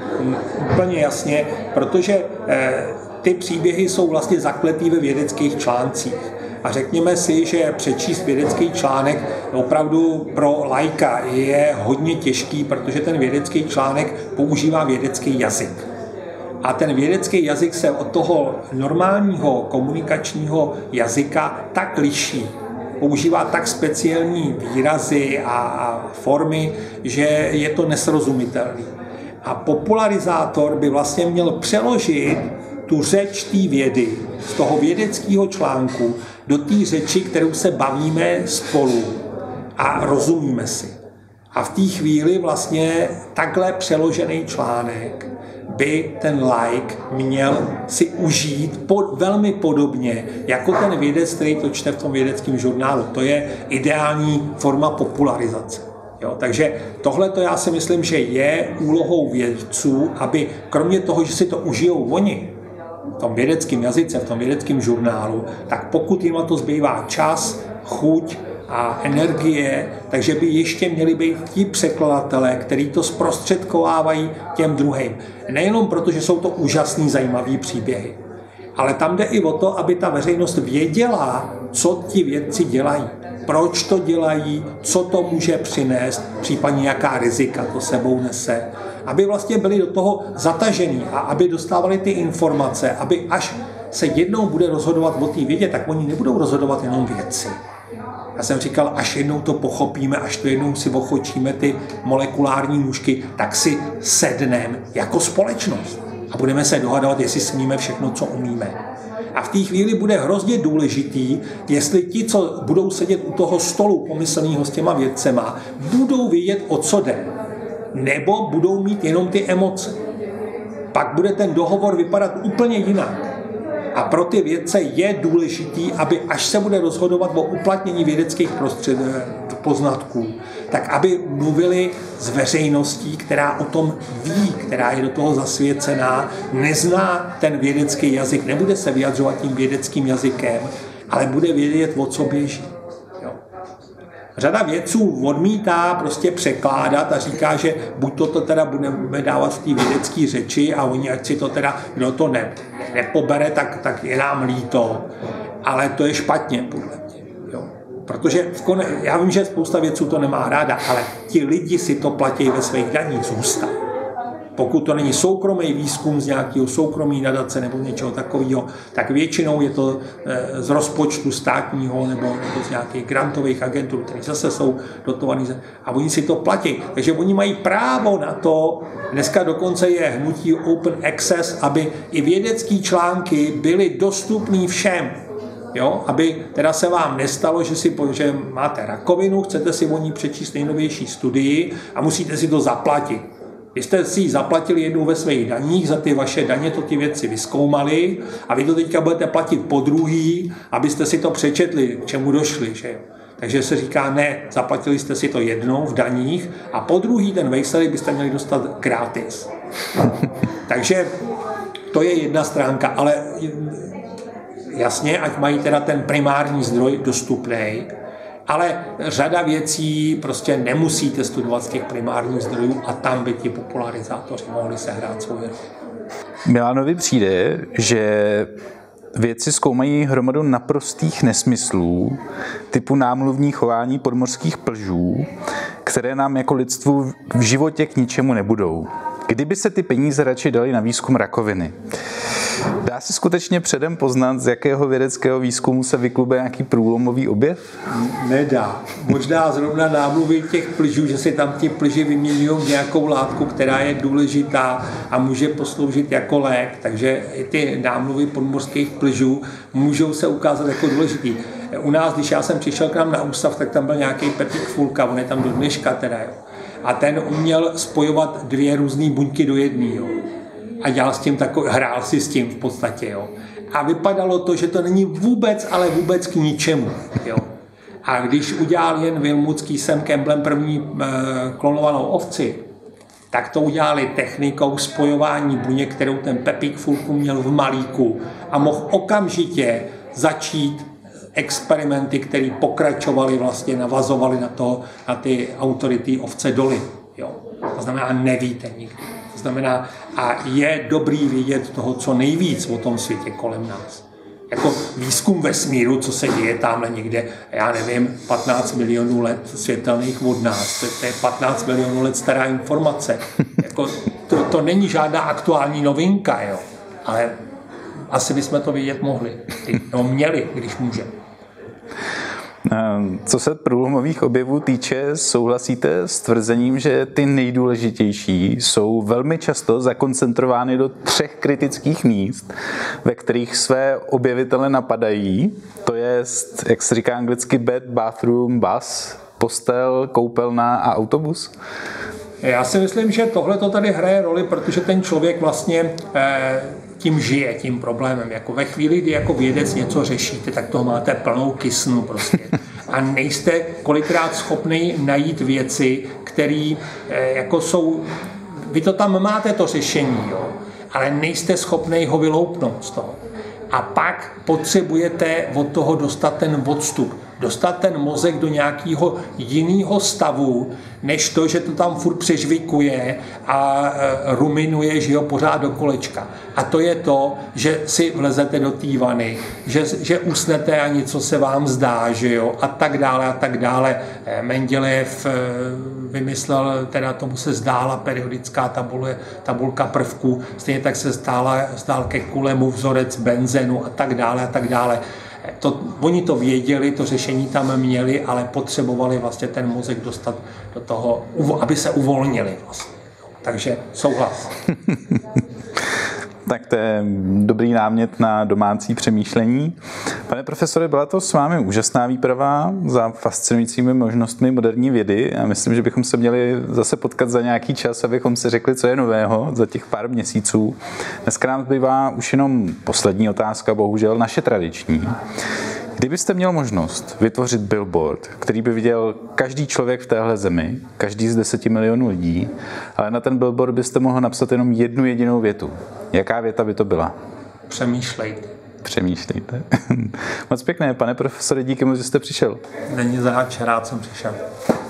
Úplně jasně, protože eh, ty příběhy jsou vlastně zakletý ve vědeckých článcích. A řekněme si, že přečíst vědecký článek opravdu pro laika je hodně těžký, protože ten vědecký článek používá vědecký jazyk. A ten vědecký jazyk se od toho normálního komunikačního jazyka tak liší. Používá tak speciální výrazy a formy, že je to nesrozumitelný. A popularizátor by vlastně měl přeložit tu řeč té vědy z toho vědeckého článku do té řeči, kterou se bavíme spolu a rozumíme si. A v té chvíli vlastně takhle přeložený článek by ten laik měl si užít pod, velmi podobně jako ten vědec, který to čte v tom vědeckém žurnálu. To je ideální forma popularizace. Jo, takže tohle to já si myslím, že je úlohou vědců, aby kromě toho, že si to užijou oni v tom vědeckém jazyce, v tom vědeckém žurnálu, tak pokud jim na to zbývá čas, chuť a energie, takže by ještě měli být ti překladatelé, kteří to zprostředkovávají těm druhým. Nejenom proto, že jsou to úžasný, zajímavý příběhy, ale tam jde i o to, aby ta veřejnost věděla, co ti vědci dělají, proč to dělají, co to může přinést, případně jaká rizika to sebou nese. Aby vlastně byli do toho zatažení a aby dostávali ty informace, aby až se jednou bude rozhodovat o té vědě, tak oni nebudou rozhodovat jenom vědci. Já jsem říkal, až jednou to pochopíme, až to jednou si ochočíme ty molekulární nůžky, tak si sedneme jako společnost a budeme se dohadovat, jestli smíme všechno, co umíme. A v té chvíli bude hrozně důležitý, jestli ti, co budou sedět u toho stolu pomyslného s těma vědcema, budou vědět, o co jde. Nebo budou mít jenom ty emoce. Pak bude ten dohovor vypadat úplně jinak. A pro ty vědce je důležitý, aby až se bude rozhodovat o uplatnění vědeckých prostřed, poznatků, tak aby mluvili s veřejností, která o tom ví, která je do toho zasvěcená, nezná ten vědecký jazyk, nebude se vyjadřovat tím vědeckým jazykem, ale bude vědět, o co běží. Jo. Řada vědců odmítá prostě překládat a říká, že buď to, to teda budeme dávat v té vědecké řeči a oni, ať si to teda, kdo to ne, nepobere, tak, tak je nám líto. Ale to je špatně, podle mě. Jo. Protože v kone, já vím, že spousta vědců to nemá ráda, ale ti lidi si to platí ve svých daních zůstat. Pokud to není soukromý výzkum z nějakého soukromí nadace nebo něčeho takového, tak většinou je to z rozpočtu státního nebo, nebo z nějakých grantových agentur, které zase jsou dotovaný a oni si to platí. Takže oni mají právo na to, dneska dokonce je hnutí Open Access, aby i vědecké články byly dostupné všem. Jo, aby teda se vám nestalo, že, si, že máte rakovinu, chcete si o ní přečíst nejnovější studii a musíte si to zaplatit. Vy jste si ji zaplatili jednou ve svých daních, za ty vaše daně to ty věci vyzkoumali a vy to teďka budete platit po druhý, abyste si to přečetli, k čemu došli. Že? Takže se říká, ne, zaplatili jste si to jednou v daních a po druhý ten výsledek byste měli dostat gratis. Takže to je jedna stránka, ale jasně, ať mají teda ten primární zdroj dostupný, ale řada věcí prostě nemusíte studovat z těch primárních zdrojů a tam by ti popularizátoři mohli sehrát svou roli. Milanovi přijde, že vědci zkoumají hromadu naprostých nesmyslů, typu námluvní chování podmořských plžů, které nám jako lidstvu v životě k ničemu nebudou. Kdyby se ty peníze radši dali na výzkum rakoviny? Dá se skutečně předem poznat, z jakého vědeckého výzkumu se vyklube nějaký průlomový objev? Nedá. Možná zrovna námluvy těch plžů, že si tam ti plži vyměňují nějakou látku, která je důležitá a může posloužit jako lék. Takže i ty námluvy podmořských plžů můžou se ukázat jako důležitý. U nás, když já jsem přišel k nám na ústav, tak tam byl nějaký Pepík Fulka, on je tam do dneška teda, jo. A ten uměl spojovat dvě různé buňky do jedné, jo. A dělal s tím takový, hrál si s tím v podstatě, jo. A vypadalo to, že to není vůbec, ale vůbec k ničemu, jo. A když udělal jen Vilmutský sem Campbellem první e, klonovanou ovci, tak to udělali technikou spojování buněk, kterou ten Pepík Fulku měl v malíku a mohl okamžitě začít experimenty, které pokračovaly, vlastně navazovaly na, to, na ty autority ovce doly, jo. To znamená, nevíte nikdy. To znamená, a je dobrý vidět toho, co nejvíc o tom světě kolem nás. Jako výzkum vesmíru, co se děje tamhle někde, já nevím, patnáct milionů let světelných od nás. To, to je patnáct milionů let stará informace. Jako, to, to není žádná aktuální novinka, jo. Ale asi bychom to vidět mohli. No, měli, když můžeme. Co se průlomových objevů týče, souhlasíte s tvrzením, že ty nejdůležitější jsou velmi často zakoncentrovány do třech kritických míst, ve kterých své objevitele napadají, to je, jak se říká anglicky, bed, bathroom, bus, postel, koupelna a autobus? Já si myslím, že tohle to tady hraje roli, protože ten člověk vlastně eh, tím žije, tím problémem. Jako ve chvíli, kdy jako vědec něco řešíte, tak toho máte plnou kysnu prostě. A nejste kolikrát schopni najít věci, které eh, jako jsou... Vy to tam máte, to řešení, jo, ale nejste schopni ho vyloupnout z toho. A pak potřebujete od toho dostat ten odstup. Dostat ten mozek do nějakého jiného stavu, než to, že to tam furt přežvikuje a ruminuje, že jo, pořád do kolečka. A to je to, že si vlezete do té vany, že, že usnete a něco se vám zdá, že jo, a tak dále a tak dále. Mendělejev vymyslel, teda tomu se zdála periodická tabule, tabulka prvků, stejně tak se stála, stál ke kulemu vzorec benzenu a tak dále a tak dále. To, oni to věděli, to řešení tam měli, ale potřebovali vlastně ten mozek dostat do toho, aby se uvolnili vlastně. Takže souhlas. Tak to je dobrý námět na domácí přemýšlení. Pane profesore, byla to s vámi úžasná výprava za fascinujícími možnostmi moderní vědy a myslím, že bychom se měli zase potkat za nějaký čas, abychom si řekli, co je nového za těch pár měsíců. Dneska nám zbývá už jenom poslední otázka, bohužel naše tradiční. Kdybyste měl možnost vytvořit billboard, který by viděl každý člověk v téhle zemi, každý z deseti milionů lidí, ale na ten billboard byste mohl napsat jenom jednu jedinou větu. Jaká věta by to byla? Přemýšlejte. Přemýšlejte. Moc pěkné, pane profesore, díky moc, že jste přišel. Není zač, rád jsem přišel.